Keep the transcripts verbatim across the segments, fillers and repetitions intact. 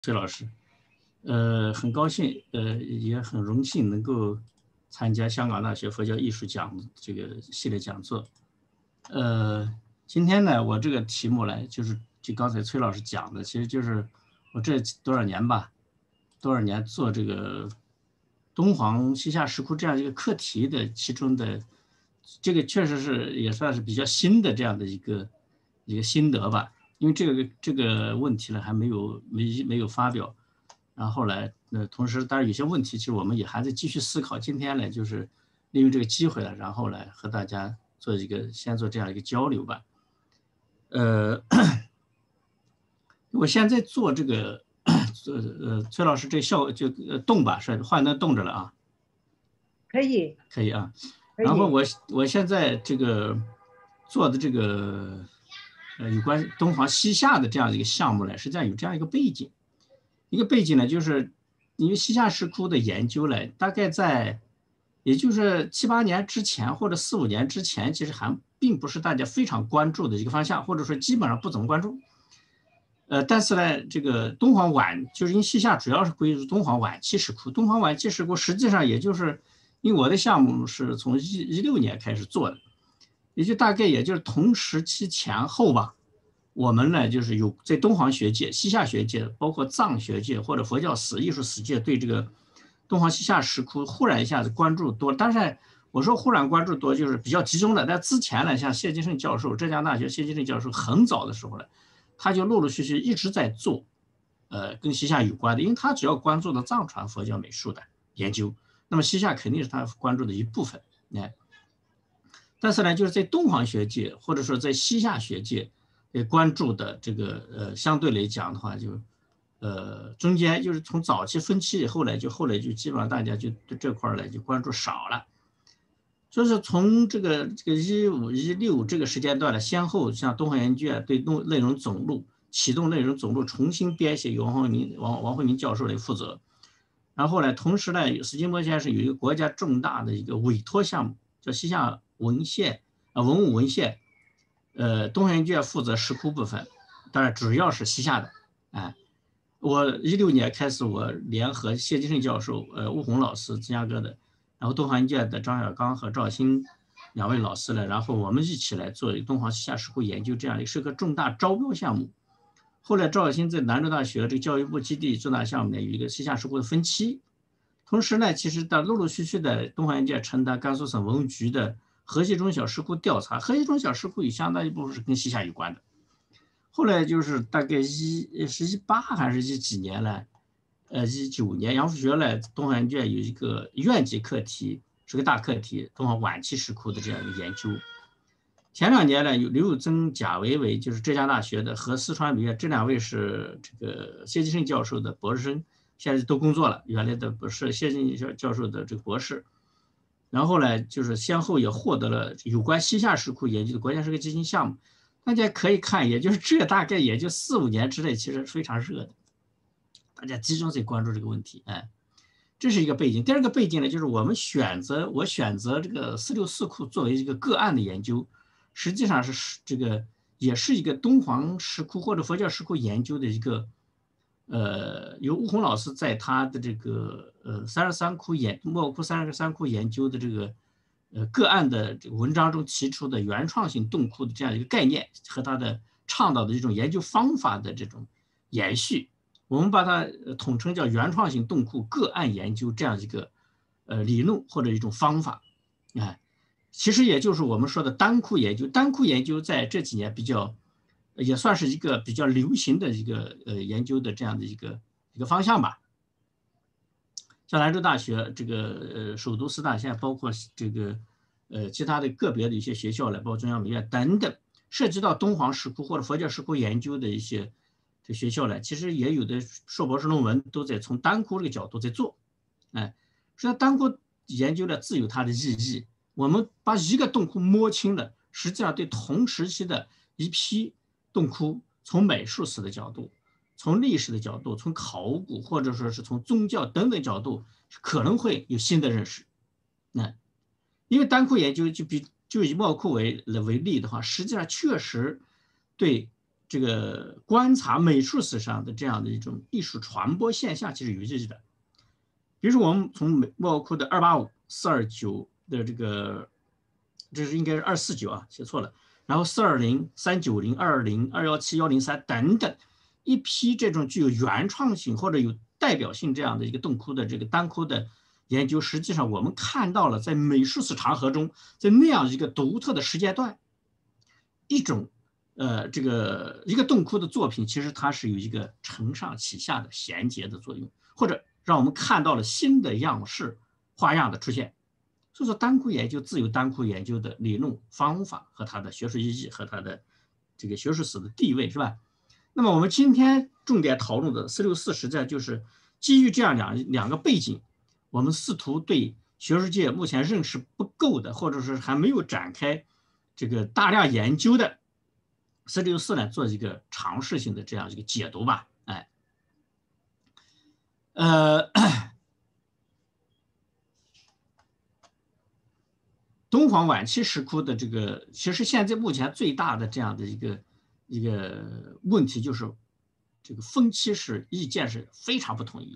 崔老师，呃，很高兴，呃，也很荣幸能够参加香港大学佛教艺术讲这个系列讲座。呃，今天呢，我这个题目呢，就是就刚才崔老师讲的，其实就是我这多少年吧，多少年做这个敦煌西夏石窟这样一个课题的其中的，这个确实是也算是比较新的这样的一个一个心得吧。因为这个这个问题呢还没有没没有发表，然后来呃同时当然有些问题其实我们也还在继续思考。今天呢就是利用这个机会了，然后来和大家做一个先做这样一个交流吧。呃，我现在做这个呃呃崔老师这效就呃动吧，是幻灯动着了啊。 可以可以啊。 可以。 然后我我现在这个做的这个呃有关敦煌西夏的这样一个项目呢，实际上有这样一个背景，一个背景呢，就是因为西夏石窟的研究呢，大概在也就是七八年之前或者四五年之前，其实还并不是大家非常关注的一个方向，或者说基本上不怎么关注。呃，但是呢，这个敦煌晚就是因为西夏主要是归入敦煌晚期石窟，敦煌晚期石窟实际上也就是因为我的项目是从一一六年开始做的，也就大概也就是同时期前后吧。我们呢就是有在敦煌学界、西夏学界，包括藏学界或者佛教史、艺术史界，对这个敦煌西夏石窟忽然一下子关注多。当然，我说忽然关注多就是比较集中的。但之前呢，像谢金胜教授，浙江大学谢金胜教授很早的时候呢，他就陆陆续续一直在做，呃，跟西夏有关的，因为他主要关注的藏传佛教美术的研究，那么西夏肯定是他关注的一部分。哎，但是呢，就是在敦煌学界或者说在西夏学界，呃，关注的这个呃，相对来讲的话就，呃，中间就是从早期分期以后来，就后来就基本上大家就对这块呢就关注少了。就是从这个这个一五一六这个时间段呢，先后像敦煌研究院对内容总录启动内容总录重新编写，由王惠明王王惠明教授来负责。然后呢，同时呢，史金波先生有一个国家重大的一个委托项目，叫西夏文献啊文物文献，呃，敦煌研究院负责石窟部分，当然主要是西夏的。哎，我一六年开始，我联合谢金胜教授、呃吴红老师芝加哥的，然后敦煌研究院的张小刚和赵鑫两位老师呢，然后我们一起来做敦煌西夏石窟研究，这样是个重大招标项目。后来赵小鑫在南州大学这个教育部基地重大项目呢，有一个西夏石窟的分期。同时呢，其实到陆陆续续的敦煌研究院承担甘肃省文物局的河西中小石窟调查，河西中小石窟有相当一部分是跟西夏有关的。后来就是大概一是一八还是一几年了，呃，一九年杨府学呢，敦煌研究院有一个院级课题，是个大课题，敦煌晚期石窟的这样一个研究。前两年呢，有刘有增、贾维维，就是浙江大学的和四川美院，这两位是这个谢金胜教授的博士生，现在都工作了，原来的不是谢金胜教授的这个博士。然后呢，就是先后也获得了有关西夏石窟研究的国家石刻基金项目。大家可以看，也就是这大概也就四五年之内，其实非常热的，大家集中在关注这个问题。哎，这是一个背景。第二个背景呢，就是我们选择我选择这个四六四窟作为一个个案的研究，实际上是这个也是一个敦煌石窟或者佛教石窟研究的一个，呃，由吴红老师在他的这个呃三十三窟研莫窟三十三窟研究的这个呃个案的这个文章中提出的原创性洞窟的这样一个概念和他的倡导的这种研究方法的这种延续，我们把它统称叫原创性洞窟个案研究这样一个呃理论或者一种方法。哎，其实也就是我们说的单窟研究。单窟研究在这几年比较也算是一个比较流行的一个呃研究的这样的一个一个方向吧。像兰州大学这个呃首都师大，现在包括这个呃其他的个别的一些学校了，包括中央美院等等，涉及到敦煌石窟或者佛教石窟研究的一些这学校呢，其实也有的硕博士论文都在从单窟这个角度在做。哎，实际上单窟研究呢自有它的意义。我们把一个洞窟摸清了，实际上对同时期的一批洞窟，从美术史的角度，从历史的角度，从考古或者说是从宗教等等角度，可能会有新的认识。那因为单窟研究就比就以莫库为为例的话，实际上确实对这个观察美术史上的这样的一种艺术传播现象，其实有意义的。比如说，我们从莫库的二八五、四二九的这个，这是应该是二四九啊，写错了。然后四二零、三九零、二二零、二幺七、幺零三等等一批这种具有原创性或者有代表性这样的一个洞窟的这个单窟的研究，实际上我们看到了在美术史长河中，在那样一个独特的时间段，一种呃这个一个洞窟的作品，其实它是有一个承上启下的衔接的作用，或者让我们看到了新的样式花样的出现。所以说，单窟研究自有单窟研究的理论方法和它的学术意义和它的这个学术史的地位，是吧？那么我们今天重点讨论的四六四，实际上就是基于这样两两个背景，我们试图对学术界目前认识不够的，或者是还没有展开这个大量研究的四六四呢，做一个尝试性的这样一个解读吧。哎，呃。敦煌晚期石窟的这个，其实现在目前最大的这样的一个一个问题就是，这个分期是意见是非常不统一，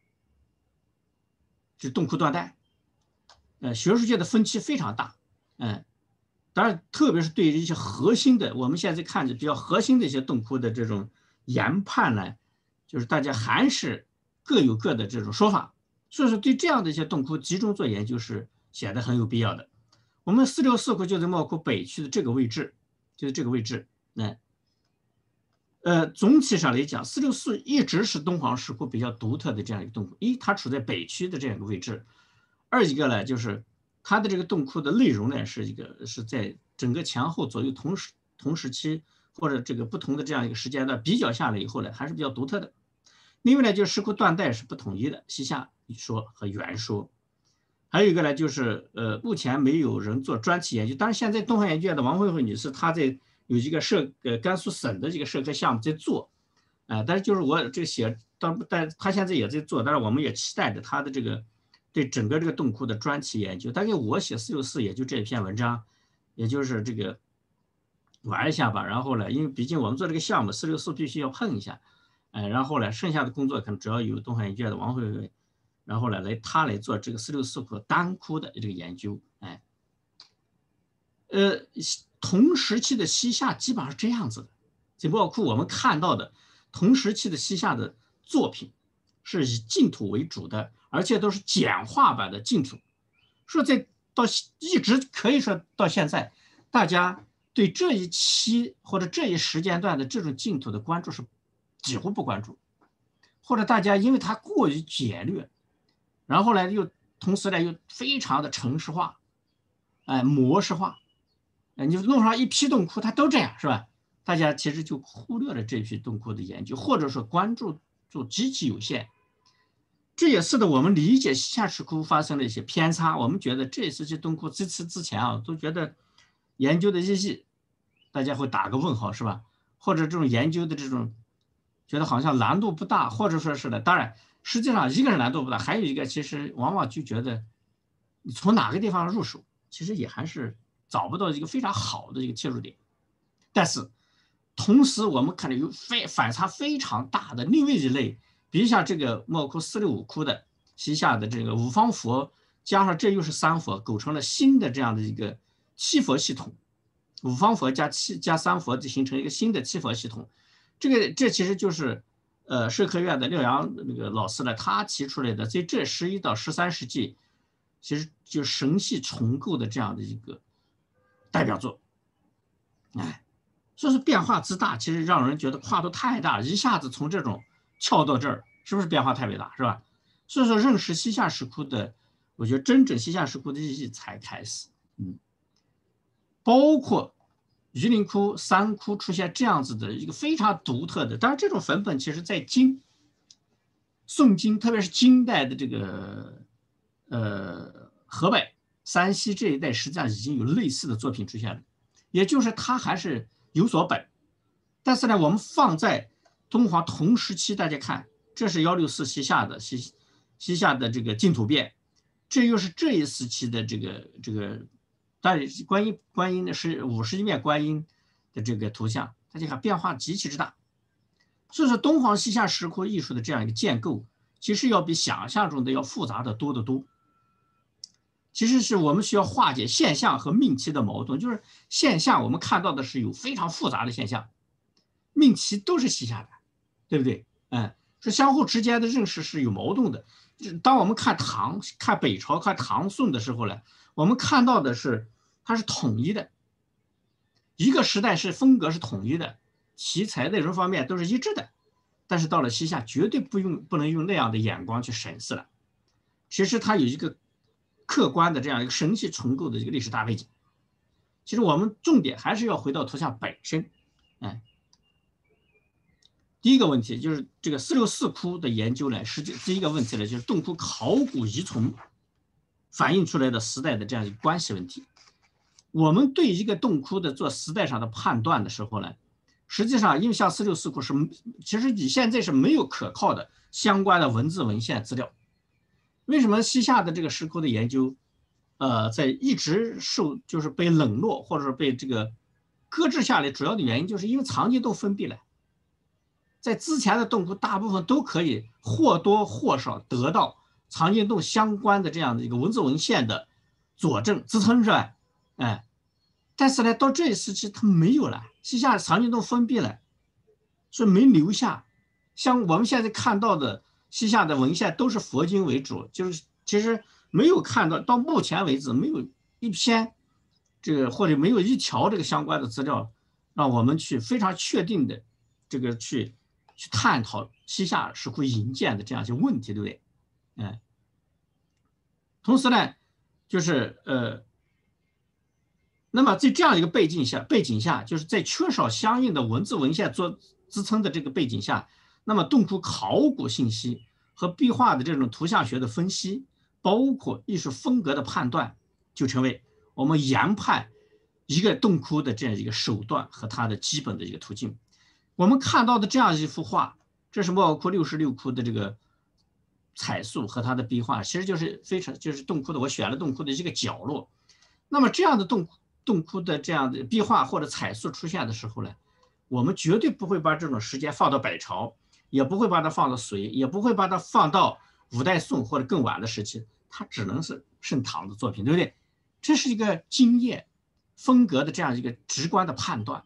就洞窟断代，呃，学术界的分歧非常大，嗯、呃，当然，特别是对于一些核心的，我们现在看着比较核心的一些洞窟的这种研判呢，就是大家还是各有各的这种说法，所以说对这样的一些洞窟集中做研究是显得很有必要的。我们四六四窟就在莫库北区的这个位置，就是这个位置。那，呃，总体上来讲，四六四一直是敦煌石窟比较独特的这样一个洞窟。一，它处在北区的这样一个位置；二一个呢，就是它的这个洞窟的内容呢，是一个是在整个前后左右同时同时期或者这个不同的这样一个时间段比较下来以后呢，还是比较独特的。另外呢，就是石窟断代是不统一的，西夏说和元说。还有一个呢，就是呃，目前没有人做专题研究。当然，现在东方研究院的王慧慧女士，她在有一个社呃甘肃省的这个社科项目在做，啊、呃，但是就是我这个写，当但她现在也在做，但是我们也期待着她的这个对整个这个洞窟的专题研究。大概我写四六四也就这篇文章，也就是这个玩一下吧。然后呢，因为毕竟我们做这个项目，四六四必须要碰一下，哎、呃，然后呢，剩下的工作可能主要由东方研究院的王慧慧。然后呢，来他来做这个四六四窟单窟的这个研究，哎，呃，同时期的西夏基本上是这样子的，在莫库我们看到的同时期的西夏的作品是以净土为主的，而且都是简化版的净土。说在到一直可以说到现在，大家对这一期或者这一时间段的这种净土的关注是几乎不关注，或者大家因为它过于简略。然后呢，又同时呢又非常的程式化，哎，模式化，哎，你弄上一批洞窟，它都这样，是吧？大家其实就忽略了这批洞窟的研究，或者说关注度极其有限。这也使得我们理解西夏石窟发生了一些偏差。我们觉得这这些洞窟这次之前啊，都觉得研究的意义，大家会打个问号，是吧？或者这种研究的这种，觉得好像难度不大，或者说是的，当然。实际上，一个是难度不大，还有一个其实往往就觉得，你从哪个地方入手，其实也还是找不到一个非常好的一个切入点。但是，同时我们看到有非反差非常大的另外一类，比如像这个莫库四六五窟的西夏的这个五方佛，加上这又是三佛，构成了新的这样的一个七佛系统。五方佛加七加三佛就形成一个新的七佛系统。这个这其实就是。呃，社科院的廖阳那个老师呢，他提出来的，在这十一到十三世纪，其实就神系重构的这样的一个代表作，哎，说是变化之大，其实让人觉得跨度太大了，一下子从这种跳到这儿，是不是变化太伟大，是吧？所以说，认识西夏石窟的，我觉得真正西夏石窟的意义才开始，嗯，包括。榆林窟、三窟出现这样子的一个非常独特的，当然这种粉本其实在金、宋金，特别是金代的这个呃河北、山西这一带，实际上已经有类似的作品出现了，也就是它还是有所本。但是呢，我们放在敦煌同时期，大家看，这是幺六四西夏的西西夏的这个净土变，这又是这一时期的这个这个。但观音观音呢是五十一面观音的这个图像， 大家看变化极其之大。所以说东黄西夏石窟艺术的这样一个建构，其实要比想象中的要复杂的多得多。其实是我们需要化解现象和命题的矛盾，就是现象我们看到的是有非常复杂的现象，命题都是西夏的，对不对？嗯，是相互之间的认识是有矛盾的。当我们看唐、看北朝、看唐宋的时候呢，我们看到的是它是统一的，一个时代是风格是统一的，题材内容方面都是一致的。但是到了西夏，绝对不用不能用那样的眼光去审视了。其实它有一个客观的这样一个神奇重构的一个历史大背景。其实我们重点还是要回到图像本身。哎，第一个问题就是这个四六四窟的研究呢，实际第一个问题呢，就是洞窟考古遗存反映出来的时代的这样一个关系问题。我们对一个洞窟的做时代上的判断的时候呢，实际上因为像四六四窟是，其实你现在是没有可靠的相关的文字文献资料。为什么西夏的这个石窟的研究，呃，在一直受就是被冷落或者是被这个搁置下来，主要的原因就是因为藏经洞封闭了。在之前的洞窟大部分都可以或多或少得到藏经洞相关的这样的一个文字文献的佐证支撑，是吧？哎，但是呢，到这一时期它没有了，西夏藏经洞封闭了，所以没留下。像我们现在看到的西夏的文献都是佛经为主，就是其实没有看到，到目前为止没有一篇这个或者没有一条这个相关的资料，让我们去非常确定的这个去去探讨西夏石窟营建的这样一些问题，对不对？嗯，同时呢，就是呃，那么在这样一个背景下，背景下就是在缺少相应的文字文献做支撑的这个背景下，那么洞窟考古信息和壁画的这种图像学的分析，包括艺术风格的判断，就成为我们研判一个洞窟的这样一个手段和它的基本的一个途径。我们看到的这样一幅画，这是莫高窟六十六窟的这个彩塑和它的壁画，其实就是非常就是洞窟的，我选了洞窟的一个角落。那么这样的洞洞窟的这样的壁画或者彩塑出现的时候呢，我们绝对不会把这种时间放到北朝，也不会把它放到隋，也不会把它放到五代宋或者更晚的时期，它只能是盛唐的作品，对不对？这是一个经验风格的这样一个直观的判断。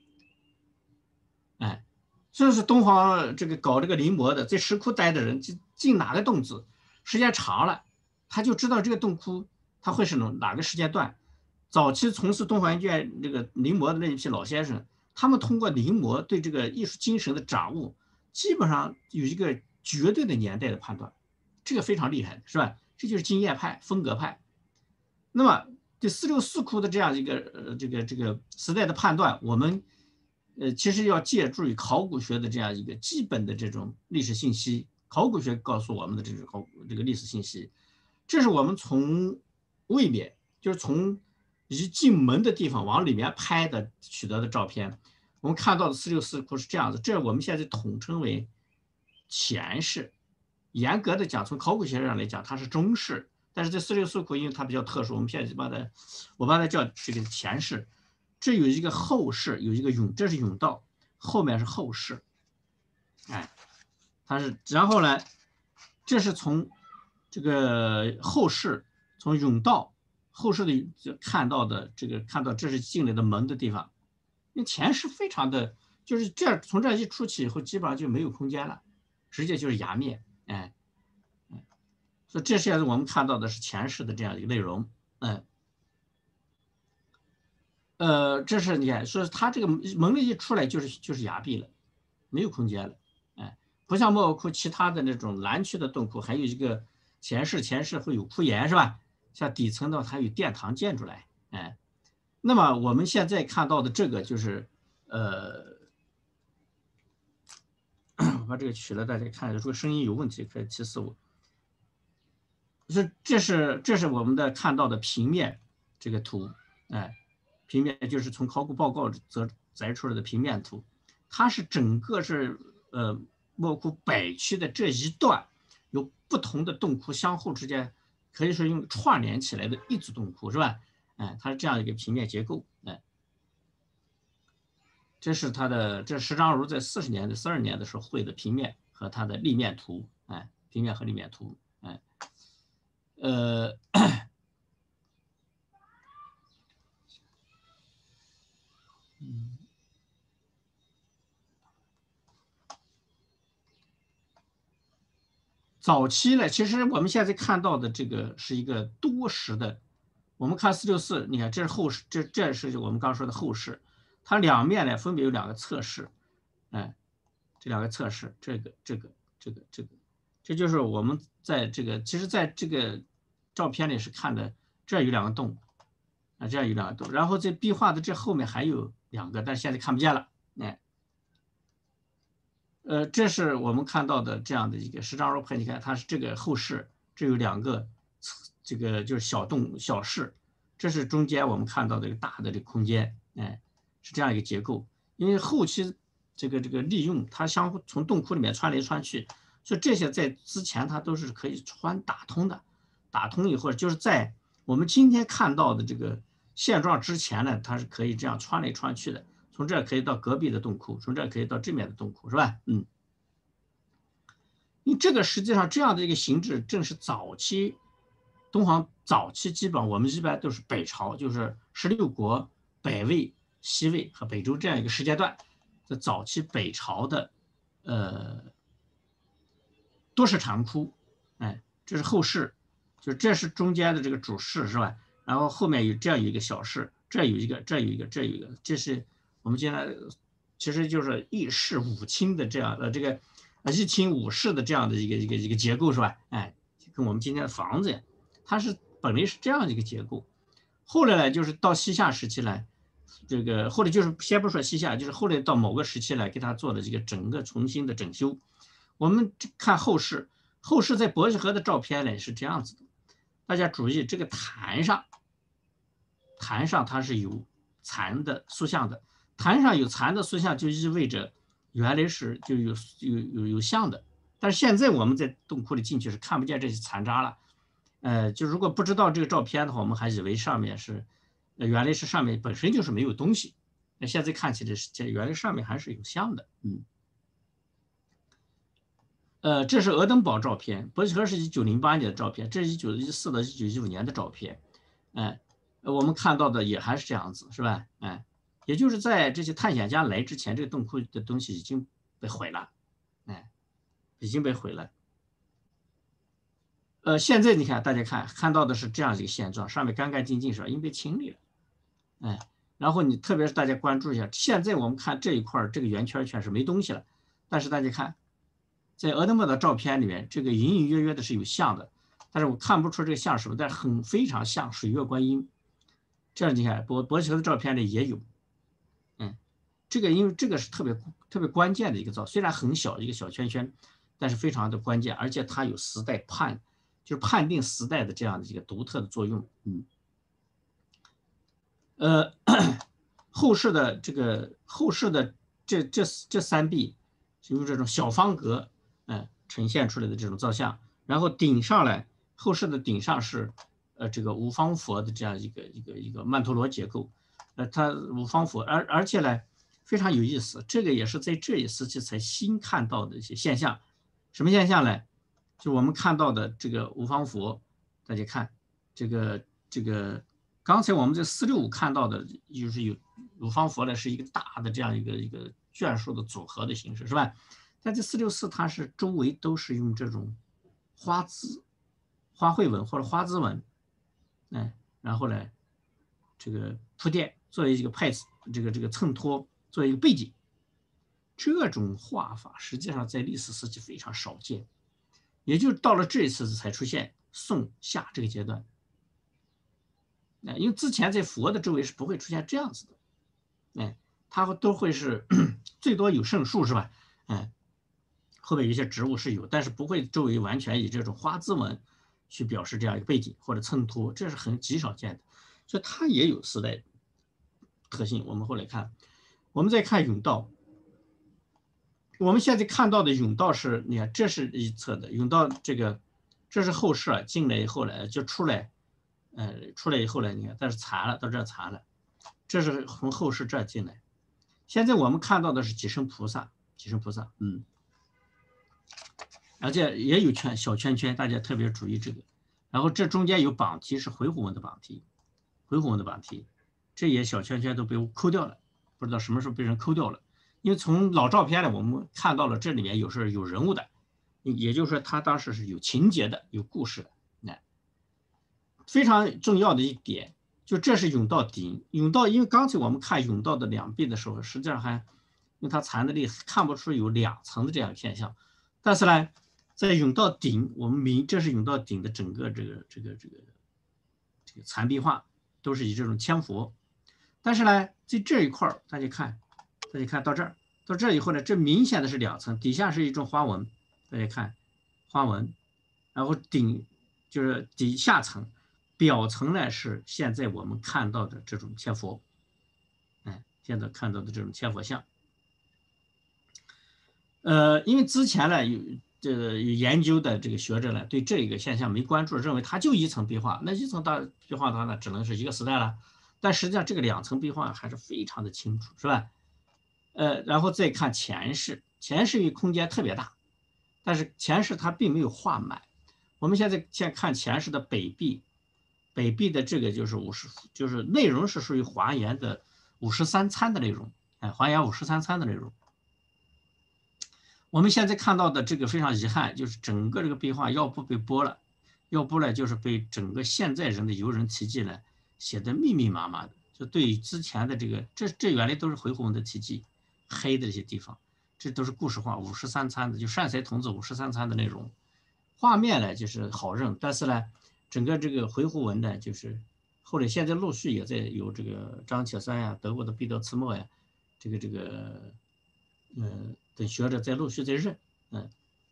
哎，这是东皇这个搞这个临摹的，在石窟待的人进进哪个洞子，时间长了，他就知道这个洞窟它会是哪个时间段。早期从事东皇院这个临摹的那一批老先生，他们通过临摹对这个艺术精神的掌握，基本上有一个绝对的年代的判断，这个非常厉害，是吧？这就是经验派、风格派。那么对四六四窟的这样一个呃这个这个时代的判断，我们呃其实要借助于考古学的这样一个基本的这种历史信息，考古学告诉我们的这种考这个历史信息，这是我们从外面就是从一进门的地方往里面拍的取得的照片。我们看到的四六四窟是这样子，这我们现在统称为前室。严格的讲，从考古学上来讲，它是中室，但是这四六四窟因为它比较特殊，我们现在把它，我把它叫这个前室。这有一个后室，有一个甬，这是甬道，后面是后室。哎，它是，然后呢，这是从这个后室，从甬道后室的看到的这个看到这是进来的门的地方。因为前室非常的，就是这从这一出去以后，基本上就没有空间了，直接就是崖面。哎，所以这现在我们看到的是前室的这样一个内容。嗯，呃，这是你看，说它这个门里一出来就是就是崖壁了，没有空间了。哎，不像莫高窟其他的那种南区的洞窟，还有一个前室，前室会有窟檐，是吧？像底层的还有殿堂建筑来。哎，那么我们现在看到的这个就是，呃。我把这个取了，大家看，如果声音有问题可以提示我。这这是这是我们的看到的平面这个图，哎，平面就是从考古报告择摘出来的平面图，它是整个是呃莫高窟北区的这一段有不同的洞窟相互之间可以说用串联起来的一组洞窟，是吧？哎，它是这样一个平面结构，哎。 这是它的，这石章如在四十年的四二年的时候绘的平面和它的立面图，哎，平面和立面图，哎，呃，嗯。早期呢，其实我们现在看到的这个是一个多时的。我们看四六四，你看这是后室，这这是我们刚说的后室，它两面呢分别有两个侧室，哎，这两个侧室，这个这个这个这个，这就是我们在这个其实在这个照片里是看的，这有两个洞，啊，这样有两个洞，然后这壁画的这后面还有两个，但是现在看不见了，哎。呃，这是我们看到的这样的一个石章如配，你看它是这个后室，这有两个，这个就是小洞小室，这是中间我们看到的一个大的这个空间，哎，是这样一个结构。因为后期这个这个利用它相互从洞窟里面穿来穿去，所以这些在之前它都是可以穿打通的，打通以后就是在我们今天看到的这个现状之前呢，它是可以这样穿来穿去的。从这可以到隔壁的洞窟，从这可以到这面的洞窟，是吧？嗯，因为这个实际上这样的一个形制，正是早期东皇早期基本我们一般都是北朝，就是十六国、北魏、西魏和北周这样一个时间段，在早期北朝的呃多室长窟，哎，这是后室，就这是中间的这个主室，是吧？然后后面有这样有一个小室，这有一个，这有一个，这有一个，这是。我们现在其实就是一室五厅的这样的这个呃一厅五室的这样的一个一个一个结构，是吧？哎，跟我们今天的房子呀，它是本来是这样的一个结构。后来呢，就是到西夏时期来，这个或者就是先不说西夏，就是后来到某个时期来给它做的这个整个重新的整修。我们看后室，后室在伯希和的照片呢是这样子的，大家注意这个坛上，坛上它是有残的塑像的。坛上有残的塑像，就意味着原来是就有有有有像的，但是现在我们在洞窟里进去是看不见这些残渣了。呃，就如果不知道这个照片的话，我们还以为上面是，呃，原来是上面本身就是没有东西，那现在看起来是这原来上面还是有像的，嗯。呃，这是俄登堡照片，伯希和是一九零八年的照片，这是一九一四到一九一五年的照片，哎，我们看到的也还是这样子，是吧？哎。也就是在这些探险家来之前，这个洞窟的东西已经被毁了，哎，已经被毁了。呃，现在你看，大家看看到的是这样一个现状，上面干干净净是吧？已经被清理了，哎，然后你特别是大家关注一下，现在我们看这一块这个圆圈圈是没东西了，但是大家看，在俄登堡的照片里面，这个隐隐约约的是有像的，但是我看不出这个像什么，但是很非常像水月观音。这样你看，伯伯希和的照片里也有。这个因为这个是特别特别关键的一个造，虽然很小一个小圈圈，但是非常的关键，而且它有时代判，就是判定时代的这样的一个独特的作用。嗯，呃，后世的这个后世的这这这三壁，是用这种小方格，嗯、呃，呈现出来的这种造像，然后顶上来，后世的顶上是，呃，这个五方佛的这样一个一个一个曼陀罗结构，呃，它五方佛，而而且呢。非常有意思，这个也是在这一时期才新看到的一些现象。什么现象呢？就我们看到的这个五方佛，大家看这个这个，刚才我们在四六五看到的，就是有五方佛呢是一个大的这样一个一个卷数的组合的形式，是吧？但这四六四它是周围都是用这种花字、花卉纹或者花枝纹，哎，然后呢，这个铺垫作为一个派这个这个衬托。作为一个背景，这种画法实际上在历史时期非常少见，也就到了这一次才出现宋夏这个阶段。因为之前在佛的周围是不会出现这样子的，哎，它都会是最多有圣树是吧？哎，后面有一些植物是有，但是不会周围完全以这种花枝纹去表示这样一个背景或者衬托，这是很极少见的，所以它也有时代特性。我们后来看。我们再看甬道，我们现在看到的甬道是，你看这是一侧的甬道，这个这是后室进来以后呢就出来，呃，出来以后呢，你看但是残了，到这残了，这是从后室这进来， 现在我们看到的是几声菩萨，几声菩萨，嗯，而且也有圈小圈圈，大家特别注意这个。然后这中间有榜题，是回鹘文的榜题，回鹘文的榜题，这些小圈圈都被抠掉了，不知道什么时候被人抠掉了。因为从老照片呢，我们看到了这里面有是有人物的，也就是说他当时是有情节的，有故事的。那非常重要的一点，就这是甬道顶，甬道，因为刚才我们看甬道的两壁的时候，实际上还因为它残的力看不出有两层的这样现象，但是呢，在甬道顶，我们明这是甬道顶的整个这个这个这个这个残壁画都是以这种千佛，但是呢，在这一块大家看，大家看到这儿，到这以后呢，这明显的是两层，底下是一种花纹，大家看花纹，然后顶就是底下层，表层呢是现在我们看到的这种千佛，哎，现在看到的这种千佛像。呃，因为之前呢有这个有研究的这个学者呢，对这个现象没关注，认为它就一层壁画，那一层大壁画的话呢，只能是一个时代了。但实际上这个两层壁画还是非常的清楚，是吧？呃，然后再看前室，前室因为空间特别大，但是前室它并没有画满。我们现在先看前室的北壁，北壁的这个就是五十，就是内容是属于华严的五十三参的内容，哎，华严五十三参的内容。我们现在看到的这个非常遗憾，就是整个这个壁画要不被剥了，要不呢就是被整个现在人的游人题记呢写的密密麻麻的，就对于之前的这个，这这原来都是回鹘文的题记，黑的这些地方，这都是故事画五十三参的，就善财童子五十三参的内容，画面呢就是好认，但是呢，整个这个回鹘文呢，就是后来现在陆续也在有这个张铁山呀、德国的毕德茨莫呀，这个这个，呃。等学者在陆续在认，嗯，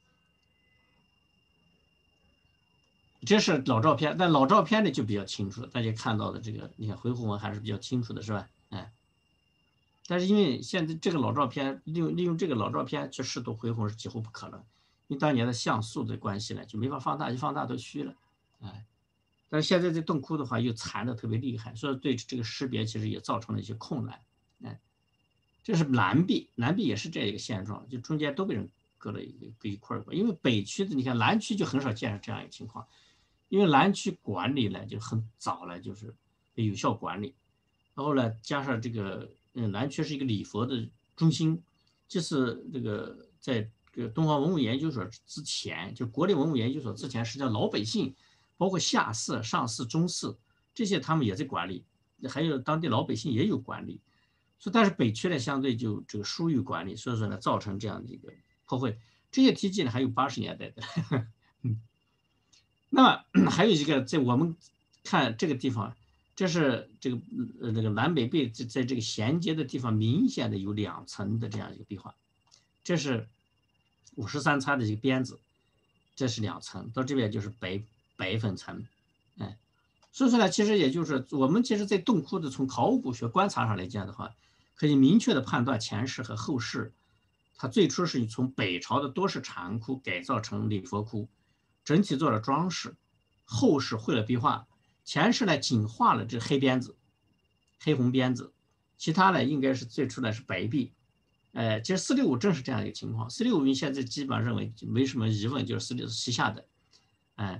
这是老照片，但老照片呢就比较清楚了，大家看到的这个，你看回鹘文还是比较清楚的，是吧？哎，但是因为现在这个老照片，利用利用这个老照片去视读回鹘文是几乎不可能，因为当年的像素的关系呢，就没法放大，一放大都虚了，哎，但是现在这洞窟的话又残的特别厉害，所以对这个识别其实也造成了一些困难，哎。这是南壁，南壁也是这一个现状，就中间都被人割了一个割一块儿。因为北区的，你看南区就很少见着这样一个情况，因为南区管理呢就很早了，就是有效管理，然后呢加上这个，嗯，南区是一个礼佛的中心，就是这个在这个东方文物研究所之前，就国立文物研究所之前，实际上老百姓，包括下寺、上寺、中寺这些他们也在管理，还有当地老百姓也有管理。所以，但是北区呢，相对就这个疏于管理，所以说呢，造成这样的一个破坏。这些题记呢，还有八十年代的。嗯，那么还有一个，在我们看这个地方，这是这个呃那个南北壁在在这个衔接的地方，明显的有两层的这样一个壁画。这是五十三参的一个鞭子，这是两层，到这边就是白白粉层，哎，所以说呢，其实也就是我们其实，在洞窟的从考古学观察上来讲的话，可以明确的判断前世和后世，它最初是从北朝的多室禅窟改造成礼佛窟，整体做了装饰，后世绘了壁画，前世呢仅画了这黑边子，黑红边子，其他呢应该是最初呢是白壁。呃，其实四六五正是这样一个情况，四六五现在基本上认为没什么疑问，就是四六是西夏的，哎。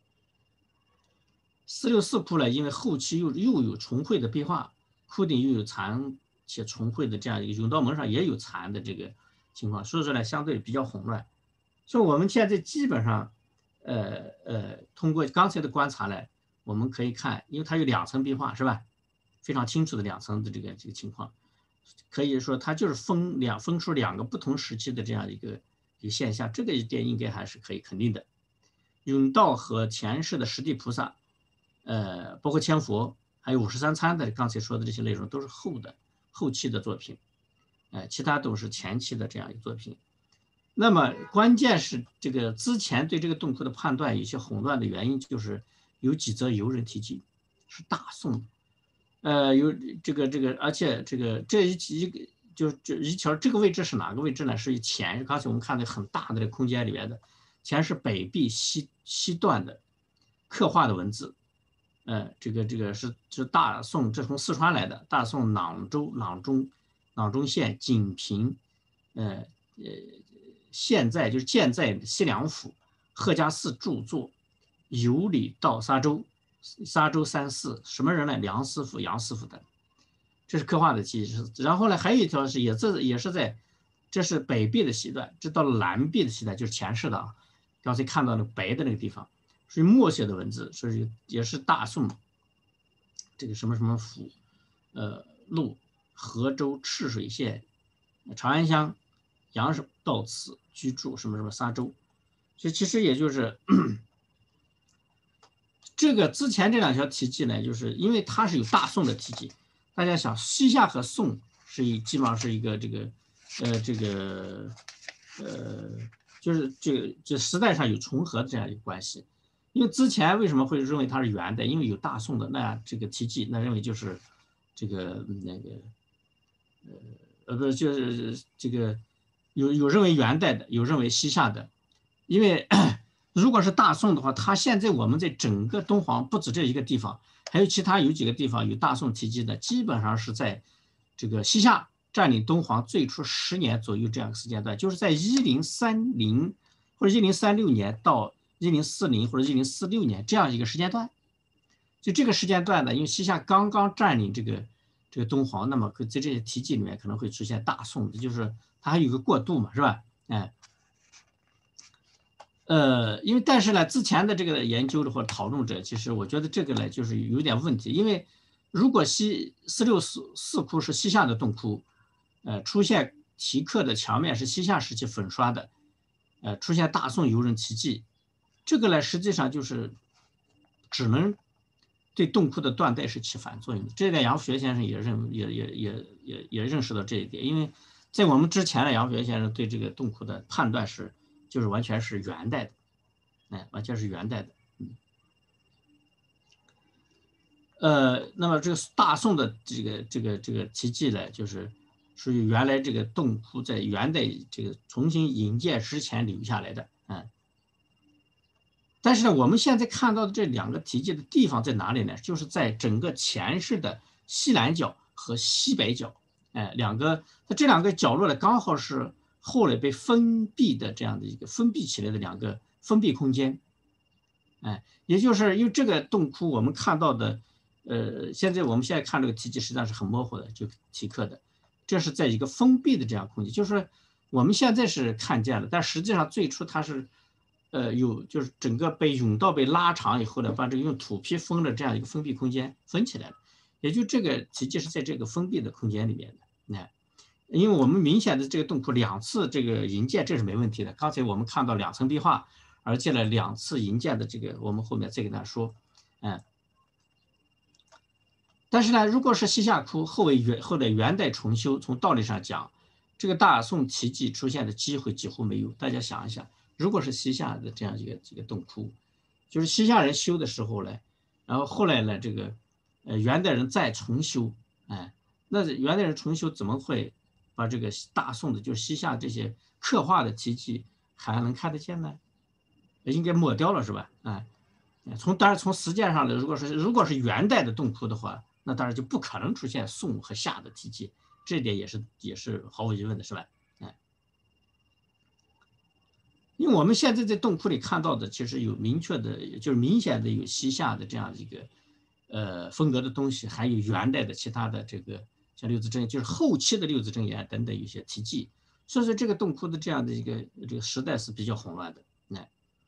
四六四窟呢，因为后期又又有重绘的壁画，窟顶又有残且重绘的这样一个甬道门上也有残的这个情况，所以说呢，相对比较混乱。所以我们现在基本上，呃呃，通过刚才的观察呢，我们可以看，因为它有两层壁画，是吧？非常清楚的两层的这个这个情况，可以说它就是分两分出两个不同时期的这样一个一个现象，这个一点应该还是可以肯定的。甬道和前世的十地菩萨。呃，包括千佛，还有五十三参的刚才说的这些内容都是后的后期的作品，呃，其他都是前期的这样一个作品。那么关键是这个之前对这个洞窟的判断有些混乱的原因，就是有几则游人题记是大宋，呃，有这个这个，而且这个这一一个就这一条这个位置是哪个位置呢？是前，刚才我们看的很大的这个空间里面的，前是北壁西西段的刻画的文字。呃，这个这个是是大宋，这从四川来的，大宋朗州朗中囊中县、锦屏，呃呃，现在就是建在西凉府，贺家寺著作，有礼到沙州，沙州三寺，什么人呢？梁师傅、杨师傅等，这是刻画的记忆。然后呢，还有一条是也这也是在，这是北壁的西段，这到了南壁的西段就是前世的啊。刚才看到了白的那个地方，属于默写的文字，所以也是大宋这个什么什么府，呃，路河州赤水县长安乡杨氏到此居住什么什么沙州，所以其实也就是这个之前这两条题记呢，就是因为它是有大宋的题记，大家想西夏和宋是一基本上是一个这个呃这个呃就是这个这时代上有重合的这样一个关系。因为之前为什么会认为它是元代？因为有大宋的那这个题记，那认为就是这个那个呃呃不就是这个有有认为元代的，有认为西夏的。因为如果是大宋的话，它现在我们在整个东皇不止这一个地方，还有其他有几个地方有大宋题记的，基本上是在这个西夏占领东皇最初十年左右这样一个时间段，就是在一零三零或者一零三六年到一零四零或者一零四六年这样一个时间段。就这个时间段呢，因为西夏刚刚占领这个这个东皇，那么在这些题记里面可能会出现大宋，就是它还有个过渡嘛，是吧？哎。呃，因为但是呢，之前的这个研究的或者讨论者，其实我觉得这个呢就是有点问题，因为如果西四六四四窟是西夏的洞窟，呃，出现题刻的墙面是西夏时期粉刷的，呃，出现大宋游人题记，这个呢实际上就是只能对洞窟的断代是起反作用的。这一点杨复学先生也认也也也也也认识到这一点，因为在我们之前的杨复学先生对这个洞窟的判断是。就是完全是元代的，哎，完全是元代的，嗯，呃，那么这个大宋的这个这个这个题记呢，就是属于原来这个洞窟在元代这个重新引建之前留下来的，嗯，但是呢，我们现在看到的这两个题记的地方在哪里呢？就是在整个前世的西南角和西北角，哎，两个，它这两个角落呢，刚好是。后来被封闭的这样的一个封闭起来的两个封闭空间，哎，也就是因为这个洞窟我们看到的，呃，现在我们现在看这个题记实际上是很模糊的，就题刻的，这是在一个封闭的这样空间，就是我们现在是看见了，但实际上最初它是，呃，有就是整个被甬道被拉长以后呢，把这个用土坯封的这样一个封闭空间封起来了，也就这个题记是在这个封闭的空间里面的，哎。因为我们明显的这个洞窟两次这个营建，这是没问题的。刚才我们看到两层壁画，而且呢两次营建的这个，我们后面再给大家说，嗯。但是呢，如果是西夏窟后为元后来元代重修，从道理上讲，这个大宋题记出现的机会几乎没有。大家想一想，如果是西夏的这样一个这个洞窟，就是西夏人修的时候呢，然后后来呢这个呃元代人再重修，哎，那元代人重修怎么会？把这个大宋的，就是西夏这些刻画的题记还能看得见呢？应该抹掉了是吧？啊，从当然从实践上来，如果是如果是元代的洞窟的话，那当然就不可能出现宋和夏的题记，这一点也是也是毫无疑问的，是吧？哎，因为我们现在在洞窟里看到的，其实有明确的，就是明显的有西夏的这样一个呃风格的东西，还有元代的其他的这个。像六字真言，就是后期的六字真言等等一些题记，所以说这个洞窟的这样的一个这个时代是比较混乱的。哎，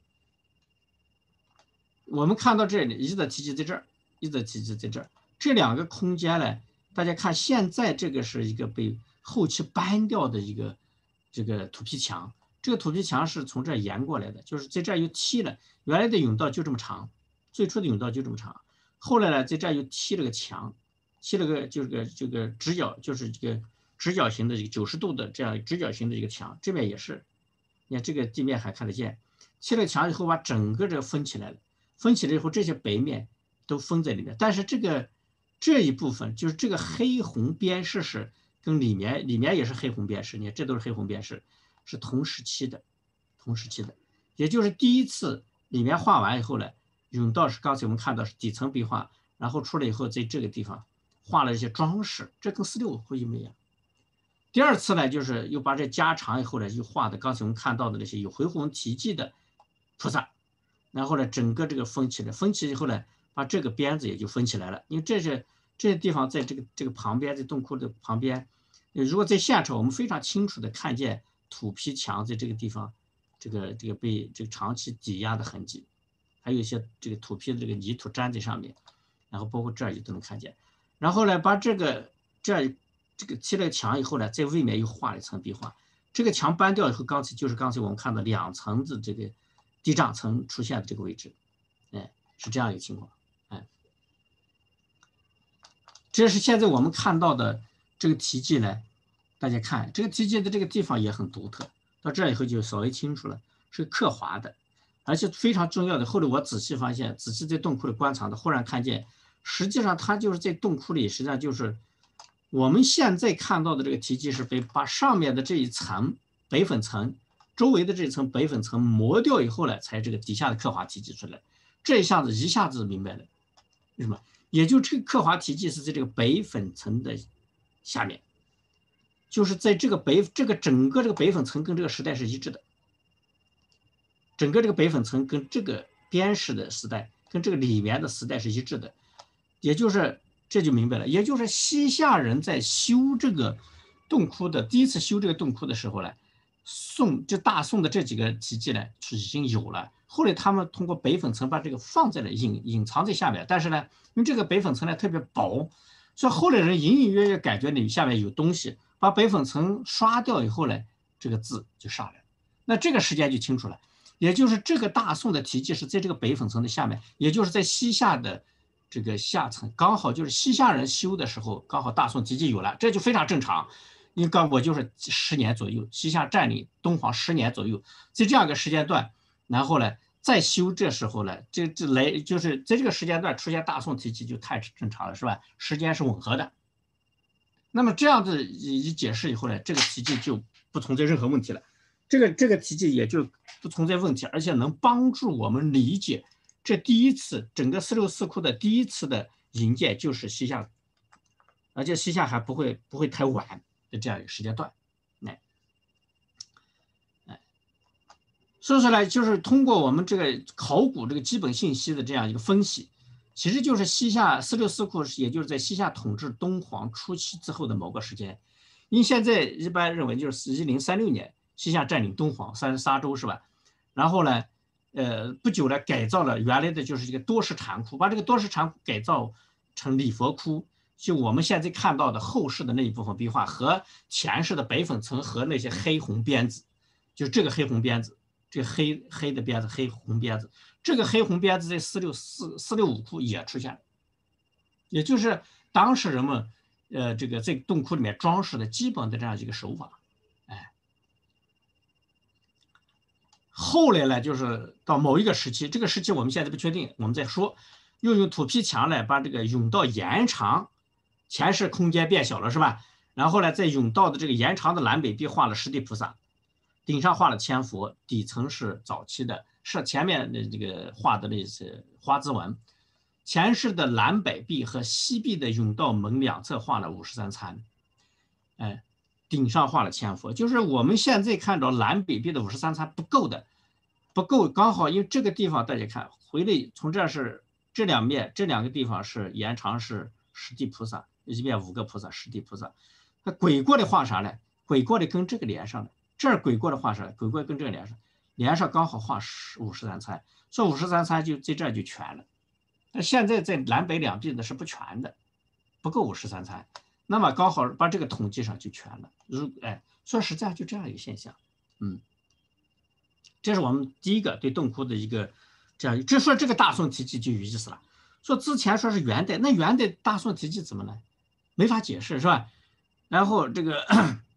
我们看到这里，一则题记在这儿，一则题记在这儿，这两个空间呢，大家看现在这个是一个被后期搬掉的一个这个土坯墙，这个土坯墙是从这儿沿过来的，就是在这儿又踢了，原来的甬道就这么长，最初的甬道就这么长，后来呢在这儿又踢了个墙。砌了个就是个这个直角，就是这个直角形的这个九十度的这样直角形的一个墙，这边也是，你看这个地面还看得见。砌了墙以后，把整个这个封起来了，封起来以后，这些白面都封在里面。但是这个这一部分就是这个黑红边饰是跟里面里面也是黑红边饰，你看这都是黑红边饰，是同时期的，同时期的，也就是第一次里面画完以后呢，甬道是刚才我们看到是底层壁画，然后出来以后在这个地方。画了一些装饰，这跟四六会一模一样。 第二次呢，就是又把这加长以后呢，又画的刚才我们看到的那些有恢弘题记的菩萨，然后呢，整个这个分起来，分起以后呢，把这个边子也就分起来了。因为这是这些地方在这个这个旁边，在洞窟的旁边，如果在现场我们非常清楚的看见土坯墙在这个地方，这个这个被这个长期抵压的痕迹，还有一些这个土坯的这个泥土粘在上面，然后包括这儿也都能看见。然后呢，把这个这样这个砌了墙以后呢，在位面又画了一层壁画。这个墙搬掉以后，刚才就是刚才我们看到两层的这个地障层出现的这个位置，哎，是这样一个情况，哎，这是现在我们看到的这个题记呢，大家看这个题记的这个地方也很独特，到这以后就稍微清楚了，是刻划的，而且非常重要的。后来我仔细发现，仔细在洞窟里观察的，忽然看见，实际上它就是在洞窟里，实际上就是。我们现在看到的这个题记是被把上面的这一层白粉层，周围的这一层白粉层磨掉以后呢，才这个底下的刻划题记出来。这一下子一下子明白了，为什么？也就这个刻划题记是在这个白粉层的下面，就是在这个白这个整个这个白粉层跟这个时代是一致的，整个这个白粉层跟这个边饰的时代跟这个里面的时代是一致的，也就是。这就明白了，也就是西夏人在修这个洞窟的第一次修这个洞窟的时候呢，宋就大宋的这几个题记呢是已经有了。后来他们通过白粉层把这个放在了隐隐藏在下面，但是呢，因为这个白粉层呢特别薄，所以后来人隐隐约约感觉你下面有东西，把白粉层刷掉以后呢，这个字就上来了。那这个时间就清楚了，也就是这个大宋的题记是在这个白粉层的下面，也就是在西夏的。这个下层刚好就是西夏人修的时候，刚好大宋题记有了，这就非常正常。应该我就是十年左右，西夏占领东皇十年左右，在这样一个时间段，然后呢再修，这时候呢，这这来就是在这个时间段出现大宋题记就太正常了，是吧？时间是吻合的。那么这样子一解释以后呢，这个题记就不存在任何问题了，这个这个题记也就不存在问题，而且能帮助我们理解。这第一次整个四六四窟的第一次的营建就是西夏，而且西夏还不会不会太晚的这样一个时间段，哎，哎，所以说呢，就是通过我们这个考古这个基本信息的这样一个分析，其实就是西夏四六四窟，也就是在西夏统治东皇初期之后的某个时间，因为现在一般认为就是一零三六年西夏占领东皇三十三州是吧？然后呢？呃，不久呢，改造了原来的就是一个多石禅窟，把这个多石禅窟改造成礼佛窟，就我们现在看到的后世的那一部分壁画和前世的白粉层和那些黑红边子，就这个黑红边子，这个黑黑的边子，黑红边子，这个黑红边子在四六四四六五窟也出现了，也就是当时人们呃这个在洞窟里面装饰的基本的这样一个手法。后来呢，就是到某一个时期，这个时期我们现在不确定，我们再说，又用土坯墙来把这个甬道延长，前世空间变小了是吧？然后呢，在甬道的这个延长的南北壁画了十地菩萨，顶上画了千佛，底层是早期的，是前面的这个画的那些花字纹，前世的南北壁和西壁的甬道门两侧画了五十三参，哎。顶上画了千佛，就是我们现在看到南北壁的五十三参不够的，不够，刚好因为这个地方大家看回来，从这是这两面这两个地方是延长是十地菩萨，一边五个菩萨，十地菩萨。那鬼过的画啥呢？鬼过的跟这个连上了，这儿鬼过的画啥？鬼过跟这个连上，连上刚好画五十三参，所以五十三参就在这就全了。那现在在南北两壁的是不全的，不够五十三参。那么刚好把这个统计上就全了，如哎，说实在就这样一个现象，嗯，这是我们第一个对洞窟的一个这样，这说这个大宋题记就有意思了。说之前说是元代，那元代大宋题记怎么呢？没法解释是吧？然后这个，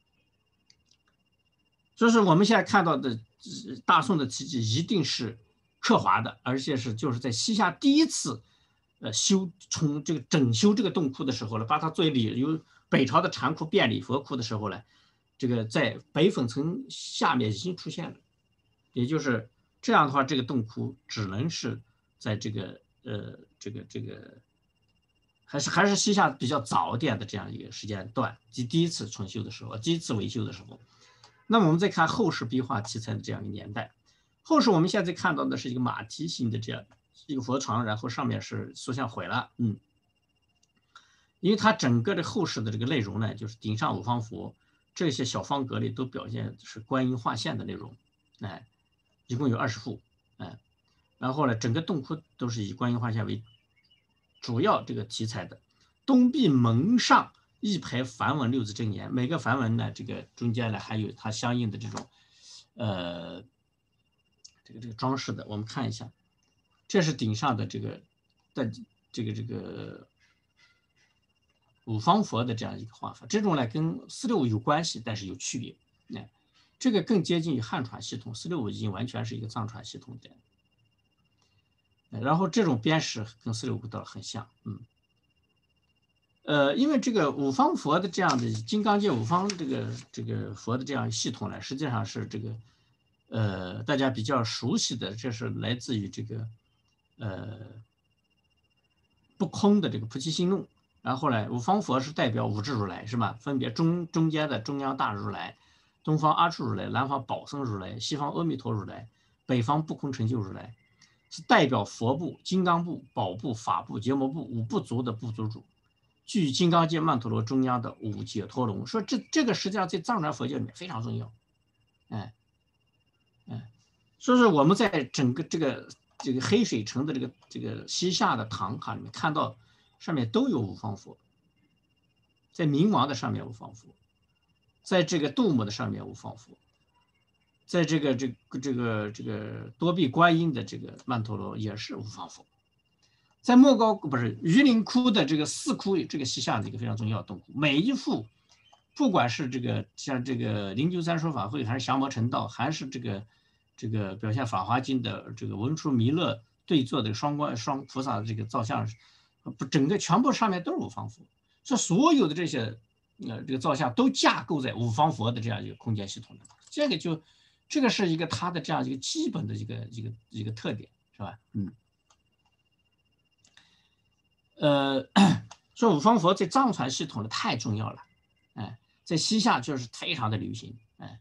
所以说我们现在看到的大宋的题记一定是刻划的，而且是就是在西夏第一次。呃，修从这个整修这个洞窟的时候呢，把它作为礼由北朝的禅窟变礼佛窟的时候呢，这个在白粉层下面已经出现了，也就是这样的话，这个洞窟只能是在这个呃这个这个还是还是西夏比较早点的这样一个时间段，即第一次重修的时候，第一次维修的时候。那么我们再看后世壁画题材的这样一个年代，后世我们现在看到的是一个马蹄形的这样一个佛床，然后上面是塑像毁了，嗯，因为它整个的后世的这个内容呢，就是顶上五方佛，这些小方格里都表现是观音画线的内容，哎，一共有二十幅，哎，然后呢，整个洞窟都是以观音画线为主要这个题材的，东壁门上一排梵文六字真言，每个梵文呢，这个中间呢还有它相应的这种，呃，这个这个装饰的，我们看一下，这是顶上的这个的这个这个五方佛的这样一个画法，这种呢跟四六五有关系，但是有区别，哎，这个更接近于汉传系统，四六五已经完全是一个藏传系统的。然后这种编识跟四六五道很像，嗯，呃，因为这个五方佛的这样的金刚界五方这个这个佛的这样系统呢，实际上是这个呃大家比较熟悉的，这是来自于这个呃不空的这个菩提心论。然后呢，五方佛是代表五智如来是吧？分别中中间的中央大如来、东方阿处如来、南方宝生如来、西方阿弥陀如来、北方不空成就如来。是代表佛部、金刚部、宝部、法部、结魔部五部族的部族主，具金刚界曼陀罗中央的五解脱龙。说这这个实际上在藏传佛教里面非常重要，哎哎，说是我们在整个这个这个黑水城的这个这个西夏的唐卡里面看到上面都有五方佛，在明王的上面五方佛，在这个杜母的上面五方佛。在这个这个这个这个多臂观音的这个曼陀罗也是五方佛，在莫高不是榆林窟的这个四窟，这个西夏的一个非常重要的洞窟，每一幅，不管是这个像这个灵鹫三说法会，还是降魔成道，还是这个这个表现《法华经》的这个文殊弥勒对坐的双观双菩萨的这个造像，不整个全部上面都是五方佛，这所有的这些呃这个造像都架构在五方佛的这样一个空间系统里，这个就。这个是一个它的这样一个基本的一个一个一个特点，是吧？嗯，呃，说五方佛在藏传系统的太重要了，哎，在西夏就是非常的流行，哎，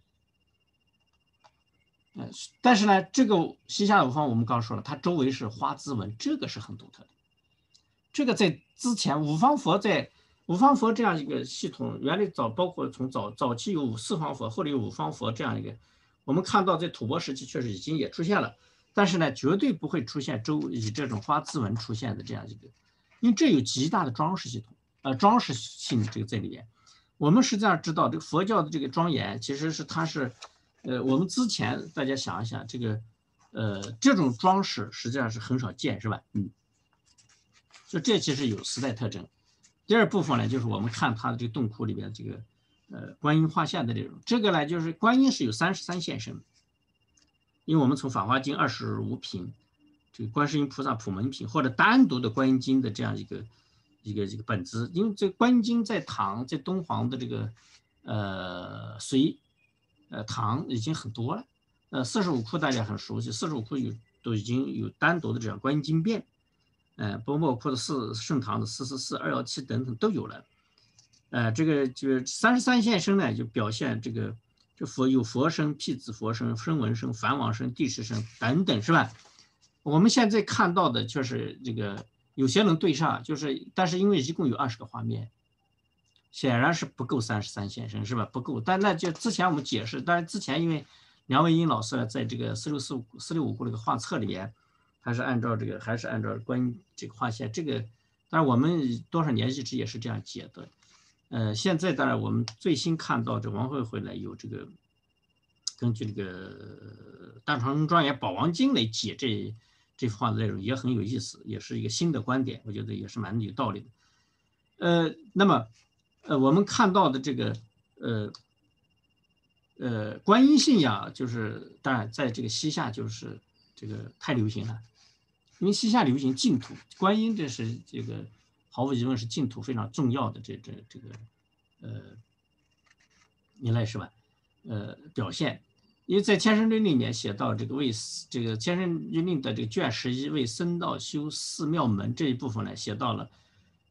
呃，但是呢，这个西夏的五方我们刚说了，它周围是花枝纹，这个是很独特的。这个在之前五方佛在五方佛这样一个系统，原来早包括从早早期有四方佛，后来有五方佛这样一个。我们看到在吐蕃时期确实已经也出现了，但是呢，绝对不会出现周以这种花枝纹出现的这样一个，因为这有极大的装饰系统，呃，装饰性这个在里面。我们实际上知道，这个佛教的这个庄严其实是它是，呃，我们之前大家想一想，这个，呃，这种装饰实际上是很少见，是吧？嗯，所以这其实有时代特征。第二部分呢，就是我们看它的这个洞窟里边这个。呃，观音画线的内容，这个呢就是观音是有三十三现身，因为我们从《法华经》二十五品，这个观世音菩萨普门品或者单独的观音经的这样一个一个一个本子，因为这观音经在唐在敦煌的这个呃隋呃唐已经很多了，呃四十五窟大家很熟悉，四十五窟有都已经有单独的这样观音经变，呃包括的四盛唐的四四四二幺七等等都有了。呃，这个就是三十三现身呢，就表现这个这佛有佛身、辟支佛身、声闻身、梵王身、地势身等等，是吧？我们现在看到的就是这个有些能对上，就是但是因为一共有二十个画面，显然是不够三十三现身，是吧？不够。但那就之前我们解释，但是之前因为梁文音老师在这个四六四五四六五库这个画册里面，还是按照这个还是按照关于这个画线，这个但是我们多少年一直也是这样解的。呃，现在当然我们最新看到这王慧回来有这个根据这个《大唐庄严宝王经》来解这这幅画的内容，也很有意思，也是一个新的观点，我觉得也是蛮有道理的。呃，那么呃我们看到的这个呃呃观音信仰，就是当然在这个西夏就是这个太流行了，因为西夏流行净土，观音这是这个。毫无疑问是净土非常重要的这这这个呃一类是吧？呃表现，因为在《天生律令》里面写到这个为这个《天生律令》的这个卷十一为僧道修寺庙门这一部分呢，写到了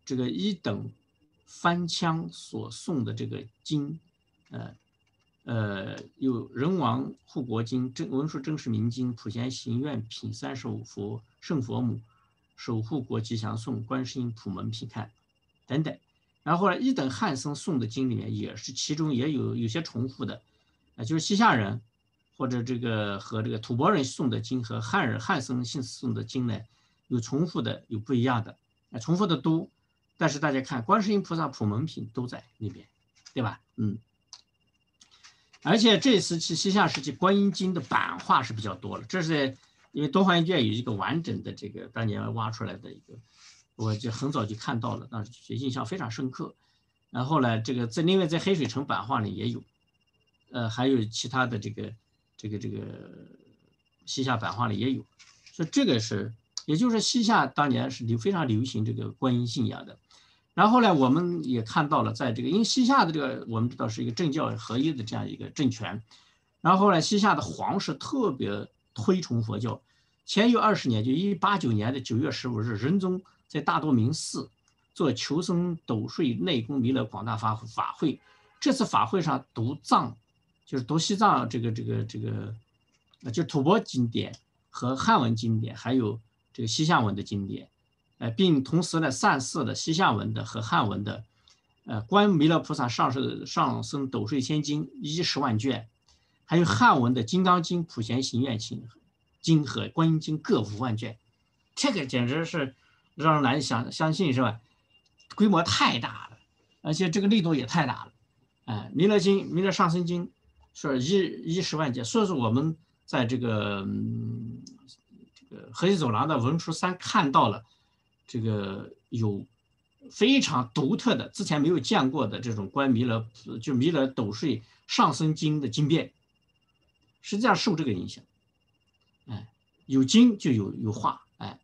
这个一等藩腔所送的这个经，呃呃，有人王护国经、真文殊真实明经、普贤行愿品三十五佛、圣佛母、守护国吉祥颂、观世音普门品看等等。然后呢，一等汉僧送的经里面也是其中也有有些重复的，呃，就是西夏人或者这个和这个吐蕃人送的经和汉人汉僧送的经呢，有重复的，有不一样的，呃，重复的多。但是大家看，观世音菩萨普门品都在那边，对吧？嗯。而且这时期西夏时期观音经的版画是比较多了，这是因为东华医院有一个完整的这个当年挖出来的一个，我就很早就看到了，当时印象非常深刻。然后呢，这个在另外在黑水城版画里也有，呃，还有其他的这个这个这个西夏版画里也有，所以这个是，也就是西夏当年是流非常流行这个观音信仰的。然后呢，我们也看到了，在这个因为西夏的这个我们知道是一个政教合一的这样一个政权，然后呢，西夏的皇室特别推崇佛教。前有二十年，就一八九年的九月十五日，仁宗在大多明寺做求僧斗税内功弥勒广大法法会。这次法会上读藏，就是读西藏这个这个这个，就吐蕃经典和汉文经典，还有这个西夏文的经典。呃，并同时呢，散释了西夏文的和汉文的，呃，观弥勒菩萨上士上僧斗税千经一十万卷，还有汉文的《金刚经》、《普贤行愿经》经和《观音经》各五万卷，这个简直是让人难以相相信，是吧？规模太大了，而且这个力度也太大了。哎、呃，弥勒经、弥勒上僧经是一一十万卷，所以说我们在这个嗯这个河西走廊的文殊山看到了。这个有非常独特的、之前没有见过的这种观弥勒，就弥勒斗税上僧经的经变，实际上受这个影响。哎，有经就有有画，哎，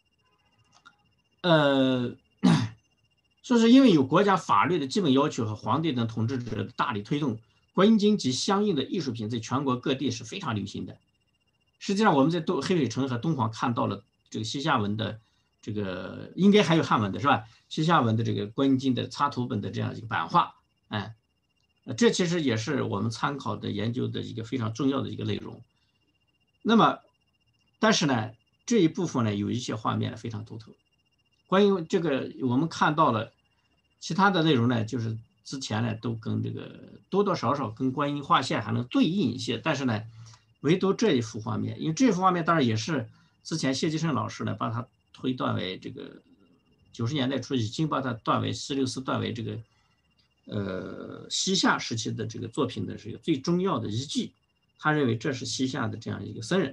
呃，说是因为有国家法律的基本要求和皇帝等统治者的大力推动，观音经及相应的艺术品在全国各地是非常流行的。实际上，我们在东黑水城和敦煌看到了这个西夏文的。这个应该还有汉文的是吧？西夏文的这个观音经的插图本的这样一个版画，哎，这其实也是我们参考的研究的一个非常重要的一个内容。那么，但是呢，这一部分呢有一些画面呢非常独特。关于这个，我们看到了其他的内容呢，就是之前呢都跟这个多多少少跟观音画线还能对应一些，但是呢，唯独这一幅画面，因为这幅画面当然也是之前谢继胜老师呢把它。推断为这个九十年代初已经把它断为十六四断为这个呃西夏时期的这个作品的这个最重要的依据，他认为这是西夏的这样一个僧人。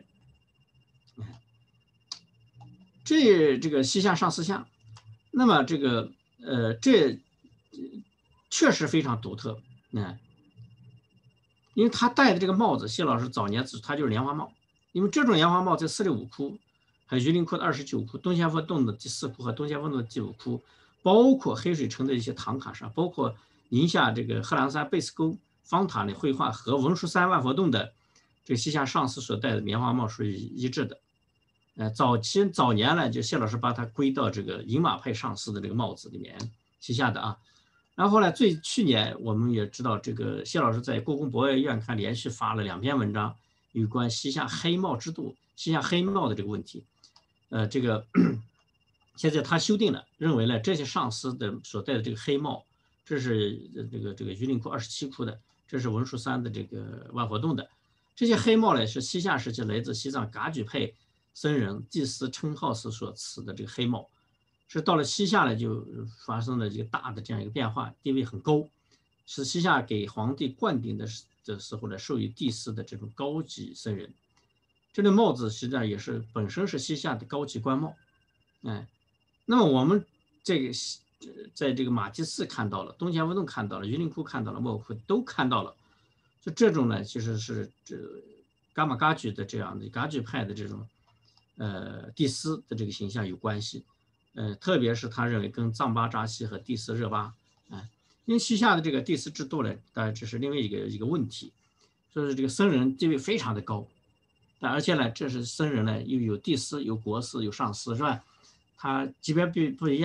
这这个西夏上四像，那么这个呃这确实非常独特，嗯，因为他戴的这个帽子，谢老师早年他就是莲花帽，因为这种莲花帽在四六五窟。还有榆林窟的二十九窟、东仙佛洞的第四窟和东仙佛洞的第五窟，包括黑水城的一些唐卡上，包括宁夏这个贺兰山贝斯沟方塔的绘画和文殊山万佛洞的这个西夏上师所戴的棉花帽是一致的。呃，早期早年呢，就谢老师把它归到这个饮马派上师的这个帽子里面，西夏的啊。然后呢，最去年我们也知道，这个谢老师在故宫博物院看连续发了两篇文章，有关西夏黑帽制度、西夏黑帽的这个问题。呃，这个现在他修订了，认为呢这些上师的所戴的这个黑帽，这是这个这个榆林窟二十七窟的，这是文殊山的这个万佛洞的。这些黑帽呢是西夏时期来自西藏噶举派僧人祭司称号时所赐的这个黑帽，是到了西夏呢就发生了这个大的这样一个变化，地位很高，是西夏给皇帝灌顶的的时候呢授予帝师的这种高级僧人。这个帽子实际上也是本身是西夏的高级官帽，哎，那么我们这个在这个马蹄寺看到了，东仙佛洞看到了，榆林窟看到了，莫库都看到了，就这种呢，其实是这噶玛噶举的这样的噶举派的这种呃帝师的这个形象有关系，呃，特别是他认为跟藏巴扎西和帝释热巴，哎，因为西夏的这个帝释制度呢，当然这是另外一个一个问题，所以说这个僧人地位非常的高。但而且呢，这是僧人呢，又有帝师、有国师、有上师，是吧？他级别不不一样，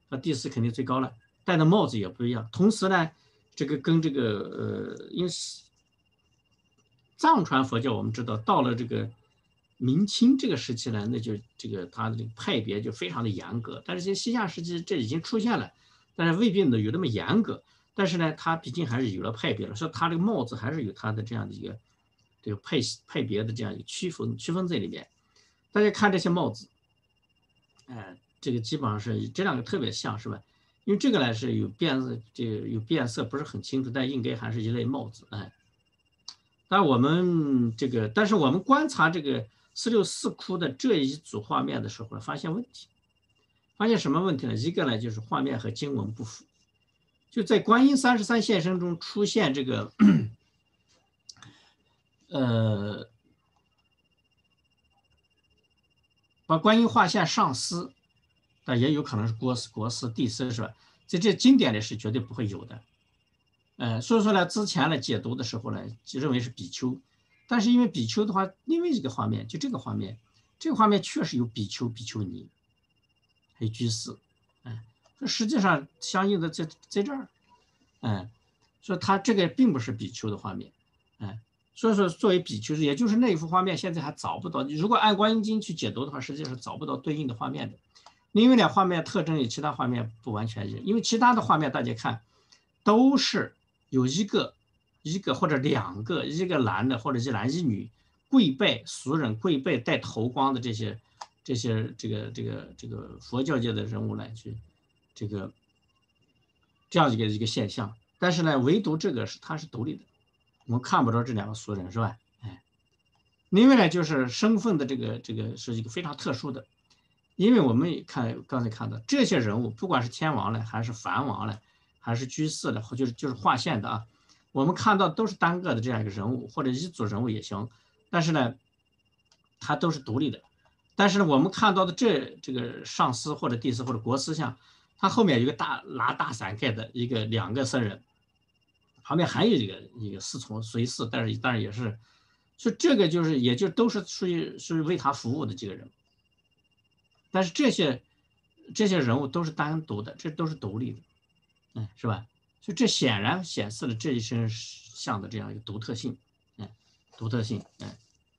和第四肯定最高了，戴的帽子也不一样。同时呢，这个跟这个呃，因为藏传佛教我们知道到了这个明清这个时期呢，那就这个它的这个派别就非常的严格。但是在西夏时期这已经出现了，但是未必呢有那么严格。但是呢，它毕竟还是有了派别了，所以它这个帽子还是有它的这样的一个这个派派别的这样一个区分区分在里面。大家看这些帽子，哎、呃，这个基本上是这两个特别像，是吧？因为这个呢是有变色，这个有变色不是很清楚，但应该还是一类帽子，哎。但我们这个，但是我们观察这个四六四窟的这一组画面的时候呢，发现问题，发现什么问题呢？一个呢就是画面和经文不符，就在观音三十三现身中出现这个，呃，把观音画像上司，但也有可能是国师、国师、帝师，是吧？在这经典里是绝对不会有的。呃，所以说呢，之前呢解读的时候呢，就认为是比丘，但是因为比丘的话，另外一个画面就这个画面，这个画面确实有比丘、比丘尼，还有居士，哎，这实际上相应的在在这儿，哎，所以它这个并不是比丘的画面，哎，所以说作为比丘，也就是那一幅画面现在还找不到，如果按观音经去解读的话，实际上是找不到对应的画面的，因为呢画面特征与其他画面不完全一样，因为其他的画面大家看都是。有一个、一个或者两个，一个男的或者一男一女跪拜俗人、跪拜戴头光的这些、这些这个、这个、这个佛教界的人物来去这个这样一个一个现象。但是呢，唯独这个是它是独立的，我们看不着这两个俗人，是吧？哎，另外呢，就是身份的这个这个是一个非常特殊的，因为我们看刚才看到这些人物，不管是天王呢，还是梵王呢。还是居士的，或就是就是划线的啊，我们看到都是单个的这样一个人物，或者一组人物也行，但是呢，它都是独立的。但是呢，我们看到的这这个上师或者帝师或者国师像，它后面有一个大拿大伞盖的一个两个僧人，旁边还有一个一个侍从随侍，但是当然也是，所以这个就是也就都是属于属于为他服务的几个人，但是这些这些人物都是单独的，这都是独立的。嗯，是吧？所以这显然显示了这一身像的这样一个独特性，嗯，独特性，嗯。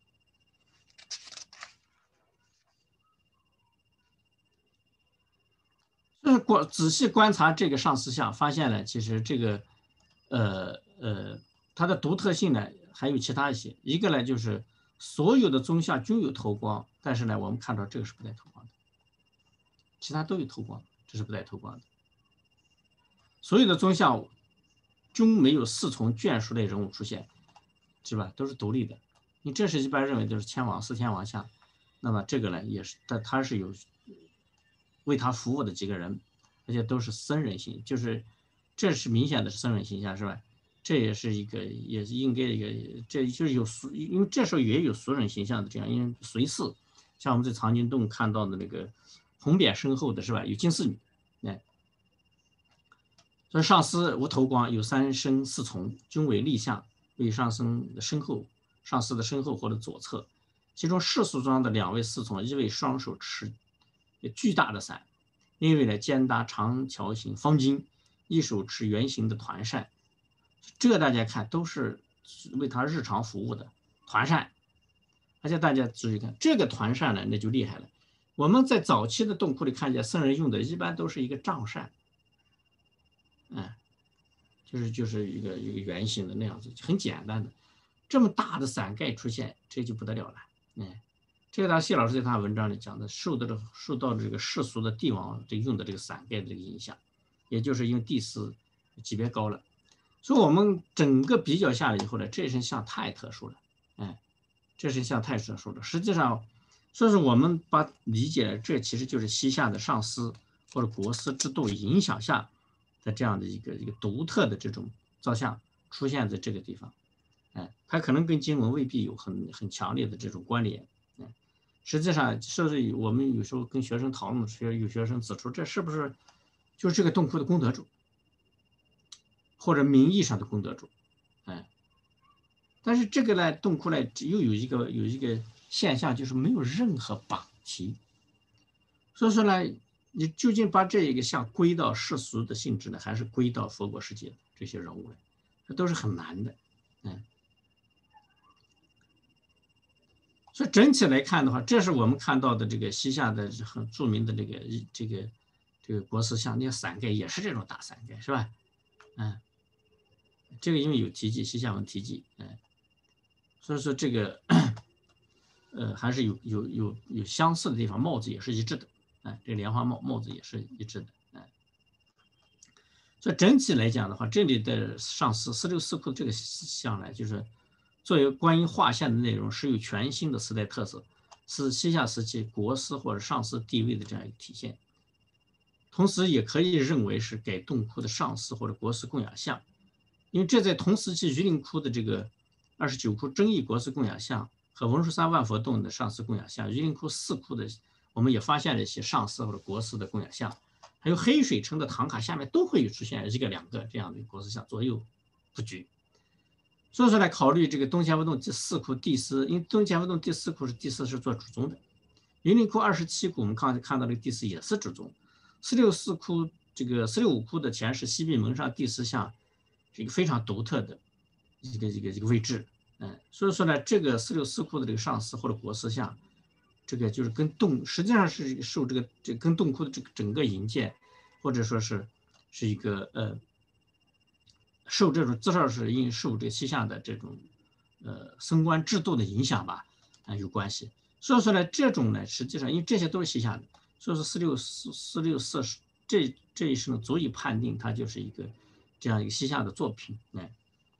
就是观仔细观察这个上师像，发现了其实这个，呃呃，它的独特性呢还有其他一些。一个呢就是所有的宗像均有头光，但是呢我们看到这个是不带头光的，其他都有头光，这是不带头光的。所有的宗像均没有四重眷属类人物出现，是吧？都是独立的。你这是一般认为都是天王四天王像，那么这个呢也是，但他是有为他服务的几个人，而且都是僧人形，就是这是明显的僧人形象，是吧？这也是一个，也是应该一个，这就是有俗，因为这时候也有俗人形象的这样，因为随侍，像我们在藏经洞看到的那个红匾身后的是吧？有金丝女，哎。所以上师无头光，有三身四从，均为立像，为上身的身后，上师的身后或者左侧。其中世俗中的两位四从，一位双手持巨大的伞，另一位呢肩搭长条形方巾，一手持圆形的团扇。这大家看都是为他日常服务的团扇。而且大家注意看这个团扇呢，那就厉害了。我们在早期的洞窟里看见僧人用的，一般都是一个杖扇。嗯，就是就是一个一个圆形的那样子，很简单的，这么大的伞盖出现，这就不得了了。嗯，这个他谢老师在他文章里讲的，受到了受到了这个世俗的帝王这用的这个伞盖的这个影响，也就是因为帝师级别高了，所以我们整个比较下来以后呢，这身像太特殊了，哎，这身像太特殊了。实际上，所以说我们把理解这其实就是西夏的上师或者国师制度影响下。的这样的一个一个独特的这种造像出现在这个地方，哎，它可能跟经文未必有很很强烈的这种关联，哎，实际上甚至我们有时候跟学生讨论的时候，有学生指出这是不是就是这个洞窟的功德主，或者名义上的功德主，哎，但是这个呢，洞窟呢又有一个有一个现象，就是没有任何榜题，所以说呢。 你究竟把这一个像归到世俗的性质呢，还是归到佛国世界这些人物呢？这都是很难的，嗯。所以整体来看的话，这是我们看到的这个西夏的很著名的这个这个这个国师像那个伞盖也是这种大伞盖，是吧？嗯，这个因为有题记，西夏文题记，嗯，所以说这个呃还是有有有有相似的地方，帽子也是一致的，哎，这个莲花帽帽子也是一致的，哎。所以整体来讲的话，这里的上师四六四库这个像呢，就是作为关于画像的内容，是有全新的时代特色，是西夏时期国师或者上师地位的这样一个体现。同时，也可以认为是改洞窟的上师或者国师供养像，因为这在同时期榆林窟的这个二十九窟争议国师供养像和文殊山万佛洞的上师供养像，榆林窟四窟的我们也发现了一些上师或者国师的供养像。还有黑水城的唐卡下面都会有出现一个两个这样的国师像左右布局。所以说来考虑这个东乾佛洞第四窟第四，因为东乾佛洞第四窟是第四是做主宗的，榆林窟二十七窟我们刚才看到的第四也是主宗，四六四窟这个四六五窟的前世西壁门上第四像是一个非常独特的一个一个一个位置，嗯，所以说呢，这个四六四窟的这个上师或者国师像。这个就是跟洞实际上是受这个这跟洞窟的这个整个营建，或者说是是一个呃受这种至少是因受这个西夏的这种呃升官制度的影响吧，啊有关系。所以说呢，这种呢实际上因为这些都是西夏的，所以说四六四四六四这这一生足以判定它就是一个这样一个西夏的作品，哎。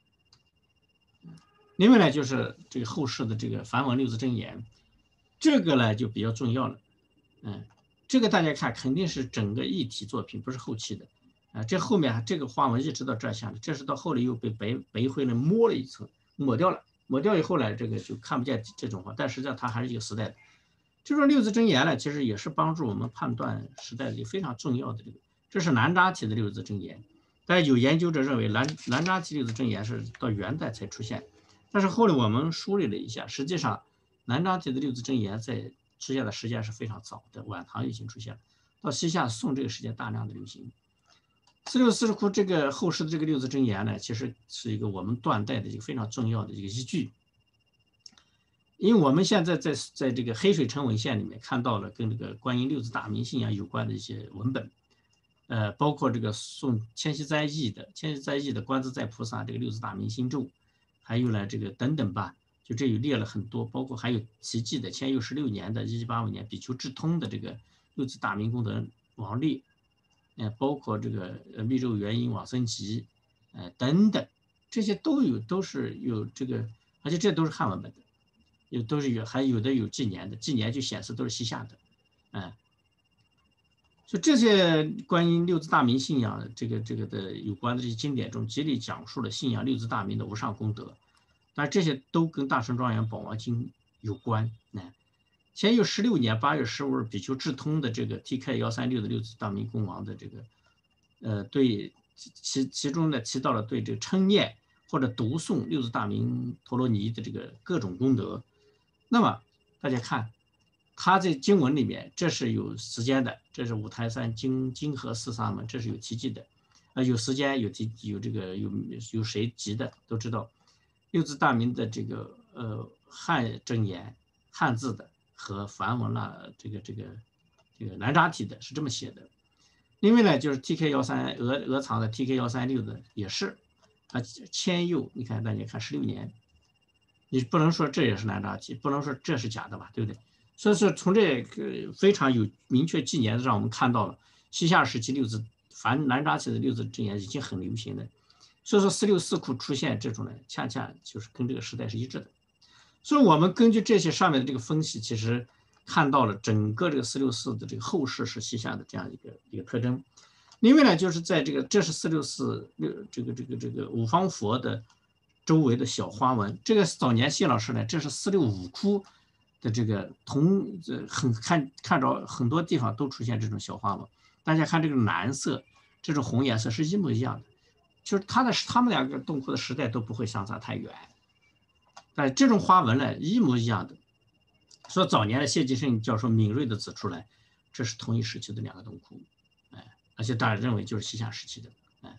另外呢，就是这个后世的这个梵文六字真言。这个呢就比较重要了，嗯，这个大家看肯定是整个一体作品，不是后期的，啊，这后面这个花纹一直到这下，这是到后来又被白白灰呢抹了一层，抹掉了，抹掉以后呢，这个就看不见这种花，但实际上它还是一个时代的。这种六字真言呢，其实也是帮助我们判断时代的一个非常重要的这个，这是南札体的六字真言，但有研究者认为南南札体六字真言是到元代才出现，但是后来我们梳理了一下，实际上。南札体的六字真言在出现的时间是非常早的，晚唐已经出现了，到西夏宋这个时间大量的流行。四六四十窟这个后世的这个六字真言呢，其实是一个我们断代的一个非常重要的一个依据，因为我们现在在在这个黑水城文献里面看到了跟这个关于六字大明信仰有关的一些文本，呃，包括这个宋千禧斋译的千禧斋译的观自在菩萨这个六字大明心咒，还有呢这个等等吧。就这有列了很多，包括还有奇迹的千佑十六年的一七八五年比丘智通的这个六字大明功德王列，呃，包括这个呃密咒元音往生集，呃等等，这些都有都是有这个，而且这都是汉文本的，有都是有还有的有纪年的，纪年就显示都是西夏的，嗯、呃，所以这些关于六字大明信仰这个这个的有关的这些经典中，极力讲述了信仰六字大明的无上功德。但这些都跟大乘庄严宝王经有关。哎，乾佑十六年八月十五日，比丘智通的这个 T K 幺三六的六字大明宫王的这个，呃，对其其中呢提到了对这个称念或者读诵六字大明陀罗尼的这个各种功德。那么大家看，他在经文里面，这是有时间的，这是五台山经经和四沙门，这是有题记的，啊，有时间有题有这个有有谁集的都知道。六字大明的这个呃汉真言汉字的和梵文了这个这个这个南札体的是这么写的。另外呢，就是 T K 幺三俄俄藏的 T K 幺三六的也是啊，千佑，你看大家看十六年，你不能说这也是南札体，不能说这是假的吧，对不对？所以说从这个非常有明确纪年的，让我们看到了西夏时期六字梵南札体的六字真言已经很流行了。所以说四六四窟出现这种呢，恰恰就是跟这个时代是一致的。所以我们根据这些上面的这个分析，其实看到了整个这个四六四的这个后世是西夏的这样一个一个特征。另外呢，就是在这个这是四六四六这个这个这个五方佛的周围的小花纹。这个早年谢老师呢，这是四六五窟的这个同很看看着很多地方都出现这种小花纹。大家看这个蓝色，这种红颜色是一模一样的。就是他的他们两个洞窟的时代都不会相差太远，但这种花纹呢一模一样的。所以早年的谢继胜教授敏锐地指出来， 这是同一时期的两个洞窟，哎，而且大家认为就是西夏时期的，哎，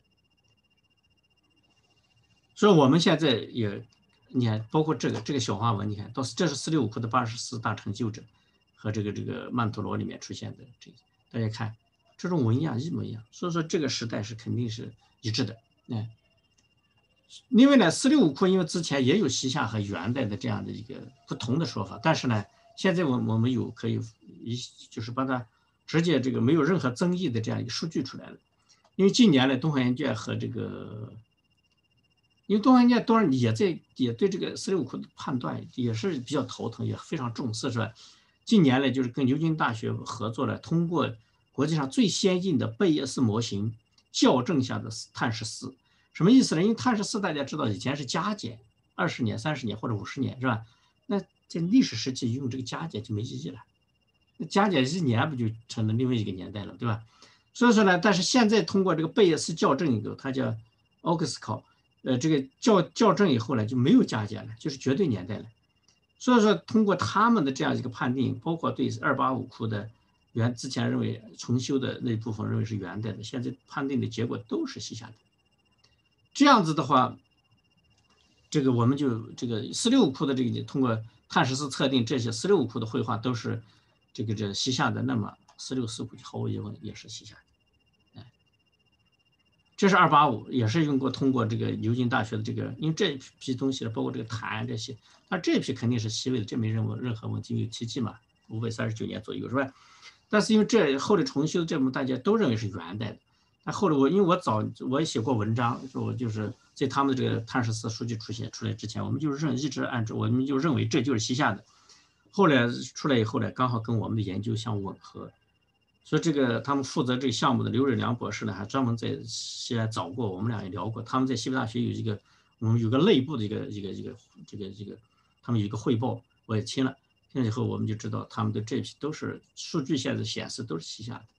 所以我们现在也，你看，包括这个这个小花纹，你看，到这是四六五窟的八十四大成就者，和这个这个曼陀罗里面出现的这个，大家看这种纹样一模一样，所以说这个时代是肯定是一致的，哎。另外呢，四六五窟因为之前也有西夏和元代的这样的一个不同的说法，但是呢，现在我我们有可以一就是把它直接这个没有任何争议的这样一个数据出来了。因为近年来东华研卷和这个，因为东华研卷当然也在也对这个四六五窟的判断也是比较头疼，也非常重视，是吧？近年来就是跟牛津大学合作了，通过国际上最先进的贝叶斯模型校正下的碳十四。什么意思呢？因为碳十四大家知道以前是加减，二十年、三十年或者五十年，是吧？那在历史时期用这个加减就没意义了，那加减一年不就成了另外一个年代了，对吧？所以说呢，但是现在通过这个贝叶斯校正以后，它叫 Oxcal， 呃，这个校校正以后呢就没有加减了，就是绝对年代了。所以说通过他们的这样一个判定，包括对二八五窟的元之前认为重修的那部分认为是元代的，现在判定的结果都是西夏的。这样子的话，这个我们就这个四六五窟的这个通过碳十四测定，这些四六五窟的绘画都是这个这西夏的，那么四六四窟毫无疑问也是西夏的。哎，这是二八五，也是用过通过这个牛津大学的这个，因为这一批东西呢，包括这个碳这些，那这一批肯定是西魏的，这没任何任何问题，有奇迹嘛，五百三十九年左右是吧？但是因为这后来重修，这么大家都认为是元代的。那后来我因为我早我也写过文章，说我就是在他们的这个碳十四数据出现出来之前，我们就是认一直按照我们就认为这就是西夏的。后来出来以后呢，刚好跟我们的研究相吻合，所以这个他们负责这个项目的刘瑞良博士呢，还专门在西安找过，我们俩也聊过。他们在西北大学有一个我们有个内部的一个一个一个这个这个他们有一个汇报，我也听了，听了以后我们就知道他们的这批都是数据现在显示都是西夏的。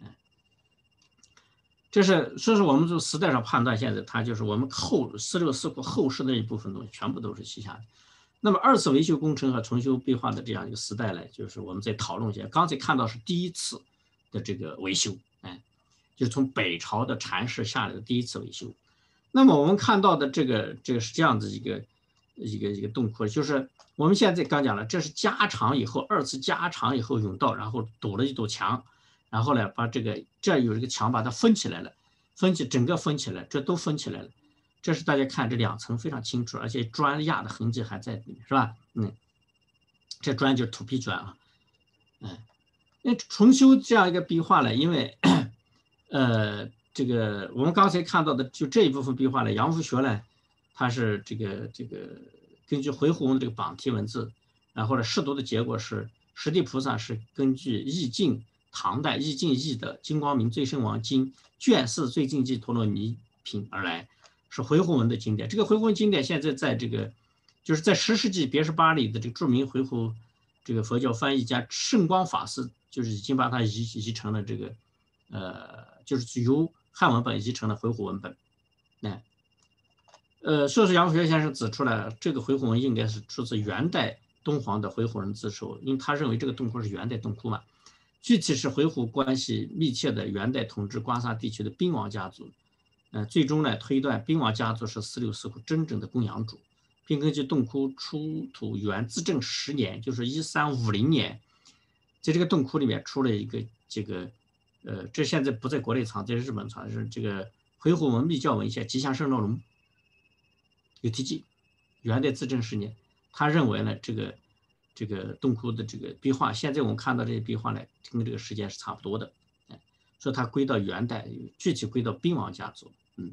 这是，所以说我们从时代上判断，现在它就是我们后四六四窟后世那一部分东西，全部都是西夏的。那么二次维修工程和重修壁画的这样一个时代呢，就是我们在讨论一下。刚才看到是第一次的这个维修，哎，就是从北朝的禅师下来的第一次维修。那么我们看到的这个这个是这样子一个一个一个洞窟，就是我们现在刚讲了，这是加长以后，二次加长以后甬道，然后堵了一堵墙。然后呢，把这个这有一个墙把它分起来了，分起整个分起来，这都分起来了。这是大家看这两层非常清楚，而且砖压的痕迹还在里面，是吧？嗯，这砖就是土坯砖啊，嗯，那重修这样一个壁画呢，因为呃，这个我们刚才看到的就这一部分壁画呢，杨复学呢，他是这个这个根据回鹘文这个榜题文字，然后呢试读的结果是十地菩萨是根据易经。唐代易经译的《金光明最胜王经》卷四最近记陀罗尼品而来，是回鹘文的经典。这个回鹘文经典现在在这个就是在十世纪别十八里的这个著名回鹘这个佛教翻译家圣光法师，就是已经把它移移成了这个呃，就是由汉文本移成了回鹘文本。哎，呃，硕士杨复学先生指出了这个回鹘文应该是出自元代敦煌的回鹘人自首，因为他认为这个洞窟是元代洞窟嘛。具体是回鹘关系密切的元代统治瓜萨地区的宾王家族，呃，最终呢推断宾王家族是四六四窟真正的供养主，并根据洞窟出土元自正十年，就是一三五零年，在这个洞窟里面出了一个这个，呃，这现在不在国内藏，在日本藏，是这个回鹘文密教文献《吉祥圣照龙》有提及，元代自正十年，他认为呢这个。这个洞窟的这个壁画，现在我们看到这些壁画呢，跟这个时间是差不多的，所以它归到元代，具体归到宾王家族。嗯，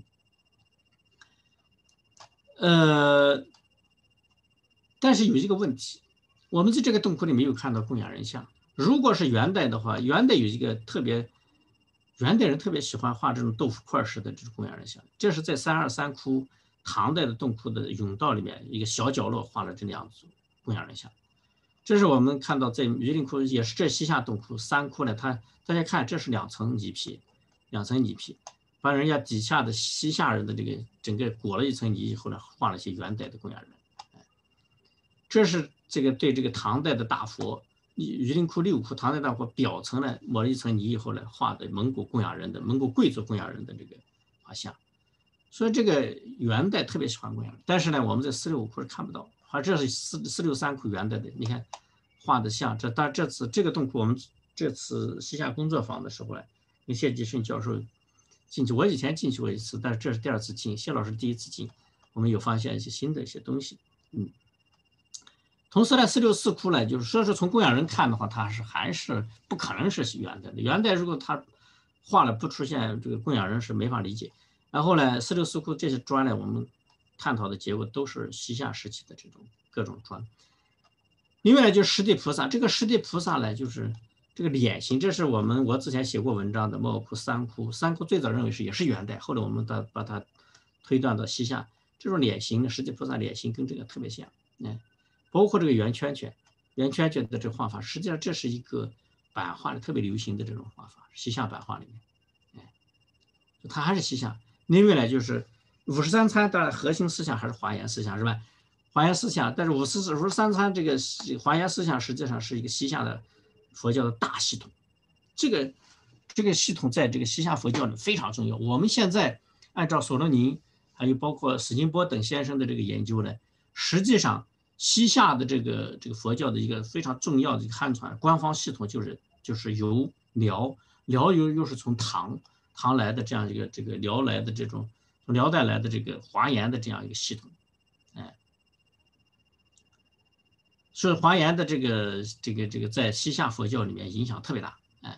呃，但是有一个问题，我们在这个洞窟里没有看到供养人像。如果是元代的话，元代有一个特别，元代人特别喜欢画这种豆腐块式的这种供养人像，这是在三二三窟唐代的洞窟的甬道里面一个小角落画了这两组供养人像。这是我们看到在榆林窟，也是这西夏洞窟三窟呢，它大家看，这是两层泥皮，两层泥皮，把人家底下的西夏人的这个整个裹了一层泥以后呢，画了一些元代的供养人。这是这个对这个唐代的大佛榆林窟、六窟、唐代大火表层呢抹了一层泥以后呢，画的蒙古供养人的蒙古贵族供养人的这个画像。所以这个元代特别喜欢供养人，但是呢，我们在四六五窟是看不到。而这是四四六三窟元代的，你看画的像这。但这次这个洞窟，我们这次西夏工作坊的时候呢，跟谢继顺教授进去，我以前进去过一次，但是这是第二次进，谢老师第一次进，我们有发现一些新的一些东西。嗯，同时呢，四六四窟呢，就是说是从供养人看的话，它是还是不可能是元代的。元代如果他画了不出现这个供养人是没法理解。然后呢，四六四窟这些砖呢，我们探讨的结果都是西夏时期的这种各种砖。另外呢，就是十地菩萨，这个十地菩萨呢，就是这个脸型，这是我们我之前写过文章的莫窟、三窟。三窟最早认为是也是元代，后来我们把把它推断到西夏。这种脸型，十地菩萨脸型跟这个特别像，嗯，包括这个圆圈圈，圆圈圈的这个画法，实际上这是一个版画里特别流行的这种画法，西夏版画里面，哎，它还是西夏。另外呢，就是五十三参，当然核心思想还是华严思想，是吧？华严思想，但是五十五十三参这个华严思想实际上是一个西夏的佛教的大系统，这个这个系统在这个西夏佛教里非常重要。我们现在按照索罗宁还有包括史金波等先生的这个研究呢，实际上西夏的这个这个佛教的一个非常重要的一个汉传官方系统就是就是由辽辽又又是从唐。唐来的这样一个这个辽来的这种从辽代来的这个华严的这样一个系统，哎，所以华严的这个这个这个在西夏佛教里面影响特别大，哎，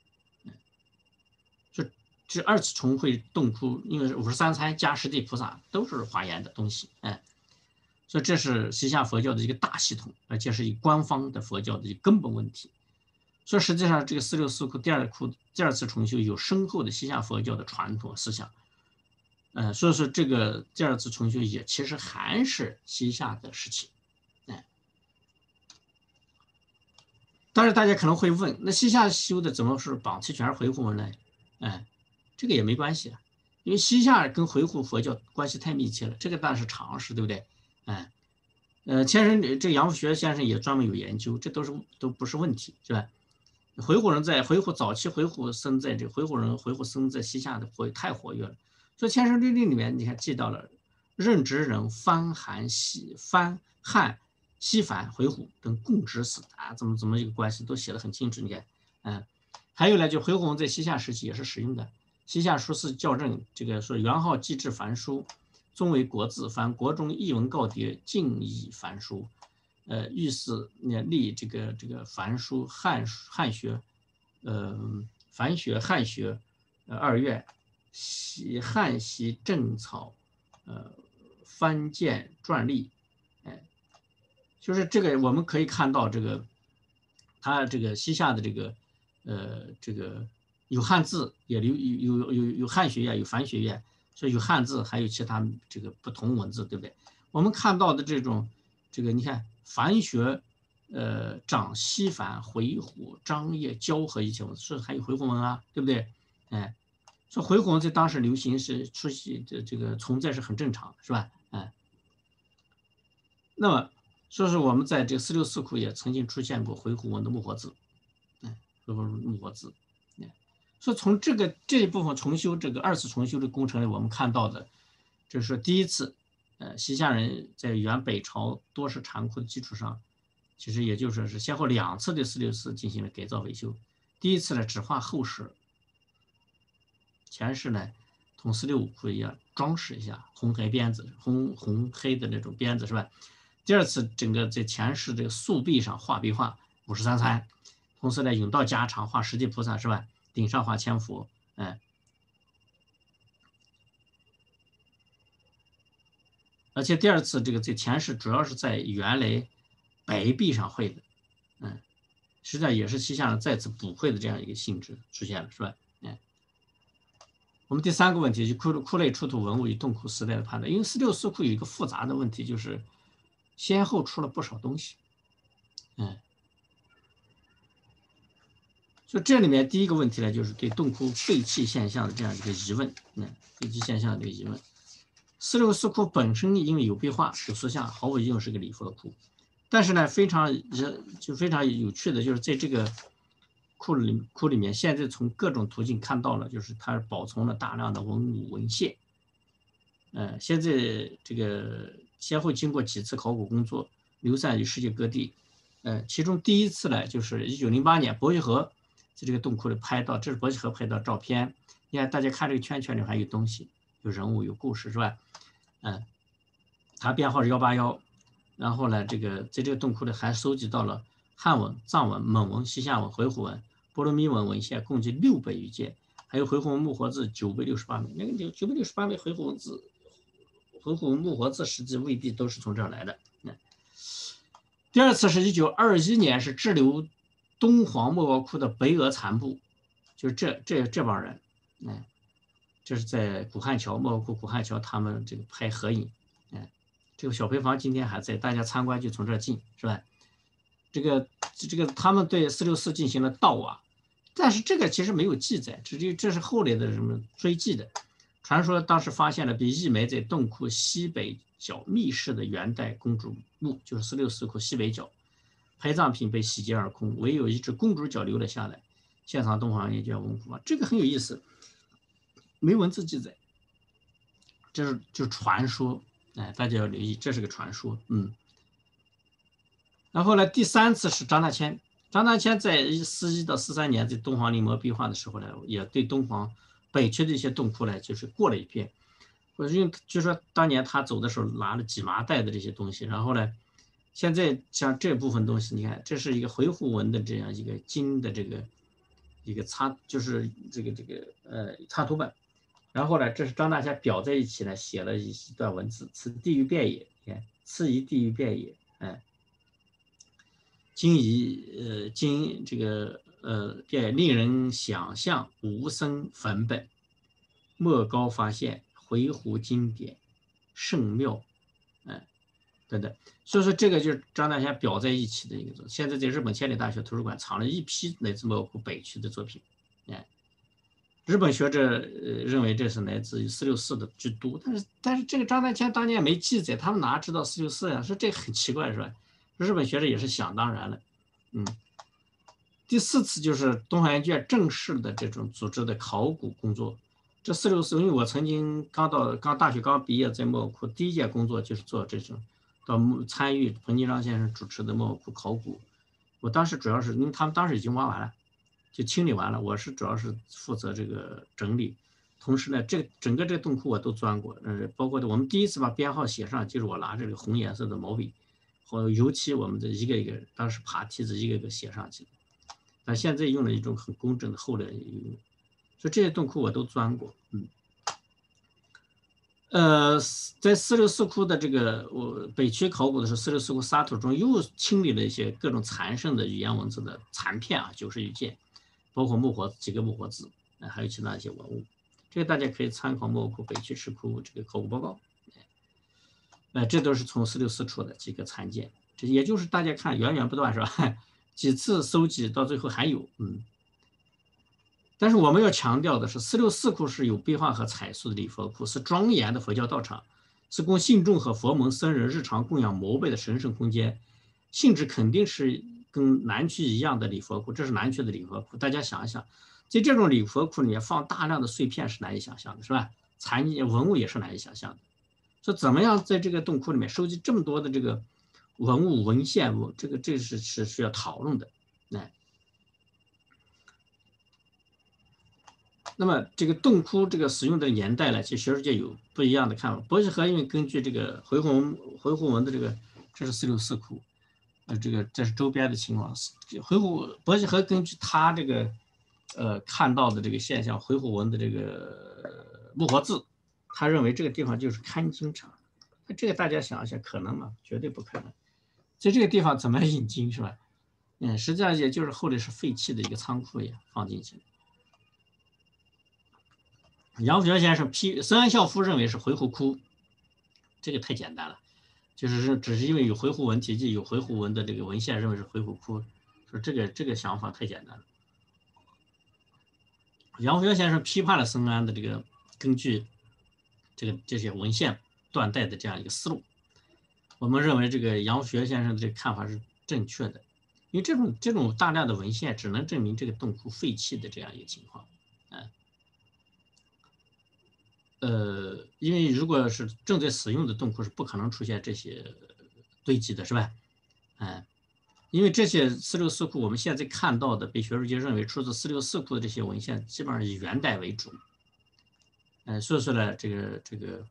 就这二次重会洞窟，因为五十三参加十地菩萨都是华严的东西，哎，所以这是西夏佛教的一个大系统，而且是以官方的佛教的一个根本问题。所以实际上，这个四六四窟第二窟第二次重修有深厚的西夏佛教的传统思想，呃，所以说这个第二次重修也其实还是西夏的事情，哎。当然，大家可能会问，那西夏修的怎么是榜齐全是回鹘文呢？哎，这个也没关系啊，因为西夏跟回鹘佛教关系太密切了，这个当然是常识，对不对？哎，呃，先生这个杨复学先生也专门有研究，这都是都不是问题，是吧？回鹘人在回鹘早期，回鹘僧在这回鹘人回鹘僧在西夏的活太活跃了，所以《天生律令》里面你看记到了任职人番韩西番汉西凡回鹘等共执死啊，怎么怎么一个关系都写得很清楚。你看，嗯，还有呢，就回鹘文在西夏时期也是使用的。西夏书四校正这个说元号既制凡书，宗为国字，凡国中译文告牒，尽以凡书。呃，御史立这个这个梵书汉汉学，呃，梵学汉学，呃，二院，习汉习正草，呃，藩建篆隶，哎，就是这个我们可以看到这个，它这个西夏的这个，呃，这个有汉字，也有有有有有汉学院，有梵学院，所以有汉字，还有其他这个不同文字，对不对？我们看到的这种，这个你看。梵学，呃，长西梵、回鹘、张掖、交河一些文字，是还有回鹘文啊，对不对？哎，说回鹘文在当时流行是出现的这个存在是很正常的，是吧？哎，那么说是我们在这个四六四窟也曾经出现过回鹘文的木活字，哎，回鹘木活字，哎，所以从这个这一部分重修这个二次重修的工程里，我们看到的，就是说第一次。呃，西夏人在原北朝多是禅窟的基础上，其实也就是是先后两次对四六四进行了改造维修。第一次呢，只画后室，前室呢同四六五窟一样装饰一下红黑边子，红红黑的那种边子，是吧？第二次整个在前室这个素壁上画壁画五十三参，同时呢甬道加长画十地菩萨，是吧？顶上画千佛，哎。而且第二次这个在前室主要是在原来白壁上绘的，嗯，实际上也是西夏人再次补绘的这样一个性质出现了，是吧？嗯，我们第三个问题就窟窟内出土文物与洞窟时代的判断，因为四六四窟有一个复杂的问题，就是先后出了不少东西，嗯，所以这里面第一个问题呢，就是对洞窟废弃现象的这样一个疑问，嗯，废弃现象的这个疑问。四六四窟本身因为有壁画有塑像，毫无疑问是个礼佛窟。 但是呢，非常就非常有趣的，就是在这个库里库里面，现在从各种途径看到了，就是它保存了大量的文物文献。呃，现在这个先后经过几次考古工作，流散于世界各地。呃，其中第一次呢，就是一九零八年伯希和在这个洞窟里拍到，这是伯希和拍到照片。你看，大家看这个圈圈里还有东西，有人物，有故事，是吧？嗯、呃，它编号是幺八幺。然后呢，这个在这个洞窟里还收集到了汉文、藏文、蒙文、西夏文、回鹘文、波罗咪文文献，共计六百余件，还有回鹘文木活字九百六十八枚。那个九九百六十八枚回鹘文字。回鹘文木活字实际未必都是从这儿来的。第二次是一九二一年，是滞留东黄莫高窟的北俄残部，就是这这这帮人，哎，这是在古汉桥莫高窟古汉桥他们这个拍合影，哎，这个小平房今天还在，大家参观就从这儿进，是吧？这个这个他们对四六四进行了盗挖，但是这个其实没有记载，这这是后来的什么追记的。传说当时发现了被溢埋在洞窟西北角密室的元代公主墓，就是四六四窟西北角，陪葬品被洗劫而空，唯有一只公主角留了下来。现藏东皇研究文库，这个很有意思，没文字记载，这是就是传说，哎，大家要留意，这是个传说，嗯。然后呢，第三次是张大千，张大千在四一到四三年在东皇临摹壁画的时候呢，也对东皇北区的一些洞窟呢，就是过了一遍。我因为据说当年他走的时候拿了几麻袋的这些东西，然后呢，现在像这部分东西，你看这是一个回鹘文的这样一个金的这个一个插，就是这个这个呃插图本，然后呢，这是张大千裱在一起呢，写了一段文字：此地狱变也，看，此一地狱变也，哎，今以呃今这个呃变令人想象无声粉本。莫高发现回鹘经典圣庙，哎，等等，所以说这个就是张大千裱在一起的一个作品。现在在日本千里大学图书馆藏了一批来自莫高窟北区的作品，哎，日本学者认为这是来自于四六四的居都，但是但是这个张大千当年没记载，他们哪知道四六四呀？说这个很奇怪是吧？日本学者也是想当然了，嗯。第四次就是东海研究院正式的这种组织的考古工作。这四六四，因为我曾经刚到刚大学刚毕业，在莫高窟第一件工作就是做这种，到参与彭金章先生主持的莫高窟考古。我当时主要是因为他们当时已经挖完了，就清理完了，我是主要是负责这个整理。同时呢，这整个这个洞窟我都钻过，呃，包括我们第一次把编号写上，就是我拿这个红颜色的毛笔和油漆，我们的一个一个当时爬梯子一个一个写上去。但现在用了一种很工整的后来用。所以这些洞窟我都钻过，嗯，呃，在四六四窟的这个我北区考古的时候，四六四窟沙土中又清理了一些各种残剩的语言文字的残片啊，九十余件，包括木活几个木活字，呃，还有其他一些文物。这个大家可以参考莫高窟北区石窟这个考古报告，呃，这都是从四六四出的几个残件，这也就是大家看源源不断是吧？几次搜集到最后还有，嗯。但是我们要强调的是，四六四窟是有壁画和彩塑的礼佛窟，是庄严的佛教道场，是供信众和佛门僧人日常供养膜拜的神圣空间，性质肯定是跟南区一样的礼佛窟。这是南区的礼佛窟，大家想一想，在这种礼佛窟里面放大量的碎片是难以想象的，是吧？残文物也是难以想象的。说怎么样在这个洞窟里面收集这么多的这个文物文献，这个这是是需要讨论的，哎。那么这个洞窟这个使用的年代呢，其实学术界有不一样的看法。伯希和因为根据这个回鹘文回鹘文的这个，这是四六四窟，呃，这个这是周边的情况。回鹘伯希和根据他这个呃看到的这个现象，回鹘文的这个木活字，他认为这个地方就是看经场。那这个大家想一想，可能吗？绝对不可能。在这个地方怎么引经是吧？嗯，实际上也就是后来是废弃的一个仓库一样放进去。杨府学先生批孙安孝夫认为是回鹘窟，这个太简单了，就是只是因为有回鹘文题记，有回鹘文的这个文献，认为是回鹘窟，说这个这个想法太简单了。杨府学先生批判了孙安的这个根据这个这些文献断代的这样一个思路。 我们认为这个杨学先生的这个看法是正确的，因为这种这种大量的文献只能证明这个洞窟废弃的这样一个情况，啊，呃，因为如果是正在使用的洞窟是不可能出现这些堆积的，是吧？哎，因为这些四六四库我们现在看到的被学术界认为出自四六四库的这些文献，基本上以元代为主，哎，所以说呢，这个这个。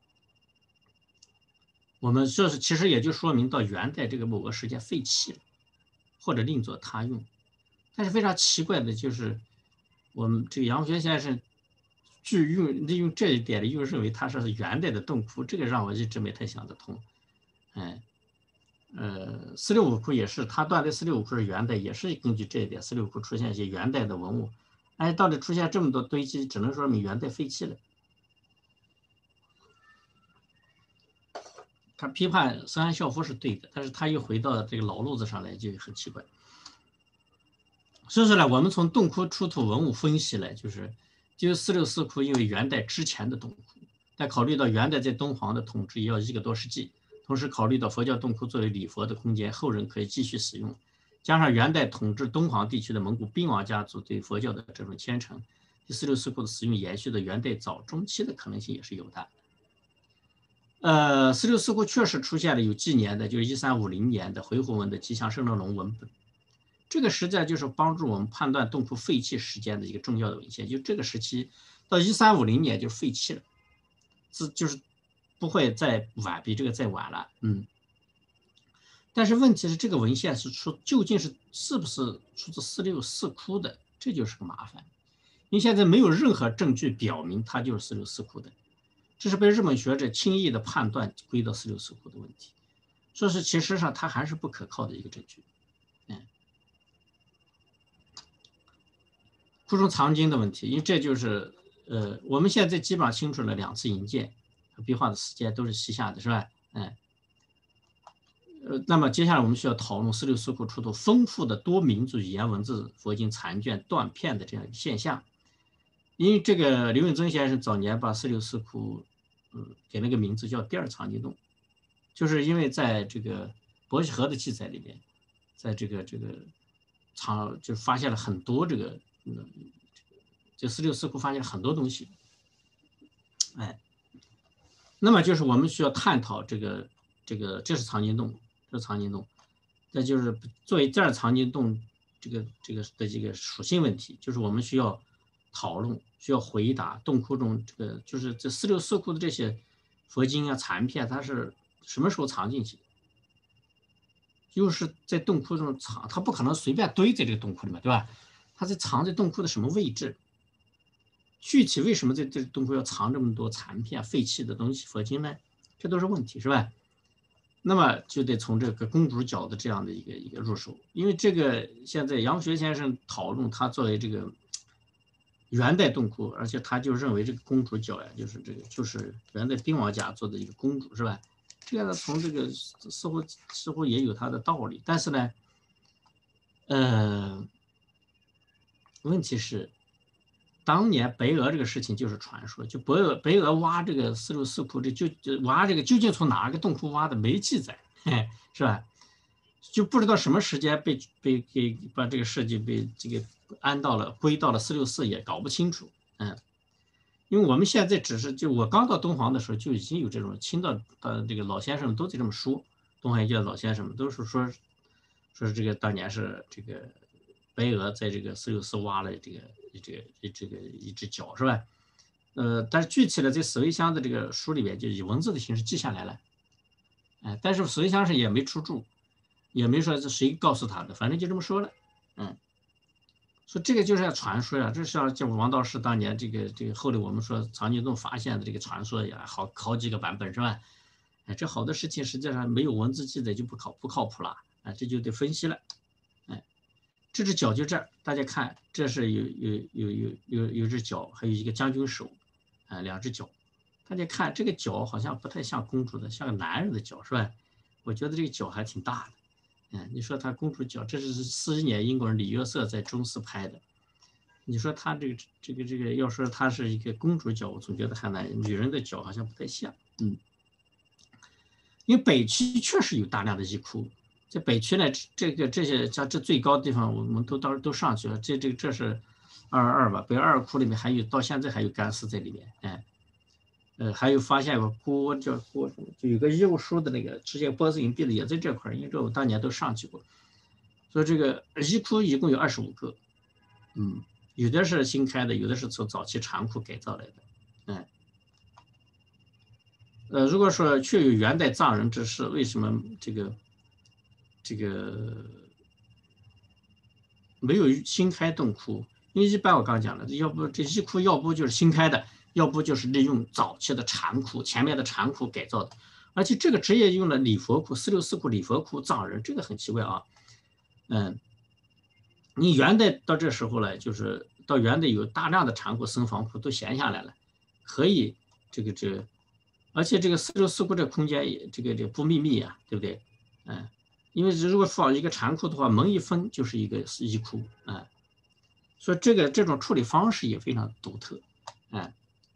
我们说是其实也就说明到元代这个某个时间废弃了，或者另作他用。但是非常奇怪的就是，我们这个杨学先生据用利用这一点的，又认为它是元代的洞窟，这个让我一直没太想得通。哎，呃，四六五库也是，他断的四六五库是元代，也是根据这一点，四六五库出现一些元代的文物。哎，到底出现这么多堆积，只能说明元代废弃了。他批判森安孝夫是对的，但是他又回到这个老路子上来，就很奇怪。所以说呢，我们从洞窟出土文物分析来，就是就四六四库因为元代之前的洞窟，但考虑到元代在敦煌的统治也要一个多世纪，同时考虑到佛教洞窟作为礼佛的空间，后人可以继续使用，加上元代统治敦煌地区的蒙古宾王家族对佛教的这种虔诚，四六四库的使用延续的元代早中期的可能性也是有的。呃，四六四库确实出现了有纪年的，就是一三五零年的回鹘文的吉祥圣乐龙文本，这个实在就是帮助我们判断洞窟废弃时间的一个重要的文献。就这个时期到一三五零年就废弃了，是就是不会再晚，比这个再晚了。嗯，但是问题是这个文献是出究竟是是不是出自四六四库的，这就是个麻烦，因为现在没有任何证据表明它就是四六四库的。这是被日本学者轻易的判断归到四六四库的问题，说是其实上它还是不可靠的一个证据。嗯，库中藏经的问题，因为这就是呃我们现在基本上清楚了两次引荐和壁画的时间都是西夏的，是吧？嗯，呃，那么接下来我们需要讨论四六四库出土丰富的多民族语言文字佛经残卷断片的这样一个现象。因为这个刘永增先生早年把四六四库嗯，给那个名字叫第二藏经洞，就是因为在这个伯希和的记载里面，在这个这个藏就发现了很多这个嗯，这四六四库发现了很多东西，哎，那么就是我们需要探讨这个这个这是藏经洞，这是藏经洞，那就是作为第二藏经洞这个这个的这个属性问题，就是我们需要讨论。需要回答洞窟中这个就是这四六四库的这些佛经啊残片，它是什么时候藏进去的？又是在洞窟中藏，它不可能随便堆在这个洞窟里面，对吧？它是藏在洞窟的什么位置？具体为什么在这洞窟要藏这么多残片、废弃的东西、佛经呢？这都是问题，是吧？那么就得从这个公主角的这样的一个一个入手，因为这个现在杨学先生讨论，他作为这个。元代洞窟，而且他就认为这个公主角呀，就是这个就是元代兵王家做的一个公主，是吧？这个呢，从这个似乎似乎也有它的道理，但是呢，呃，问题是，当年白俄这个事情就是传说，就白俄白俄挖这个四六四库，这就挖这个究竟从哪个洞窟挖的没记载，是吧？就不知道什么时间被被给把这个事情被这个安到了归到了四六四也搞不清楚，嗯，因为我们现在只是就我刚到敦煌的时候就已经有这种清道的这个老先生们都在这么说，敦煌研究的老先生们都是说说是这个当年是这个白俄在这个四六四挖了这个这个这个一只脚，是吧？呃，但是具体的在史维香的这个书里边就以文字的形式记下来了，哎，但是史维香是也没出注。也没说是谁告诉他的，反正就这么说了，嗯，说这个就是要传说呀，这是要就王道士当年这个这个后来我们说藏经洞发现的这个传说呀，好好几个版本是吧？哎，这好多事情实际上没有文字记载就不靠不靠谱了，啊，这就得分析了，哎，这只脚就这儿，大家看，这是有有有有有有只脚，还有一个将军手，啊，两只脚，大家看这个脚好像不太像公主的，像个男人的脚是吧？我觉得这个脚还挺大的。嗯，你说他公主脚，这是四十年英国人李约瑟在中斯拍的。你说他这个这个这个，要说他是一个公主脚，我总觉得还难，女人的脚好像不太像。嗯， 因为北区确实有大量的遗库，在北区呢，这个这些像这最高的地方，我们都到都上去了，这这这是二二二吧，北二库里面还有到现在还有干丝在里面，哎，呃，还有发现有郭叫郭什么，就有个业务书的那个直接波斯银币的也在这块，因为这我当年都上去过，所以这个遗库一共有二十五个，嗯，有的是新开的，有的是从早期长库改造来的，哎。呃，如果说确有元代藏人之事，为什么这个这个没有新开洞窟？因为一般我刚讲了，要不这一窟要不就是新开的，要不就是利用早期的禅窟前面的禅窟改造的，而且这个直接用了礼佛窟四六四窟礼佛窟藏人，这个很奇怪啊。嗯，你元代到这时候了，就是到元代有大量的禅窟僧房窟都闲下来了，可以这个这。而且这个四六四窟这空间也这个这不秘密啊，对不对？嗯，因为如果放一个禅窟的话，门一分就是一个一窟，嗯，所以这个这种处理方式也非常独特，嗯。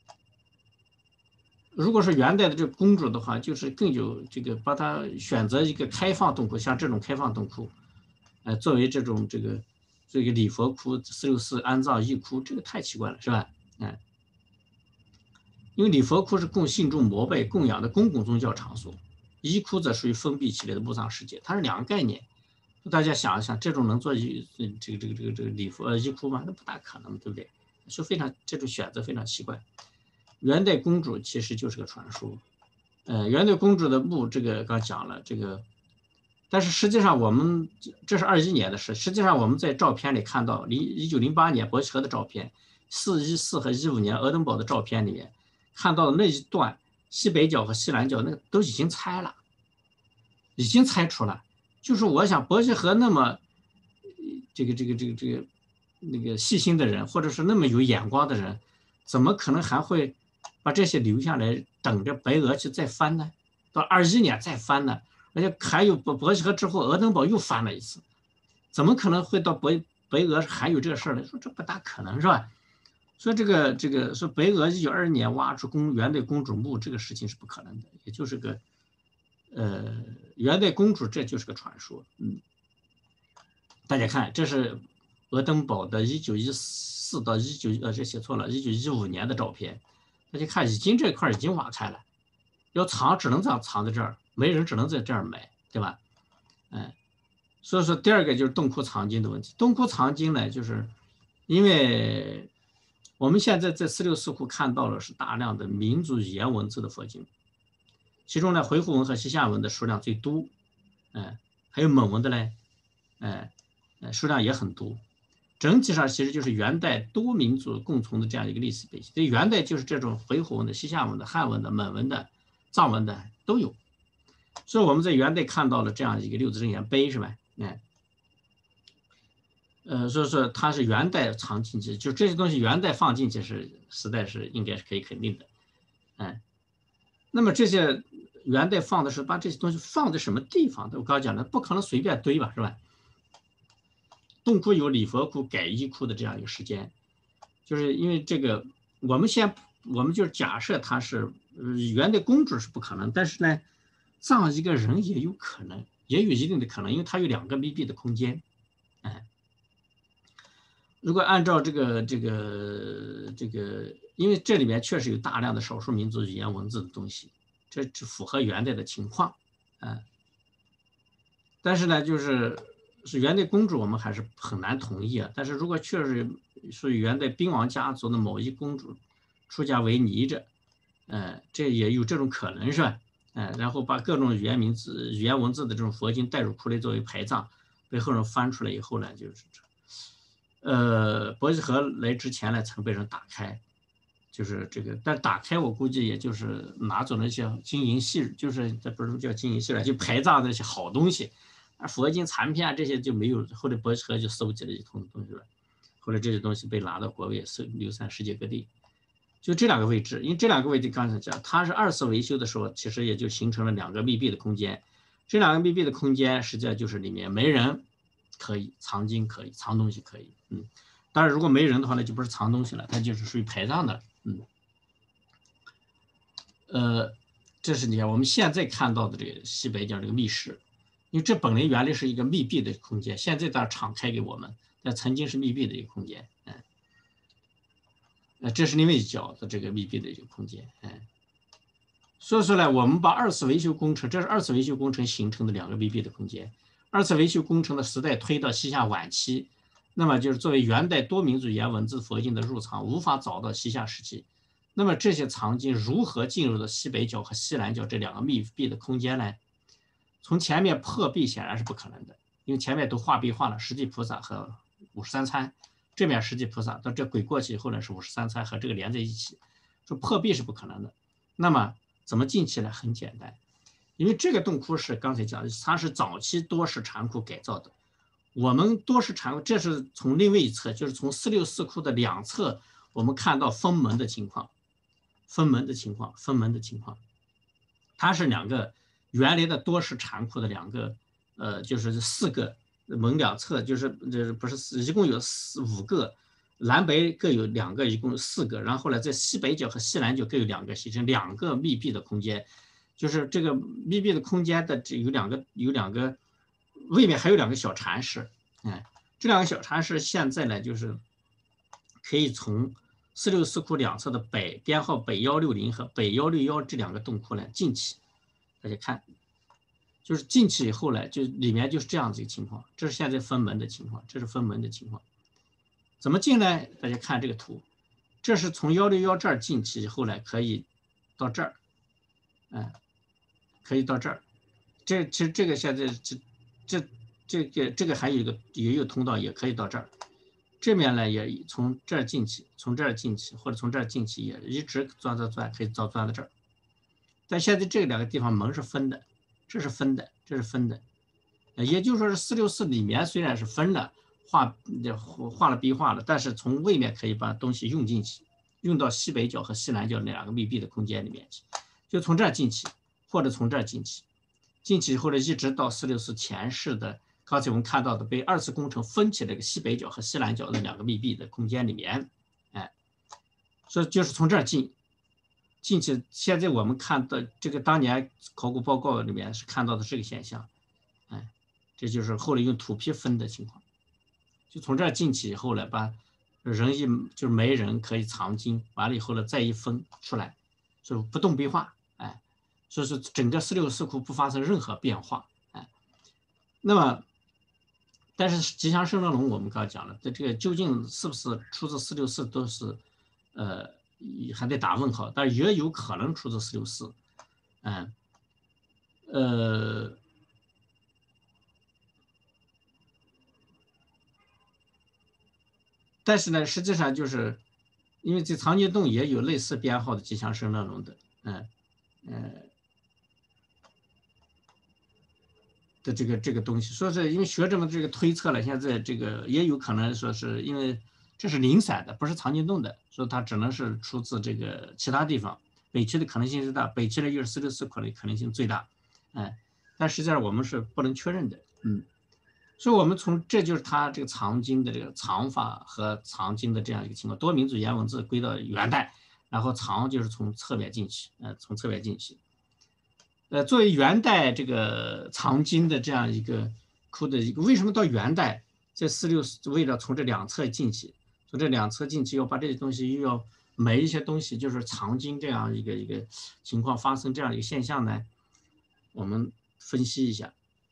如果是元代的这个公主的话，就是更有这个把它选择一个开放洞窟，像这种开放洞窟，呃，作为这种这个这个礼佛窟、四六四安葬一窟，这个太奇怪了，是吧？嗯。因为礼佛窟是供信众膜拜供养的公共宗教场所，遗窟则属于封闭起来的墓葬世界，它是两个概念。大家想一想，这种能做遗这个这个这个这个礼佛呃遗窟吗？那不大可能，对不对？是非常这种选择非常奇怪。元代公主其实就是个传说，呃，元代公主的墓这个刚讲了这个，但是实际上我们这是二一年的事，实际上我们在照片里看到零一九零八年伯希和的照片，四一四和一五年俄登堡的照片里面。看到的那一段西北角和西南角那个都已经拆了，已经拆除了。就是我想伯希和那么这个这个这个这个那个细心的人，或者是那么有眼光的人，怎么可能还会把这些留下来，等着白俄去再翻呢？到二一年再翻呢？而且还有伯伯希和之后，俄登堡又翻了一次，怎么可能会到白白俄还有这个事儿呢？说这不大可能，是吧？说这个这个说白俄一九二二年挖出公元代公主墓这个事情是不可能的，也就是个呃元代公主这就是个传说。嗯，大家看，这是俄登堡的一九一四到一九呃这写错了，一九一五年的照片。大家看，已经这块已经挖开了，要藏只能这样藏在这儿，没人只能在这儿埋，对吧？嗯，所以说第二个就是洞窟藏经的问题。洞窟藏经呢，就是因为。我们现在在四六四窟看到了是大量的民族语言文字的佛经，其中呢回鹘文和西夏文的数量最多，哎，还有蒙文的嘞，哎，数量也很多。整体上其实就是元代多民族共存的这样一个历史背景。所以元代就是这种回鹘文的、西夏文的、汉文的、蒙文的、藏文的都有。所以我们在元代看到了这样一个六字真言碑，是吧？哎。呃，所以说它是元代藏进去，就这些东西元代放进去是时代是应该是可以肯定的，哎，那么这些元代放的是把这些东西放在什么地方？我刚刚讲的不可能随便堆吧，是吧？洞窟有礼佛窟改衣窟的这样一个时间，就是因为这个，我们先我们就假设它是元代公主是不可能，但是呢，葬一个人也有可能，也有一定的可能，因为它有两个密闭的空间，哎。如果按照这个这个这个，因为这里面确实有大量的少数民族语言文字的东西，这是符合元代的情况，嗯，但是呢，就是是元代公主，我们还是很难同意啊。但是如果确实属于元代兵王家族的某一公主出家为尼者，嗯，这也有这种可能，是吧？嗯，然后把各种语言名字、语言文字的这种佛经带入窟内作为陪葬，被后人翻出来以后呢，就是。呃，伯希和来之前呢，曾被人打开，就是这个，但打开我估计也就是拿走那些金银细，就是这不是叫金银细软，就陪葬那些好东西，啊，佛经残片啊这些就没有，后来伯希和就搜集了一通东西了，后来这些东西被拿到国外，流散世界各地。就这两个位置，因为这两个位置刚才讲，它是二次维修的时候，其实也就形成了两个密闭的空间，这两个密闭的空间实际上就是里面没人。可以藏经，可以藏东西，可以，嗯，当然如果没人的话，那就不是藏东西了，它就是属于陪葬的，嗯，呃， 这是你看我们现在看到的这个西北角这个密室，因为这本来原来是一个密闭的空间，现在它敞开给我们，但曾经是密闭的一个空间，嗯，呃，这是另外一角的这个密闭的一个空间，嗯，所以说呢，我们把二次维修工程，这是二次维修工程形成的两个密闭的空间，二次维修工程的时代推到西夏晚期，那么就是作为元代多民族语言文字佛经的入藏，无法找到西夏时期。那么这些藏经如何进入到西北角和西南角这两个密闭的空间呢？从前面破壁显然是不可能的，因为前面都画壁画了十地菩萨和五十三参，这面十地菩萨到这鬼过去以后呢是五十三参和这个连在一起，说破壁是不可能的。那么怎么进去呢？很简单，因为这个洞窟是刚才讲的，它是早期多室禅窟改造的。我们多室禅窟，这是从另外一侧，就是从四六四窟的两侧，我们看到封门的情况。分门的情况，分门的情况，它是两个原来的多室禅窟的两个，呃，就是四个门两侧，就是就是不是四，一共有四五个，南北各有两个，一共有四个。然后呢，在西北角和西南角各有两个，形成两个密闭的空间。就是这个密闭的空间的这有两个有两个，外面还有两个小禅室，哎，这两个小禅室现在呢就是可以从四六四窟两侧的北编号北幺六零和北幺六幺这两个洞窟呢进去，大家看，就是进去以后呢，就里面就是这样子一个情况，这是现在分门的情况，这是分门的情况。怎么进呢？大家看这个图，这是从幺六幺这儿进去以后呢，可以到这儿，嗯，可以到这儿。这其实这个现在这这这个这个还有一个也有通道，也可以到这儿。这面呢也从这儿进去，从这儿进去，或者从这儿进去，也一直钻钻钻，可以钻钻到这儿。但现在这两个地方门是分的，这是分的，这是分的，也就是说是四六四里面虽然是分了，画画了壁画了，但是从外面可以把东西用进去，用到西北角和西南角那两个密闭的空间里面去，就从这儿进去，或者从这儿进去，进去以后呢，一直到四六四前世的。刚才我们看到的被二次工程分起这个西北角和西南角的两个密闭的空间里面，哎，所以就是从这儿进，进去。现在我们看到这个当年考古报告里面是看到的这个现象，哎，这就是后来用土坯分的情况，就从这儿进去以后呢，把人一就是没人可以藏经，完了以后呢再一分出来，就不动壁画，哎，所以说整个四六四窟不发生任何变化，哎，那么。但是吉祥圣乐龙我们刚刚讲了，这这个究竟是不是出自四六四都是，呃，还得打问号，但是也有可能出自四六四，嗯，呃，但是呢，实际上就是因为这藏经洞也有类似编号的吉祥圣乐龙的，嗯，呃。的这个这个东西，说是因为学者们这个推测了，现在这个也有可能说是因为这是零散的，不是藏经洞的，所以它只能是出自这个其他地方。北区的可能性最大，北区的又是四六四窟的可能性最大，哎，但实际上我们是不能确认的，嗯，所以我们从这就是它这个藏经的这个藏法和藏经的这样一个情况，多民族言文字归到元代，然后藏就是从侧面进去，呃，从侧面进去。呃，作为元代这个藏经的这样一个窟的一个，为什么到元代这四六为了从这两侧进去，从这两侧进去要把这些东西又要埋一些东西，就是藏经这样一个一个情况发生这样一个现象呢？我们分析一下。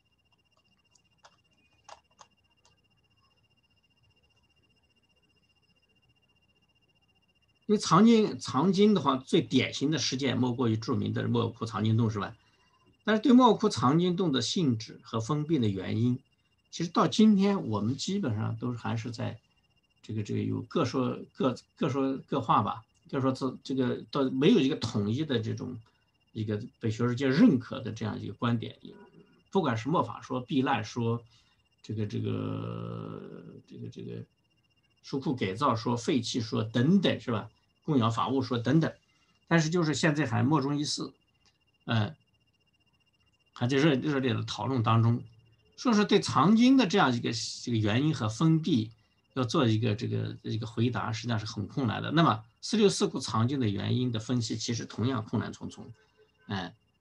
因为藏经藏经的话，最典型的事件莫过于著名的莫尔窟藏经洞，是吧？但是对莫尔窟藏经洞的性质和封闭的原因，其实到今天我们基本上都是还是在这个这个有各说各各说各话吧，就说这这个到没有一个统一的这种一个被学术界认可的这样一个观点，不管是末法说、避难说、这个这个这个这个书库改造说、废弃说等等，是吧？供养法物说等等，但是就是现在还莫衷一是，嗯。还在热热烈的讨论当中，说是对藏经的这样一个这个原因和封闭要做一个这个一个回答，实际上是很困难的。那么四六四窟藏经的原因的分析，其实同样困难重重。嗯，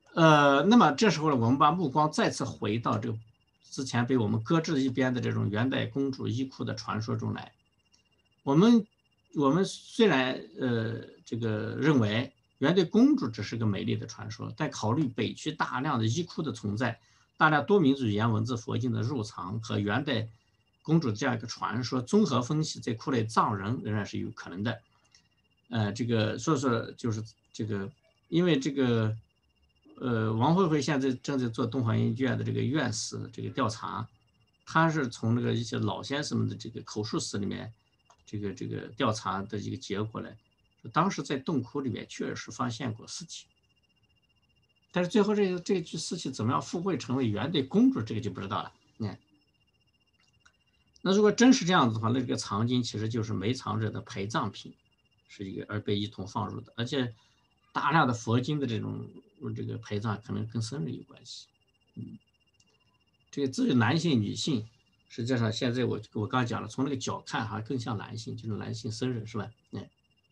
呃，那么这时候呢，我们把目光再次回到这个之前被我们搁置一边的这种元代公主衣裤的传说中来。我们我们虽然呃这个认为元代公主只是个美丽的传说，但考虑北区大量的衣裤的存在，大量多民族语言文字佛经的入藏和元代公主这样一个传说综合分析，在库内藏人仍然是有可能的。呃，这个所以说就是这个，因为这个。呃，王慧慧现在正在做东华研究院的这个院士这个调查，他是从那个一些老先生们的这个口述史里面，这个这个调查的一个结果来，当时在洞窟里面确实发现过尸体，但是最后这个这具尸体怎么样附会成为元代公主，这个就不知道了。你看，那如果真是这样子的话，那这个藏经其实就是埋藏者的陪葬品，是一个而被一同放入的，而且大量的佛经的这种。这个陪葬可能跟僧人有关系，嗯，这个至于男性、女性，实际上现在我我刚讲了，从那个脚看还更像男性，就是男性僧人是吧？嗯，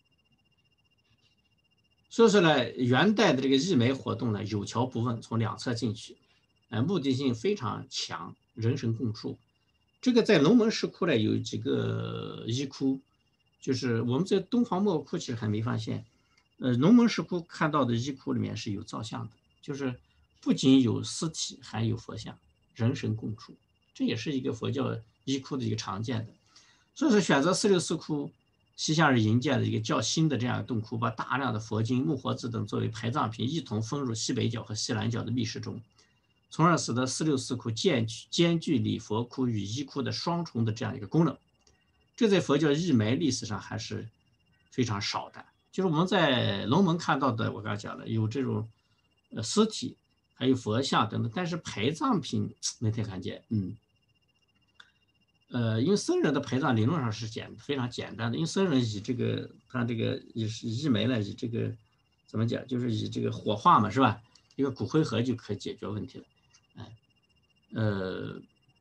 所以说呢，元代的这个义媒活动呢，有条不紊，从两侧进去，呃，目的性非常强，人神共处。这个在龙门石窟呢有几个衣窟，就是我们在东方莫窟其实还没发现。呃，龙门石窟看到的衣窟里面是有造像的，就是不仅有尸体，还有佛像，人神共处，这也是一个佛教衣窟的一个常见的。所以说，选择四六四窟，西夏人营建的一个较新的这样的洞窟，把大量的佛经、木活字等作为陪葬品，一同封入西北角和西南角的密室中，从而使得四六四窟兼具兼具礼佛窟与衣窟的双重的这样一个功能。这在佛教义媒历史上还是非常少的。就是我们在龙门看到的，我刚才讲了，有这种呃尸体，还有佛像等等，但是陪葬品没太看见。嗯，呃，因为僧人的陪葬理论上是简非常简单的，因为僧人以这个他这个以义媒呢，以这个怎么讲，就是以这个火化嘛，是吧？一个骨灰盒就可以解决问题了。哎，呃。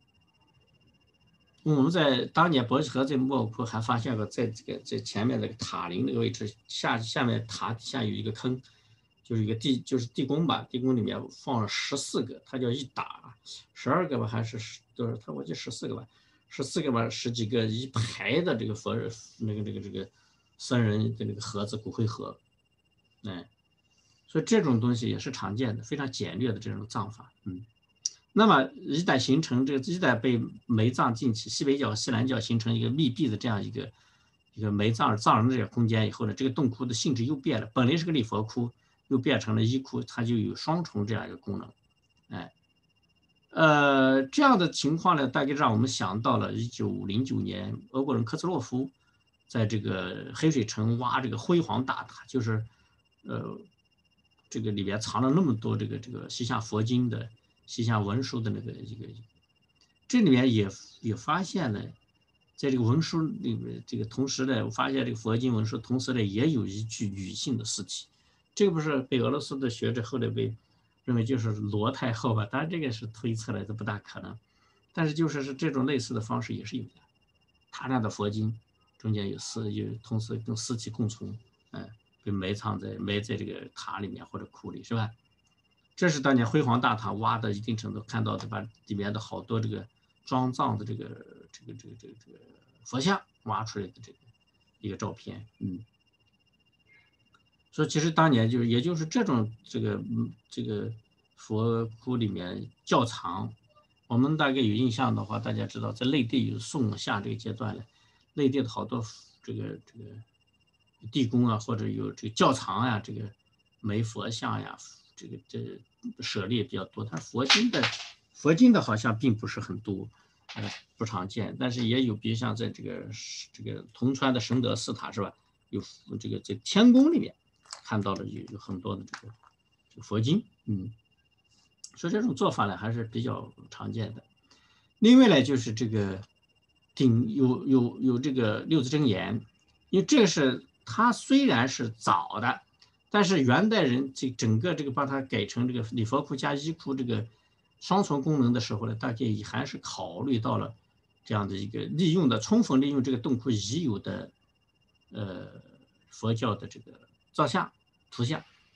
我们在当年伯希河在莫库还发现过，在这个在前面这个塔林那个位置下下面塔底下有一个坑，就是一个地就是地宫吧，地宫里面放了十四个，它叫一打，十二个吧还是十多少？他我记得十四个吧，十四个吧，十几个一排的这个佛那个这个这个僧人的那个盒子骨灰盒，哎，所以这种东西也是常见的，非常简略的这种葬法，嗯。那么一旦形成这个一旦被埋葬进去，西北角、西南角形成一个密闭的这样一个一个埋葬葬人的这个空间以后呢，这个洞窟的性质又变了，本来是个礼佛窟，又变成了衣窟，它就有双重这样一个功能。哎，呃，这样的情况呢，大概让我们想到了一九零九年俄国人科兹洛夫在这个黑水城挖这个辉煌大塔，就是呃这个里边藏了那么多这个这个西夏佛经的。西夏文书的那个一个，这里面也也发现了，在这个文书里面，这个同时呢，我发现这个佛经文书同时呢也有一具女性的尸体，这个不是被俄罗斯的学者后来被认为就是罗太后吧？当然这个是推测来的，不大可能，但是就是是这种类似的方式也是有的，大量的佛经中间有尸有同时跟尸体共存，嗯，被埋藏在埋在这个塔里面或者窟里，是吧？这是当年辉煌大塔挖的一定程度看到的，把里面的好多这个装藏的这个这个这个这个这个佛像挖出来的这个一个照片，嗯，所以其实当年就是也就是这种这个这个佛窟里面窖藏，我们大概有印象的话，大家知道在内地有宋夏这个阶段呢，内地的好多这个这个地宫啊，或者有这个窖藏呀、啊，这个埋佛像呀。这个这舍利也比较多，但佛经的佛经的好像并不是很多，呃，不常见。但是也有，比如像在这个这个铜川的神德寺塔是吧？有这个在天宫里面看到了有有很多的这个佛经，嗯，所以这种做法呢还是比较常见的。另外呢，就是这个顶有有有这个六字真言，因为这是它虽然是早的。但是元代人这整个这个把它改成这个礼佛窟加衣窟这个双重功能的时候呢，大概也还是考虑到了这样的一个利用的充分利用这个洞窟已有的呃佛教的这个造像图像，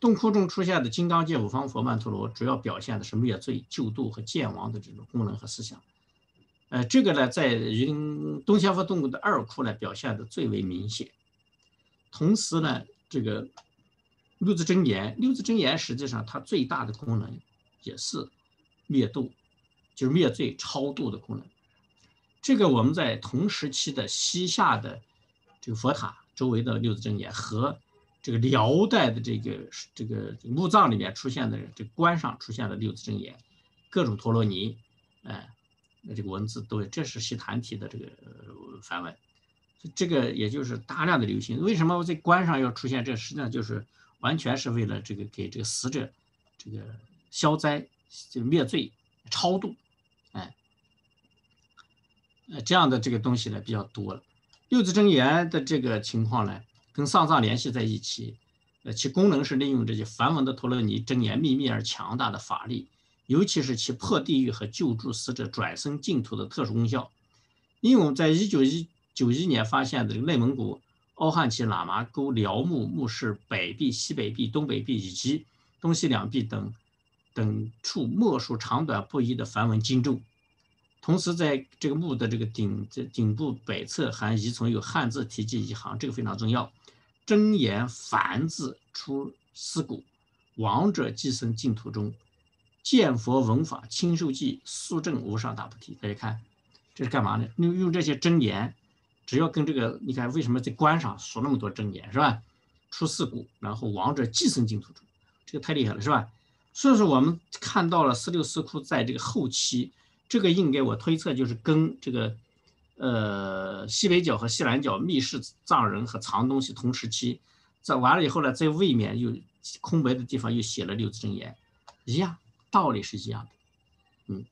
洞窟中出现的金刚界五方佛曼陀罗，主要表现的是灭罪、救度和见王的这种功能和思想。呃，这个呢，在云东仙佛洞窟的二窟呢，表现的最为明显。同时呢，这个六字真言，六字真言实际上它最大的功能也是灭度，就是灭罪、超度的功能。这个我们在同时期的西夏的这个佛塔周围的六字真言和这个辽代的这个这个墓葬里面出现的这个棺上出现的六字真言，各种陀罗尼，哎，这个文字都有，这是西坛体的这个梵文，这个也就是大量的流行。为什么在棺上要出现这？实际上就是完全是为了这个给这个死者这个消灾、这个灭罪、超度，哎，呃，这样的这个东西呢比较多了。六字真言的这个情况呢，跟上藏联系在一起，呃，其功能是利用这些梵文的陀罗尼真言秘密而强大的法力，尤其是其破地狱和救助死者转生净土的特殊功效。因为我们在一九九一年发现的内蒙古奥汉旗喇嘛沟辽墓墓室北壁、西北壁、东北壁以及东西两壁等等处墨数长短不一的梵文经咒。同时，在这个墓的这个顶顶部北侧还遗存有汉字题记一行，这个非常重要：真言梵字出尸骨，亡者寄生净土中，见佛闻法亲受记，速证无上大菩提。大家看，这是干嘛呢？用用这些真言，只要跟这个，你看为什么在棺上说那么多真言，是吧？出尸骨，然后亡者寄生净土中，这个太厉害了，是吧？所以说我们看到了十六四窟在这个后期。这个应该我推测就是跟这个，呃，西北角和西南角密室藏人和藏东西同时期，这完了以后呢，在位面又空白的地方又写了六字真言，一样，道理是一样的，嗯，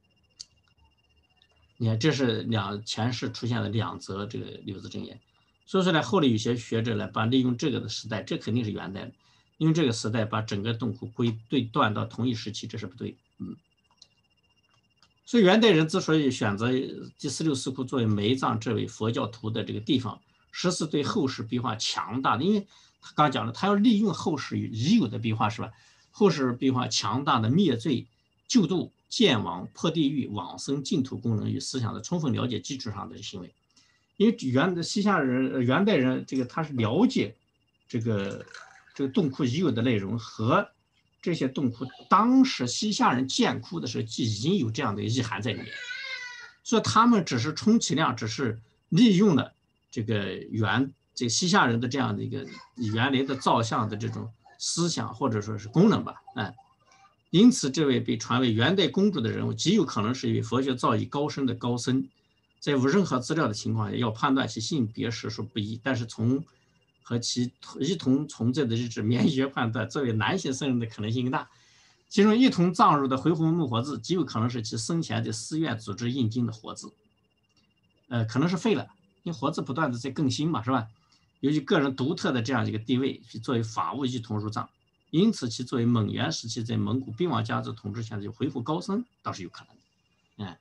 你看这是两前世出现了两则这个六字真言，所以说呢，后来有些学者呢，把利用这个的时代，这肯定是元代的，用这个时代把整个洞窟归对断到同一时期，这是不对，嗯。所以元代人之所以选择第十六四窟作为埋葬这位佛教徒的这个地方，实是对后世壁画强大的，因为他刚讲了，他要利用后世已有的壁画，是吧？后世壁画强大的灭罪、救度、见王、破地狱、往生净土功能与思想的充分了解基础上的行为。因为元的西夏人、元代人，这个他是了解这个这个洞窟已有的内容和。这些洞窟当时西夏人建窟的时候就已经有这样的意涵在里面，所以他们只是充其量只是利用了这个元这个西夏人的这样的一个原来的造像的这种思想或者说是功能吧，哎，因此这位被传为元代公主的人物极有可能是一位佛学造诣高深的高僧，在无任何资料的情况下要判断其性别实属不易，但是从和其一同存在的日志免学判断，作为男性僧人的可能性更大。其中一同葬入的回鹘木活字，极有可能是其生前的寺院组织印经的活字，呃，可能是废了，因为活字不断的在更新嘛，是吧？由于个人独特的这样一个地位，作为法物一同入葬，因此其作为蒙元时期在蒙古兵王家族统治下的回鹘高僧，倒是有可能的，哎。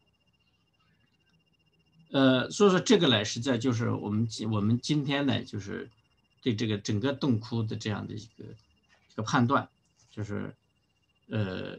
呃，所以说这个呢，实际上就是我们我们今天呢，就是对这个整个洞窟的这样的一个一个判断，就是呃，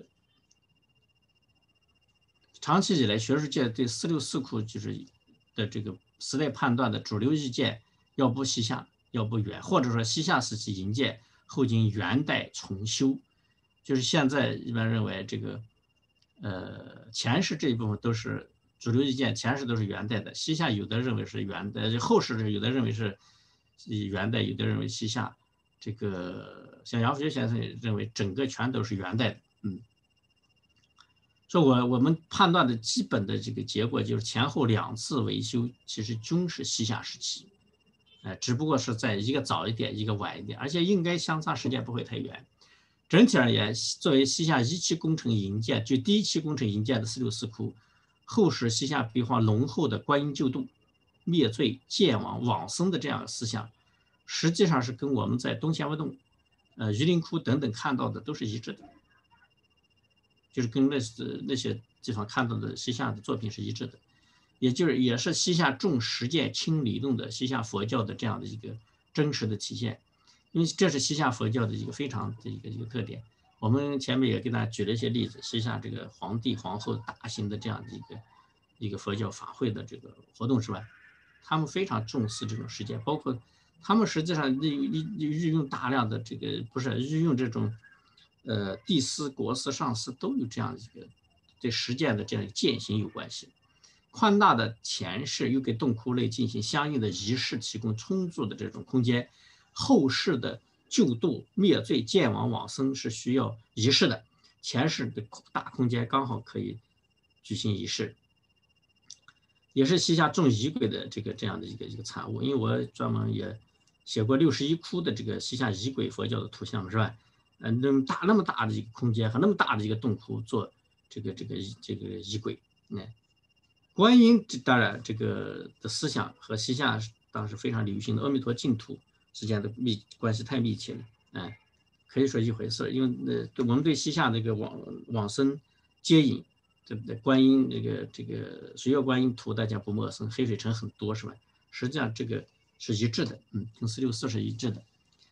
长期以来学术界对四六四窟就是的这个时代判断的主流意见，要不西夏，要不元，或者说西夏时期营建，后经元代重修，就是现在一般认为这个呃前世这一部分都是。主流意见前世都是元代的，西夏有的认为是元代，后世有的认为是元代，有的认为西夏。这个像杨福学先生认为整个全都是元代的，嗯。所以我我们判断的基本的这个结果就是前后两次维修其实均是西夏时期，呃，只不过是在一个早一点，一个晚一点，而且应该相差时间不会太远。整体而言，作为西夏一期工程营建，就第一期工程营建的四六四窟。后世西夏壁画浓厚的观音救度、灭罪、见王、往生的这样的思想，实际上是跟我们在东仙佛洞、呃榆林窟等等看到的都是一致的，就是跟那那些地方看到的西夏的作品是一致的，也就是也是西夏重实践轻理论的西夏佛教的这样的一个真实的体现。 因为这是西夏佛教的一个非常的一个一个特点。我们前面也给大家举了一些例子，西夏这个皇帝皇后大型的这样的一个一个佛教法会的这个活动之外，他们非常重视这种实践，包括他们实际上运运用大量的这个不是运用这种呃帝师、国师、上师都有这样一个对实践的这样一个践行有关系。宽大的前世又给洞窟内进行相应的仪式提供充足的这种空间，后世的救度灭罪见亡往生是需要仪式的，前世的大空间刚好可以举行仪式，也是西夏重仪轨的这个这样的一个一个产物。因为我专门也写过六十一窟的这个西夏仪轨佛教的图像，是吧？嗯，那么大那么大的一个空间和那么大的一个洞窟做这个这个这个仪轨，嗯。观音当然这个的思想和西夏当时非常流行的阿弥陀净土之间的密关系太密切了，嗯，可以说一回事。因为呃，对我们对西夏这个往往生接引，对不对？观音这个这个水月观音图大家不陌生，黑水城很多是吧？实际上这个是一致的，嗯，跟四六四是一致的。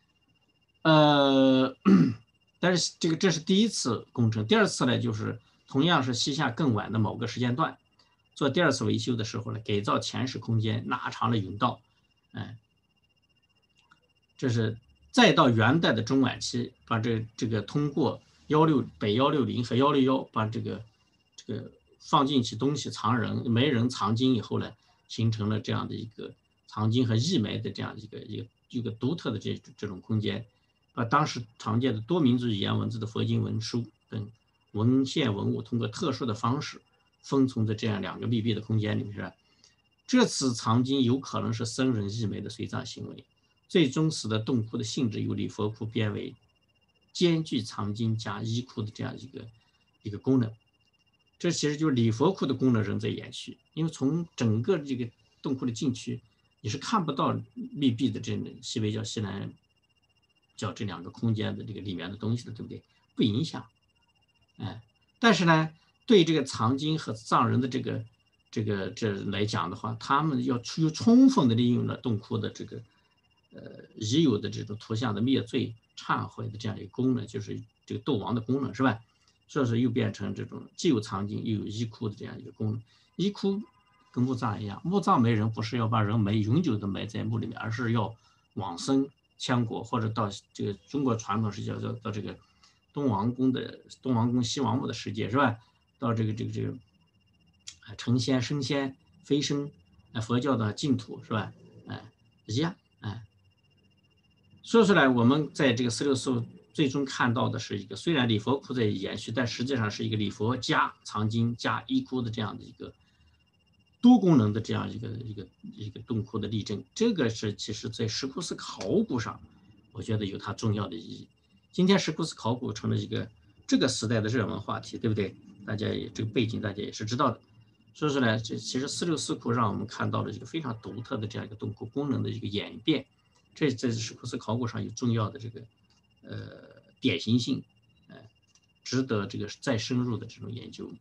呃，但是这个这是第一次工程，第二次呢就是同样是西夏更晚的某个时间段。做第二次维修的时候呢，改造前室空间，拉长了甬道，哎，这是再到元代的中晚期，把这这个通过幺六北幺六零和幺六幺把这个这个放进去东西藏人埋人藏经以后呢，形成了这样的一个藏经和义埋的这样一个一个一个独特的这这种空间，把当时常见的多民族语言文字的佛经文书等文献文物通过特殊的方式封存在这样两个密闭的空间里面，是吧？这次藏经有可能是僧人义埋的随葬行为，最终使得洞窟的性质由礼佛窟变为兼具藏经加衣窟的这样一个一个功能。这其实就是礼佛窟的功能仍在延续，因为从整个这个洞窟的禁区，你是看不到密闭的这西北角、西南角这两个空间的这个里面的东西的，对不对？不影响，哎，但是呢，对这个藏经和藏人的这个这个这来讲的话，他们要有充分的利用了洞窟的这个呃已有的这种图像的灭罪忏悔的这样一个功能，就是这个斗王的功能，是吧？所以说又变成这种既有藏经又有衣窟的这样一个功能。衣窟跟墓葬一样，墓葬埋人不是要把人埋永久的埋在墓里面，而是要往生天国，或者到这个中国传统是叫到这个东王公的东王公西王母的世界，是吧？到这个这个这个成仙升仙飞升，佛教的净土，是吧？哎，一样，哎。说出来，我们在这个四六四最终看到的是一个虽然礼佛窟在延续，但实际上是一个礼佛加藏经加衣窟的这样的一个多功能的这样一个一个一个洞窟的例证。这个是其实在石窟寺考古上，我觉得有它重要的意义。今天石窟寺考古成了一个这个时代的热门话题，对不对？大家也这个背景大家也是知道的。所以说呢，这其实四六四窟让我们看到了一个非常独特的这样一个洞窟功能的一个演变，这在石窟寺考古上有重要的这个呃典型性，呃，值得这个再深入的这种研究。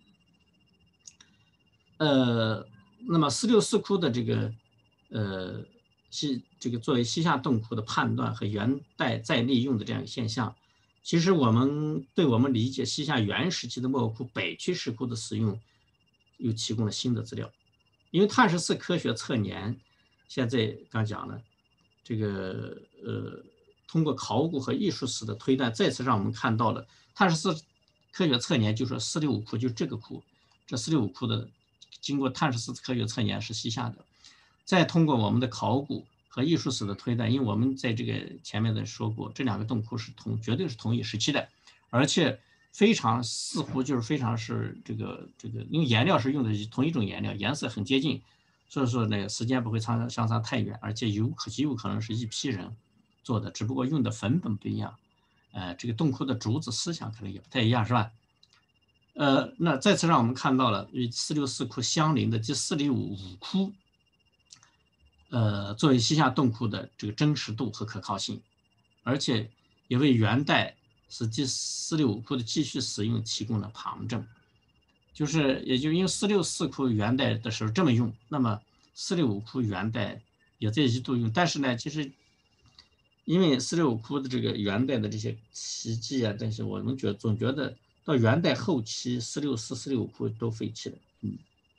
呃，那么四六四窟的这个呃西这个作为西夏洞窟的判断和元代再利用的这样一个现象，其实我们对我们理解西夏元时期的莫窟北区石窟的使用又提供了新的资料。因为碳十四科学测年现在刚讲了，这个呃通过考古和艺术史的推断，再次让我们看到了碳十四科学测年，就说四六五窟就是这个窟，这四六五窟的经过碳十四科学测年是西夏的。再通过我们的考古和艺术史的推断，因为我们在这个前面的说过，这两个洞窟是同绝对是同一时期的，而且非常似乎就是非常是这个这个，因为颜料是用的同一种颜料，颜色很接近，所以说呢时间不会相相差太远，而且有可极有可能是一批人做的，只不过用的粉本不一样，呃，这个洞窟的竹子思想可能也不太一样，是吧？呃，那再次让我们看到了与四六四窟相邻的第四六五窟，呃，作为西夏洞窟的这个真实度和可靠性，而且也为元代是第四六五窟的继续使用提供了旁证。就是也就因为四六四窟元代的时候这么用，那么四六五窟元代也在一度用，但是呢，其实因为四六窟的这个元代的这些奇迹啊，但是我们觉总觉得到元代后期，四六四、四六窟都废弃了。嗯。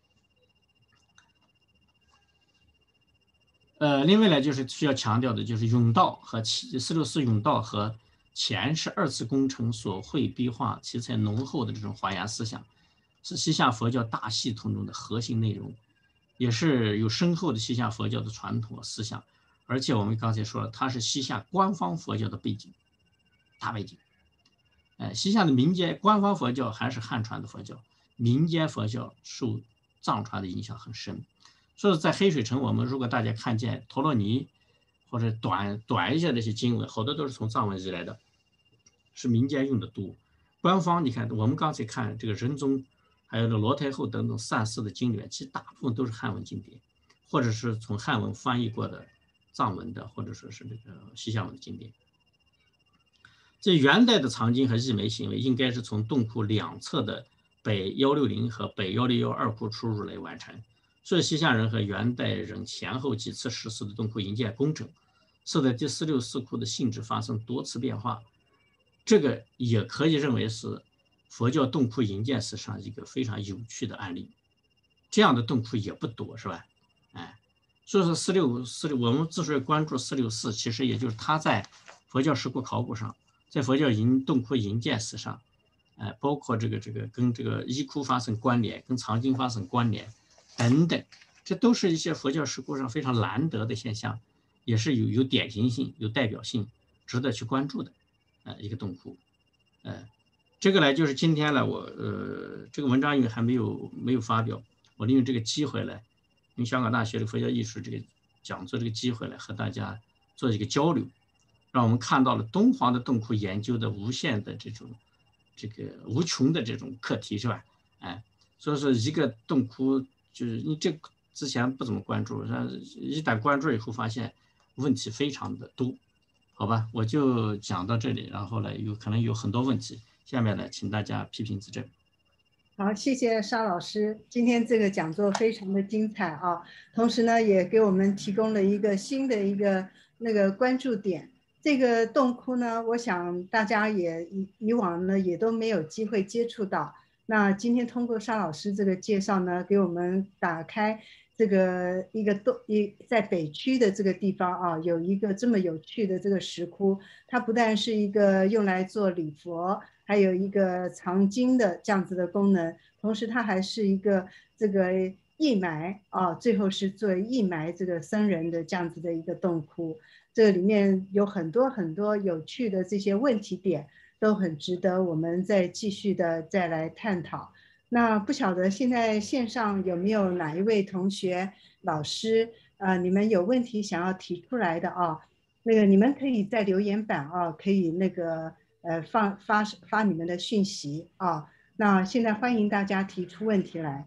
呃，另外呢，就是需要强调的，就是甬道和四六四甬道和钱是二次工程所绘壁画题材浓厚的这种华严思想，是西夏佛教大系统中的核心内容，也是有深厚的西夏佛教的传统和思想。而且我们刚才说了，它是西夏官方佛教的背景，大背景。呃，西夏的民间官方佛教还是汉传的佛教，民间佛教受藏传的影响很深。所以在黑水城，我们如果大家看见陀罗尼或者短短一些的一些经文，好多都是从藏文译来的，是民间用的多。官方你看，我们刚才看这个仁宗，还有这罗太后等等散祀的经典，其实大部分都是汉文经典，或者是从汉文翻译过的藏文的，或者说是这个西夏文的经典。这元代的藏经和译枚行为，应该是从洞窟两侧的北一六零和北一六一二窟出入来完成。所以西夏人和元代人前后几次实施的洞窟营建工程，使得第四六四窟的性质发生多次变化。这个也可以认为是佛教洞窟营建史上一个非常有趣的案例。这样的洞窟也不多，是吧？哎，所以说四六四六，我们之所以关注四六四，其实也就是它在佛教石窟考古上，在佛教营洞窟营建史上，哎，包括这个这个跟这个一窟发生关联，跟藏经发生关联。等等，这都是一些佛教石窟上非常难得的现象，也是有有典型性、有代表性，值得去关注的，呃，一个洞窟，呃，这个呢就是今天呢我呃这个文章因为还没有没有发表，我利用这个机会呢，用香港大学的佛教艺术这个讲座这个机会呢，和大家做一个交流，让我们看到了敦煌的洞窟研究的无限的这种这个无穷的这种课题，是吧？哎，所以说一个洞窟。就是你这之前不怎么关注，一旦关注以后发现问题非常的多，好吧，我就讲到这里，然后呢有可能有很多问题，下面呢请大家批评指正。 好，谢谢沙老师，今天这个讲座非常的精彩啊，同时呢也给我们提供了一个新的一个那个关注点。这个洞窟呢，我想大家也以以往呢也都没有机会接触到。那今天通过沙老师这个介绍呢，给我们打开这个一个洞一在北区的这个地方啊，有一个这么有趣的这个石窟，它不但是一个用来做礼佛，还有一个藏经的这样子的功能，同时它还是一个这个义埋啊，最后是做义埋这个僧人的这样子的一个洞窟，这里面有很多很多有趣的这些问题点。都很值得我们再继续的再来探讨。那不晓得现在线上有没有哪一位同学、老师，呃，你们有问题想要提出来的啊？那个你们可以在留言板啊，可以那个呃放发发你们的讯息啊。那现在欢迎大家提出问题来。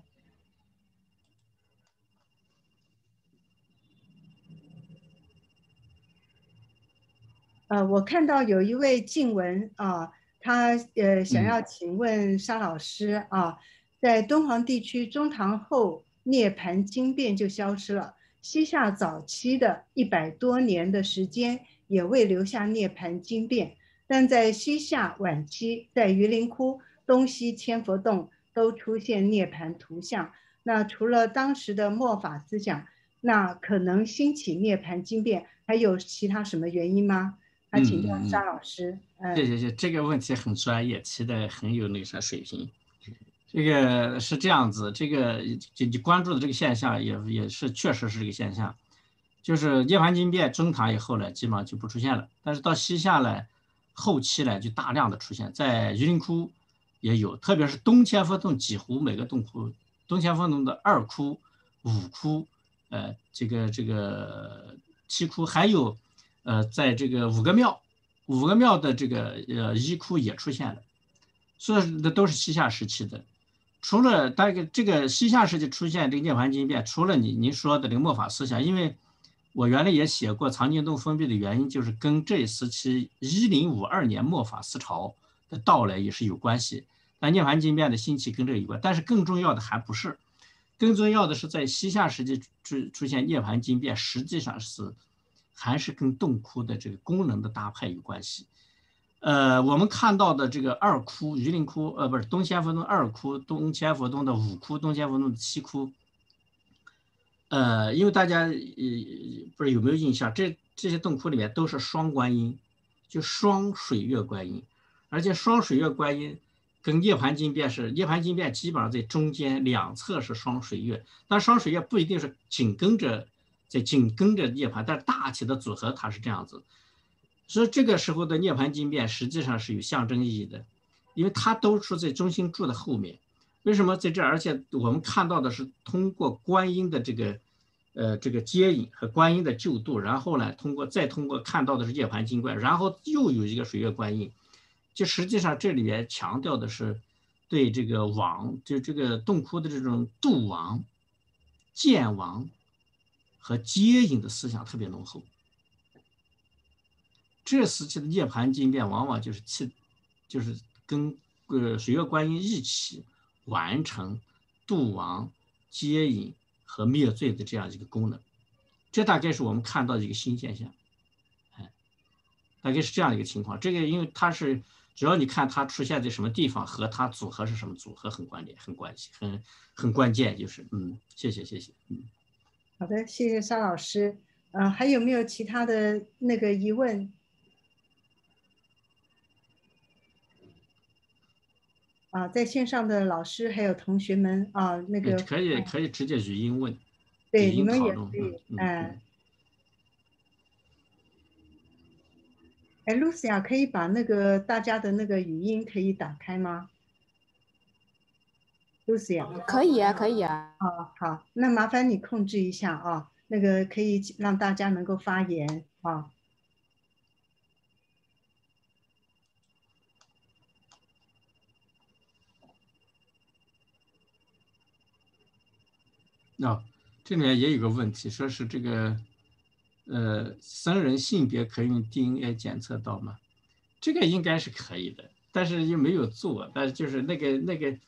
呃，我看到有一位静文啊，他呃想要请问沙老师啊，在敦煌地区中唐后涅槃经变就消失了，西夏早期的一百多年的时间也未留下涅槃经变，但在西夏晚期，在榆林窟、东西千佛洞都出现涅槃图像。那除了当时的末法思想，那可能兴起涅槃经变，还有其他什么原因吗？还请教沙老师。 嗯，谢谢谢，这个问题很专业，提的很有那啥水平。这个是这样子，这个就你关注的这个现象也也是确实是这个现象，就是涅槃经变中唐以后呢，基本上就不出现了，但是到西夏呢，后期呢就大量的出现，在榆林窟也有，特别是东千佛洞几乎每个洞窟，东千佛洞的二窟、五窟，呃，这个这个七窟，还有。呃，在这个五个庙，五个庙的这个呃一窟也出现了，所以这都是西夏时期的。除了大概这个西夏时期出现这个涅槃经变，除了你您说的这个末法思想，因为我原来也写过藏经洞封闭的原因，就是跟这一时期一零五二年末法思潮的到来也是有关系。但涅槃经变的兴起跟这个有关，但是更重要的还不是，更重要的是在西夏时期出出现涅槃经变，实际上是。 还是跟洞窟的这个功能的搭配有关系。呃，我们看到的这个二窟，榆林窟，呃，不是东千佛洞二窟，东千佛洞的五窟，东千佛洞的七窟。呃，因为大家呃不是有没有印象，这这些洞窟里面都是双观音，就双水月观音，而且双水月观音跟涅槃经变是涅槃经变基本上在中间，两侧是双水月，但双水月不一定是紧跟着在紧跟着涅槃，但大体的组合它是这样子。所以这个时候的涅槃经变实际上是有象征意义的，因为它都是在中心柱的后面。为什么在这儿？而且我们看到的是通过观音的这个，呃，这个接引和观音的救度，然后呢，通过再通过看到的是涅槃精怪，然后又有一个水月观音。就实际上这里面强调的是对这个王，就这个洞窟的这种度王、见王和接引的思想特别浓厚。这时期的涅槃经变往往就是去，就是跟呃水月观音一起完成度亡、接引和灭罪的这样一个功能。这大概是我们看到的一个新现象，哎，大概是这样一个情况。这个因为它是，只要你看它出现在什么地方和它组合是什么组合很关联、很关系、很很关键，就是嗯，谢谢谢谢，嗯。 好的，谢谢沙老师。呃，还有没有其他的那个疑问？啊，在线上的老师还有同学们啊，那个可以可以直接语音问，语对你音讨论， 们也可以， 嗯嗯哎、 嗯。 哎，Lucia 可以把那个大家的那个语音可以打开吗？Lucia， 可以啊，可以啊。 哦，好，那麻烦你控制一下啊，那个可以让大家能够发言啊。 哦，这里面也有个问题，说是这个，呃，僧人性别可以用 D N A 检测到吗？这个应该是可以的，但是又没有做。但是就是那个那个，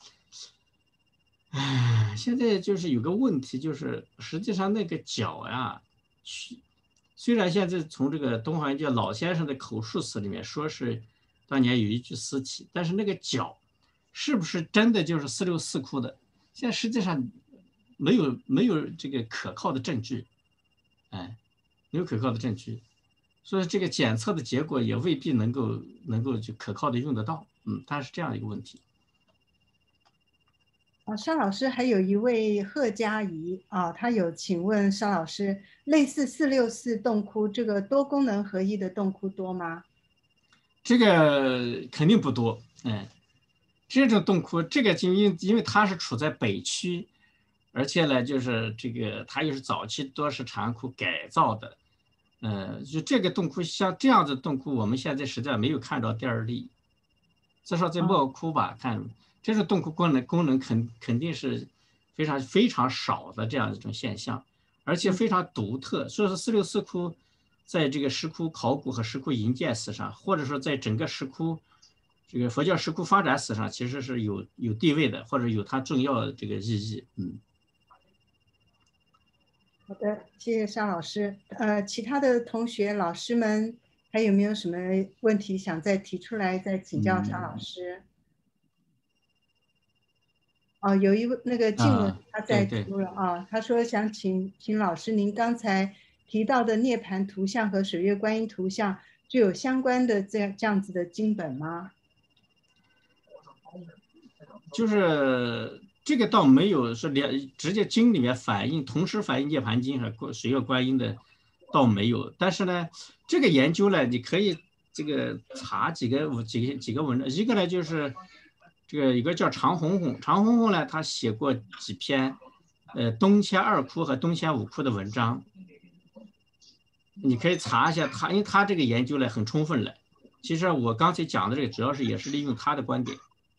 唉，现在就是有个问题，就是实际上那个脚呀，去虽然现在从这个东华叫老先生的口述史里面说是当年有一具尸体，但是那个脚是不是真的就是四六四窟的？现在实际上没有没有这个可靠的证据，哎，没有可靠的证据，所以这个检测的结果也未必能够能够就可靠的用得到，嗯，它是这样一个问题。 啊，沙老师还有一位贺佳怡啊，他有请问沙老师，类似四六四洞窟这个多功能合一的洞窟多吗？ 这个肯定不多，哎，这种洞窟，这个就因因为它是处在北区，而且呢，就是这个它又是早期多石禅窟改造的，呃，就这个洞窟像这样的洞窟，我们现在实在没有看到第二例。至少在莫窟吧，看这种洞窟功能功能肯肯定是非常非常少的这样一种现象，而且非常独特。所以说四六四窟在这个石窟考古和石窟营建史上，或者说在整个石窟这个佛教石窟发展史上，其实是有有地位的，或者有它重要的这个意义。嗯。 好的，谢谢沙老师。呃，其他的同学、老师们还有没有什么问题想再提出来，再请教沙老师？哦，有一位那个静文啊， 他在对对。 提了啊，他说想请请老师，您刚才提到的涅槃图像和水月观音图像具有相关的这样这样子的经本吗？ 就是这个倒没有是两直接经里面反映，同时反映涅槃经和水月观音的，倒没有。但是呢，这个研究呢，你可以这个查几个几个几个文章，一个呢就是这个一个叫常红红，常红红呢他写过几篇，呃东迁二窟和东迁五窟的文章，你可以查一下他，因为他这个研究呢很充分了。其实我刚才讲的这个主要是也是利用他的观点。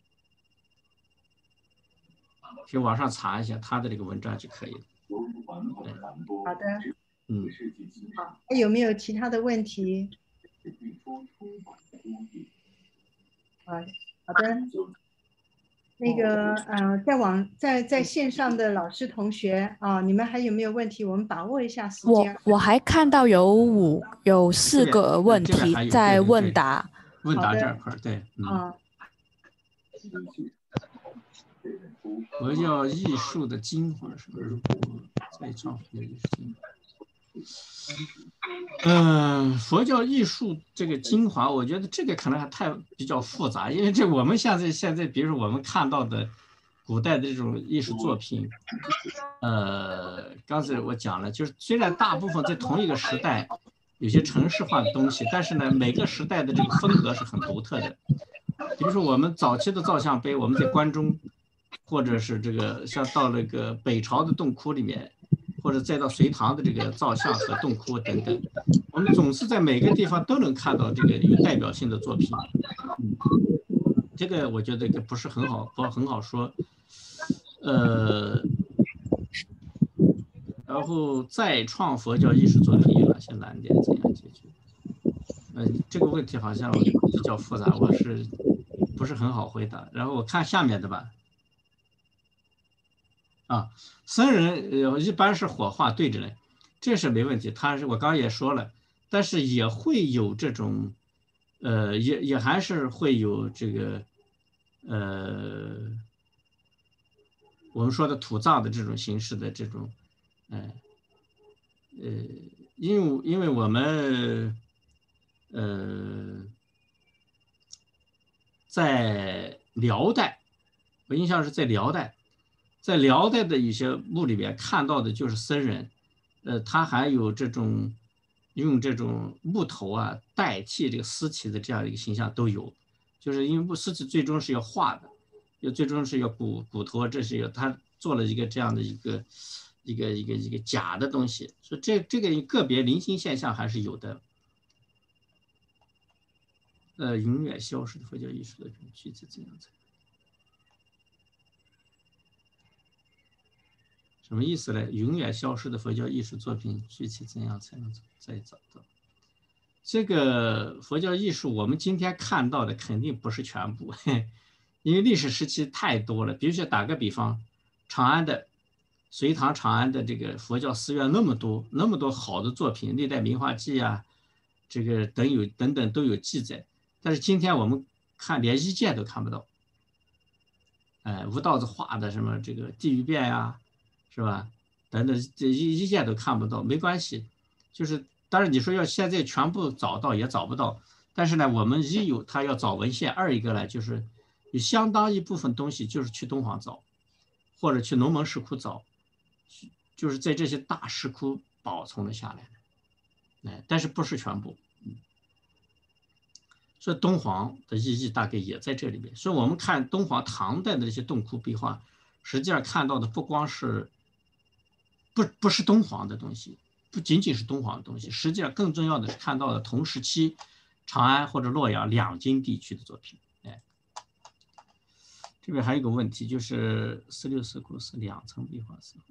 去网上查一下他的这个文章就可以了。 好的， 嗯， 好，还有没有其他的问题？啊，好的。 那个呃，在网在在线上的老师同学啊，你们还有没有问题？我们把握一下时我间。 我还看到有五有四这边个问这边还有，对题在对对， 问答。 问答好的这块儿，对，嗯， 啊， 佛教艺术的精华是吧？如果再创佛教艺术精华。嗯、呃，佛教艺术这个精华，我觉得这个可能还太比较复杂，因为这我们现在现在，比如说我们看到的古代的这种艺术作品，呃，刚才我讲了，就是虽然大部分在同一个时代有些程式化的东西，但是呢，每个时代的这个风格是很独特的。比如说我们早期的造像碑，我们在关中，或者是这个像到那个北朝的洞窟里面。或者再到隋唐的这个造像和洞窟等等，我们总是在每个地方都能看到这个有代表性的作品。嗯，这个我觉得这个不是很好，不很好说。呃，然后再创佛教艺术作品有哪些难点？怎样解决？嗯、呃，这个问题好像比较复杂，我是不是很好回答？然后我看下面的吧。啊，僧人呃一般是火化对着嘞，这是没问题。他是我刚刚也说了，但是也会有这种，呃，也也还是会有这个，呃，我们说的土葬的这种形式的这种，呃，呃，因为因为我们，呃，在辽代，我印象是在辽代。在辽代的一些墓里边看到的就是僧人，呃，他还有这种用这种木头啊代替这个尸体的这样一个形象都有，就是因为尸体最终是要化的，也最终是要骨骨头，这是有他做了一个这样的一个一个一个一个假的东西，所以这这个个别零星现象还是有的。呃，永远消失的佛教艺术的具体怎样才？什么意思呢？永远消失的佛教艺术作品，具体怎样才能再找到？这个佛教艺术，我们今天看到的肯定不是全部，因为历史时期太多了。比如说打个比方，长安的隋唐长安的这个佛教寺院那么多，那么多好的作品，《历代名画记》啊，这个等有等等都有记载。但是今天我们看连一件都看不到。哎，吴道子画的什么这个地狱变呀？是吧？等等，这一一件都看不到，没关系。就是当然你说要现在全部找到也找不到，但是呢，我们一有他要找文献，二一个呢就是有相当一部分东西就是去敦煌找，或者去龙门石窟找，就是在这些大石窟保存了下来的，哎，但是不是全部。嗯，所以敦煌的意义大概也在这里面。所以我们看敦煌唐代的这些洞窟壁画，实际上看到的不光是。不不是敦煌的东西，不仅仅是敦煌的东西，实际上更重要的是看到了同时期长安或者洛阳两京地区的作品。哎，这边还有一个问题，就是四六四窟是两层壁画是。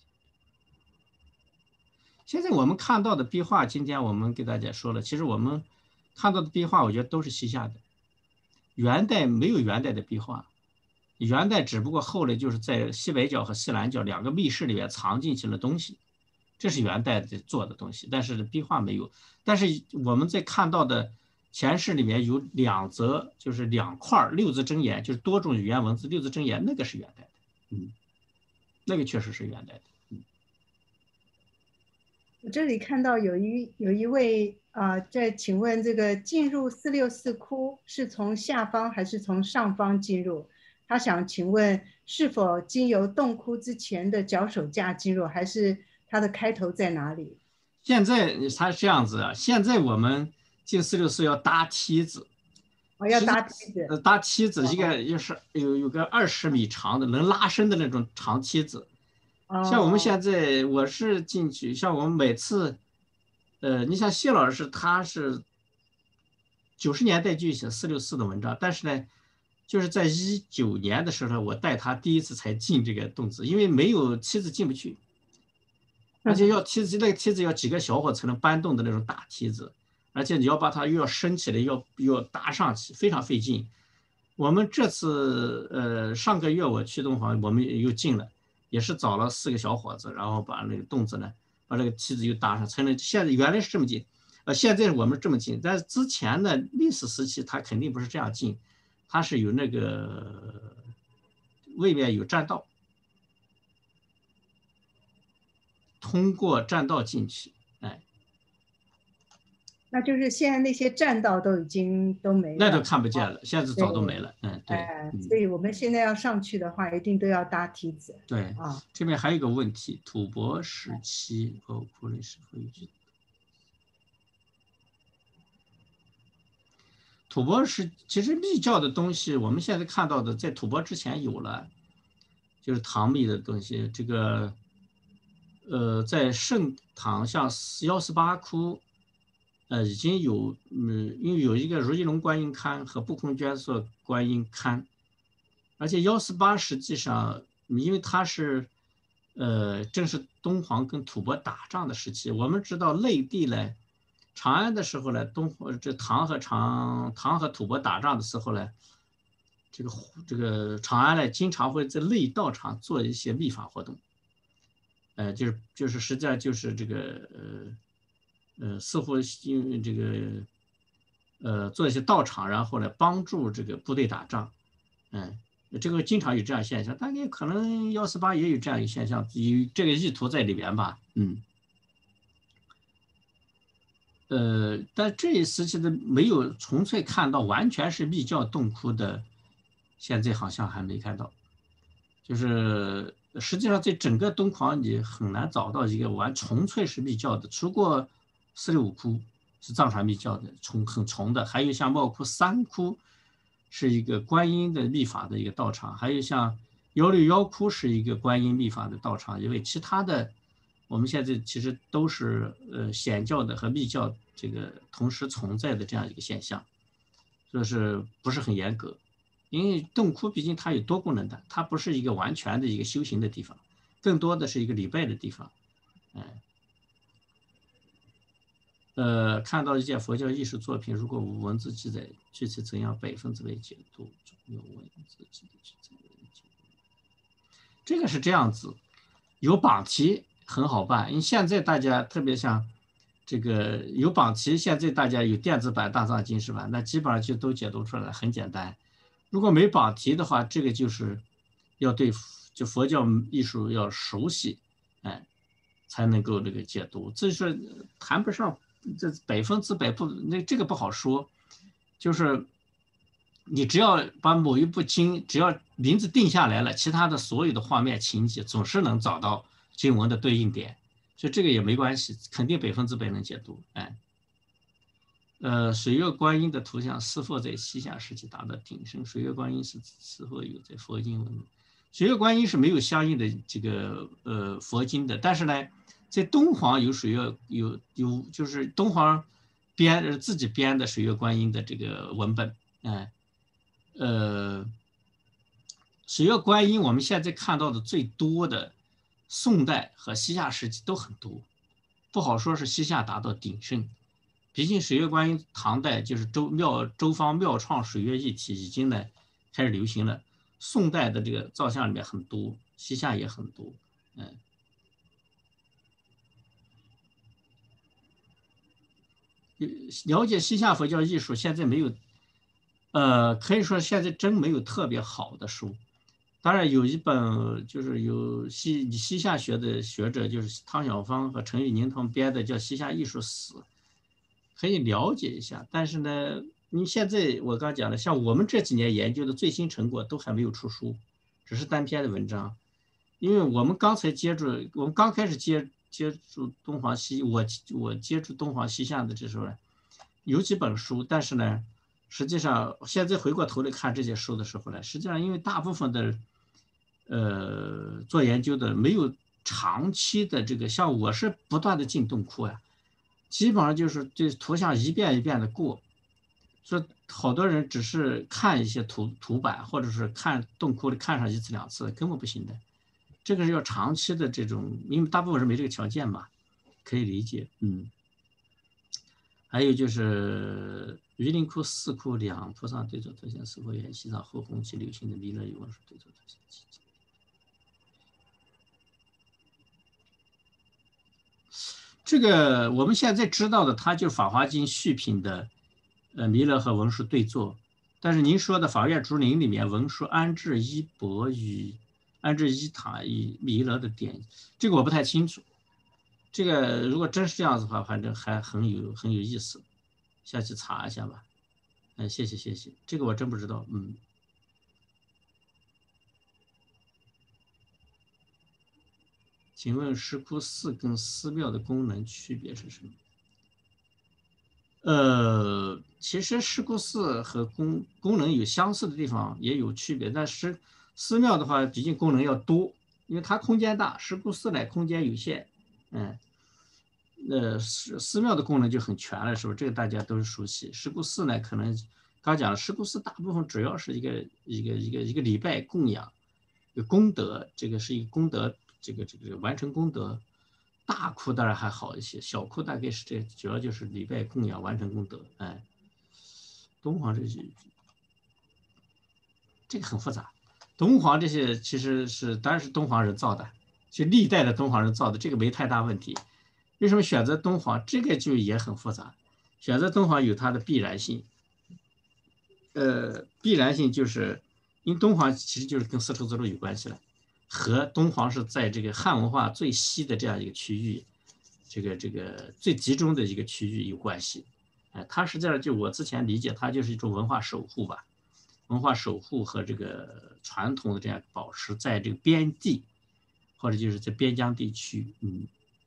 现在我们看到的壁画，今天我们给大家说了，其实我们看到的壁画，我觉得都是西夏的。元代没有元代的壁画。元代只不过后来就是在西北角和西南角两个密室里面藏进去了东西，这是元代的做的东西，但是壁画没有。但是我们在看到的前世里面有两则，就是两块六字真言，就是多种语言文字六字真言，那个是元代的，嗯，那个确实是元代的。嗯， 我这里看到有一有一位啊、呃，在请问这个进入四六四窟是从下方还是从上方进入？他想请问是否经由洞窟之前的脚手架进入，还是它的开头在哪里？ 现在它是这样子啊，现在我们进四六四要搭梯子， 哦，要搭梯子， 呃，搭梯子，一个又是有有个二十米长的能拉伸的那种长梯子。 哦， 像我们现在我是进去，像我们每次，呃，你像谢老师他是九十年代就写四六四的文章，但是呢。就是在一九年的时候，我带他第一次才进这个洞子，因为没有梯子进不去，而且要梯子那个梯子要几个小伙才能搬动的那种大梯子，而且你要把它又要升起来，要又要搭上去，非常费劲。 我们这次呃上个月我去敦煌，我们又进了，也是找了四个小伙子，然后把那个洞子呢，把那个梯子又搭上，成了现在原来是这么近，呃现在我们这么近，但是之前的历史时期它肯定不是这样近，它是有那个外面有栈道，通过栈道进去，哎。 那就是现在那些栈道都已经都没了， 那都看不见了，现在早都没了。嗯，对。 哎，所以我们现在要上去的话，一定都要搭梯子。 对啊，这边还有一个问题，吐蕃时期包括历史会议。吐蕃是其实密教的东西，我们现在看到的，在吐蕃之前有了，就是唐密的东西。这个，呃，在盛唐像幺四八窟。呃，已经有，嗯，因为有一个如意龙观音龛和不空捐缩观音龛，而且幺四八实际上，因为它是，呃，正是敦煌跟吐蕃打仗的时期。我们知道内地呢，长安的时候呢，东这唐和长唐和吐蕃打仗的时候呢，这个这个长安呢，经常会在内道场做一些密法活动，呃，就是就是实际上就是这个呃。呃，似乎因为这个，呃，做一些道场，然后呢，帮助这个部队打仗，嗯，这个经常有这样现象，大概可能幺四八也有这样一个现象，有这个意图在里边吧，嗯，呃，但这一时期的没有纯粹看到完全是密教洞窟的，现在好像还没看到，就是实际上在整个敦煌你很难找到一个完纯粹是密教的，除过四六五窟是藏传密教的，从很纯的，还有像茂窟三窟是一个观音的密法的一个道场，还有像幺六幺窟是一个观音密法的道场，因为其他的我们现在其实都是呃显教的和密教这个同时存在的这样一个现象，就是不是很严格，因为洞窟毕竟它有多功能的，它不是一个完全的一个修行的地方，更多的是一个礼拜的地方，嗯。呃，看到一件佛教艺术作品，如果无文字记载，具体怎样百分之百解读？有文字记载去怎样解读？这个是这样子，有榜题很好办，因为现在大家特别像这个有榜题，现在大家有电子版、大藏经是吧？那基本上就都解读出来，很简单。如果没榜题的话，这个就是要对就佛教艺术要熟悉，哎，才能够这个解读。这是谈不上。这百分之百不，那这个不好说，就是你只要把某一部经，只要名字定下来了，其他的所有的画面情节总是能找到经文的对应点，所以这个也没关系，肯定百分之百能解读。哎，呃，水月观音的图像是否在西夏时期达到鼎盛？水月观音是是否有在佛经文？水月观音是没有相应的这个呃佛经的，但是呢。在敦煌有水月有有就是敦煌编自己编的水月观音的这个文本，哎，呃，水月观音我们现在看到的最多的，宋代和西夏时期都很多，不好说是西夏达到鼎盛，毕竟水月观音唐代就是周庙周方妙创水月一体已经呢开始流行了，宋代的这个造像里面很多，西夏也很多，嗯。了解西夏佛教艺术，现在没有，呃，可以说现在真没有特别好的书。当然有一本就是有西西夏学的学者，就是汤晓芳和陈玉宁他们编的叫《西夏艺术史》，可以了解一下。但是呢，你现在我刚讲了，像我们这几年研究的最新成果都还没有出书，只是单篇的文章。因为我们刚才接触，我们刚开始接。接触敦煌西，我我接触敦煌西夏的这时候呢，有几本书，但是呢，实际上现在回过头来看这些书的时候呢，实际上因为大部分的，呃，做研究的没有长期的这个，像我是不断的进洞窟呀，基本上就是对图像一遍一遍的过，所以好多人只是看一些图图版，或者是看洞窟里看上一次两次，根本不行的。这个是要长期的这种，因为大部分人没这个条件嘛，可以理解。嗯，还有就是榆林窟四窟两菩萨对坐特现，是否也西藏后红旗流行的弥勒有文殊对坐特现？这个我们现在知道的，它就是《法华经》续品的，呃，弥勒和文殊对坐。但是您说的法院竹林里面文殊安置衣钵与安置衣塔与弥勒的点，这个我不太清楚。这个如果真是这样子的话，反正还很有很有意思，下去查一下吧。哎，谢谢谢谢，这个我真不知道。嗯。请问石窟寺跟寺庙的功能区别是什么？呃，其实石窟寺和功功能有相似的地方，也有区别。但是寺庙的话，毕竟功能要多，因为它空间大，石窟寺呢空间有限。嗯，呃，寺寺庙的功能就很全了，是不是？这个大家都是熟悉。石窟寺呢，可能刚讲了，石窟寺大部分主要是一个一个一个一个礼拜供养，一个功德，这个是一个功德。这个这个完成功德，大窟当然还好一些，小窟大概是这主要就是礼拜供养完成功德。哎，东皇这些这个很复杂，东皇这些其实是当然是东皇人造的，就历代的东皇人造的，这个没太大问题。为什么选择东皇？这个就也很复杂，选择东皇有它的必然性。呃，必然性就是因为东皇其实就是跟丝绸之路有关系了。和东皇是在这个汉文化最西的这样一个区域，这个这个最集中的一个区域有关系。哎，它实际上就我之前理解，它就是一种文化守护吧，文化守护和这个传统的这样保持在这个边地，或者就是在边疆地区。嗯。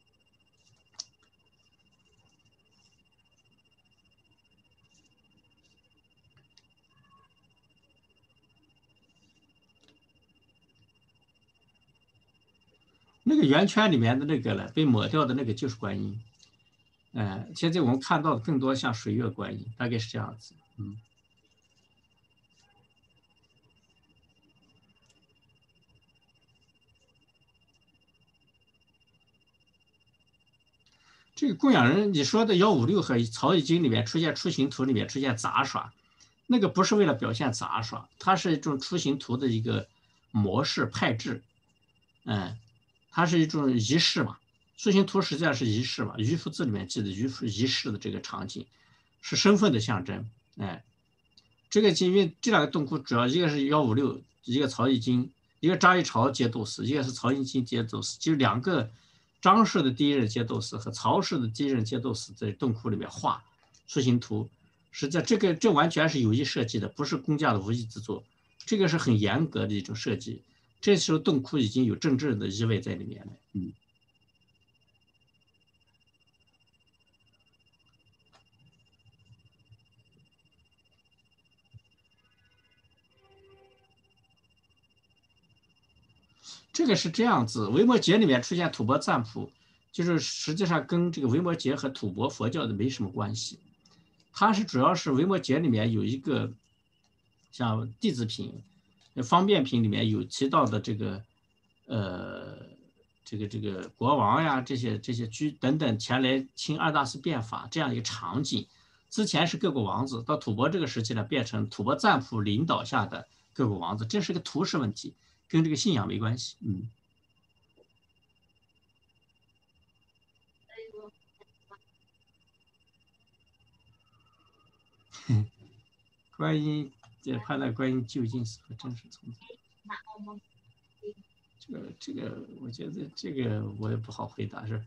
那个圆圈里面的那个了，被抹掉的那个就是观音。呃，现在我们看到的更多像水月观音，大概是这样子。嗯。这个供养人，你说的幺五六和曹易经里面出现出行图里面出现杂耍，那个不是为了表现杂耍，它是一种出行图的一个模式派制。嗯，它是一种仪式嘛。出行图实际上是仪式嘛，渔夫字里面记的渔夫仪式的这个场景，是身份的象征。哎，这个因为这两个洞窟主要一个是幺五六，一个曹易经，一个张一潮节度使，一个是曹易经节度使，就两个张氏的第一任节度使和曹氏的第一任节度使在洞窟里面画出行图，实际上这个这完全是有意设计的，不是工匠的无意之作，这个是很严格的一种设计。这时候洞窟已经有政治的意味在里面了。嗯。这个是这样子，维摩诘里面出现吐蕃赞普，就是实际上跟这个维摩诘和吐蕃佛教的没什么关系。它是主要是维摩诘里面有一个像弟子品、方便品里面有提到的这个呃这个这个国王呀，这些这些居等等前来清二大寺变法这样一个场景。之前是各国王子，到吐蕃这个时期呢，变成吐蕃赞普领导下的各国王子，这是个图式问题。跟这个信仰没关系。嗯。观音也判断观音究竟是否真实存在？这个这个，我觉得这个我也不好回答是。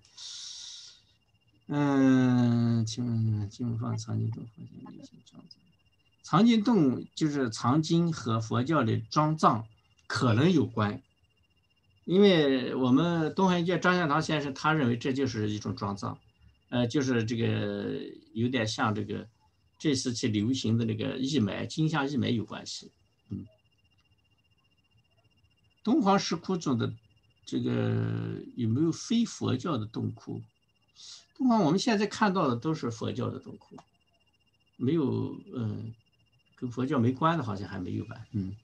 嗯，请问金放藏经洞佛像类型装藏？藏经洞就是藏经和佛教的装藏可能有关。因为我们东海界张献堂先生他认为这就是一种装藏，呃，就是这个有点像这个这次去流行的那个义美金像义美有关系。嗯，东皇石窟中的这个有没有非佛教的洞窟？东皇我们现在看到的都是佛教的洞窟，没有嗯跟佛教没关的好像还没有吧。嗯。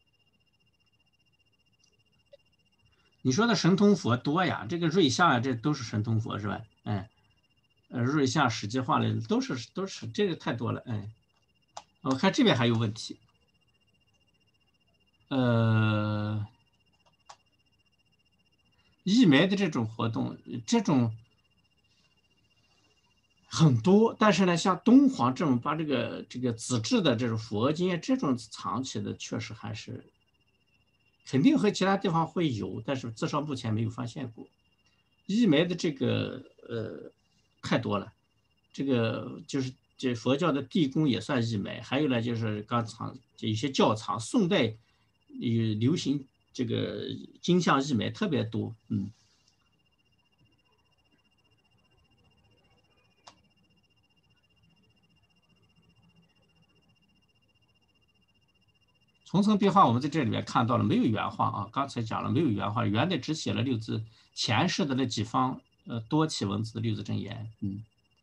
你说的神通佛多呀，这个瑞相啊，这都是神通佛是吧？哎，呃，瑞相、史记画的都是都是这个太多了，哎。 我看这边还有问题，呃，义媒的这种活动，这种很多，但是呢，像敦煌这种把这个这个纸质的这种佛经这种藏起的，确实还是肯定和其他地方会有，但是至少目前没有发现过。义媒的这个呃太多了，这个就是这佛教的地宫也算义媒，还有呢就是刚藏有些教藏，宋代有流行这个金像义媒特别多，嗯。重层壁画我们在这里面看到了没有原画啊，刚才讲了没有原画，原的只写了六字前世的那几方呃多起文字的六字真言，嗯。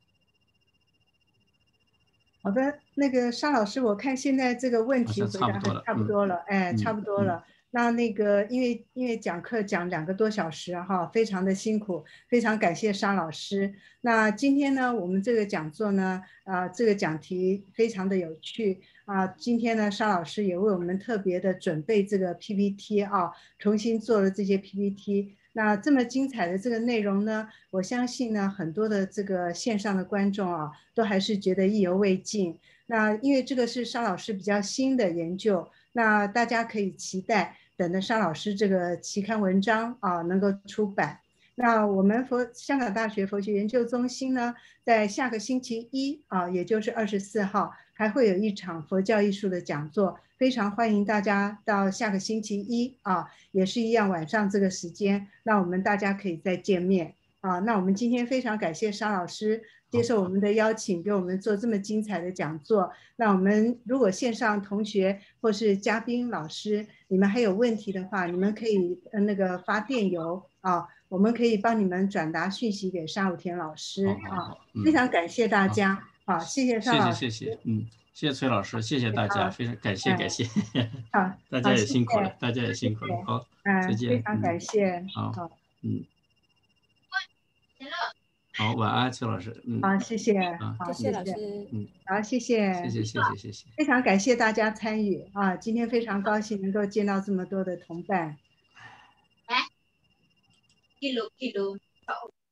好的，那个沙老师，我看现在这个问题回答的差不多了， 嗯、 哎，差不多了。嗯、那那个，因为因为讲课讲两个多小时哈，非常的辛苦，非常感谢沙老师。那今天呢，我们这个讲座呢，啊、呃，这个讲题非常的有趣啊、呃。今天呢，沙老师也为我们特别的准备这个 P P T 啊，重新做了这些 P P T。那这么精彩的这个内容呢，我相信呢，很多的这个线上的观众啊，都还是觉得意犹未尽。那因为这个是沙老师比较新的研究，那大家可以期待等着沙老师这个期刊文章啊能够出版。那我们佛香港大学佛学研究中心呢，在下个星期一啊，也就是二十四号，还会有一场佛教艺术的讲座，非常欢迎大家到下个星期一啊，也是一样晚上这个时间，那我们大家可以再见面啊。那我们今天非常感谢沙老师接受我们的邀请，给我们做这么精彩的讲座。那我们如果线上同学或是嘉宾老师，你们还有问题的话，你们可以呃那个发电邮啊。我们可以帮你们转达讯息给沙武田老师啊，非常感谢大家啊，谢谢沙老师， 谢谢谢谢，嗯，谢谢崔老师，谢谢大家，非常感谢感谢， 好， 大家也辛苦了，大家也辛苦了，好，再见， 非常感谢， 好，嗯，好，晚安，崔老师，嗯， 好，谢谢， 好，谢谢老师， 嗯， 好，谢谢， 谢谢谢谢谢谢， 非常感谢大家参与啊，今天非常高兴能够见到这么多的同伴。一路一路走。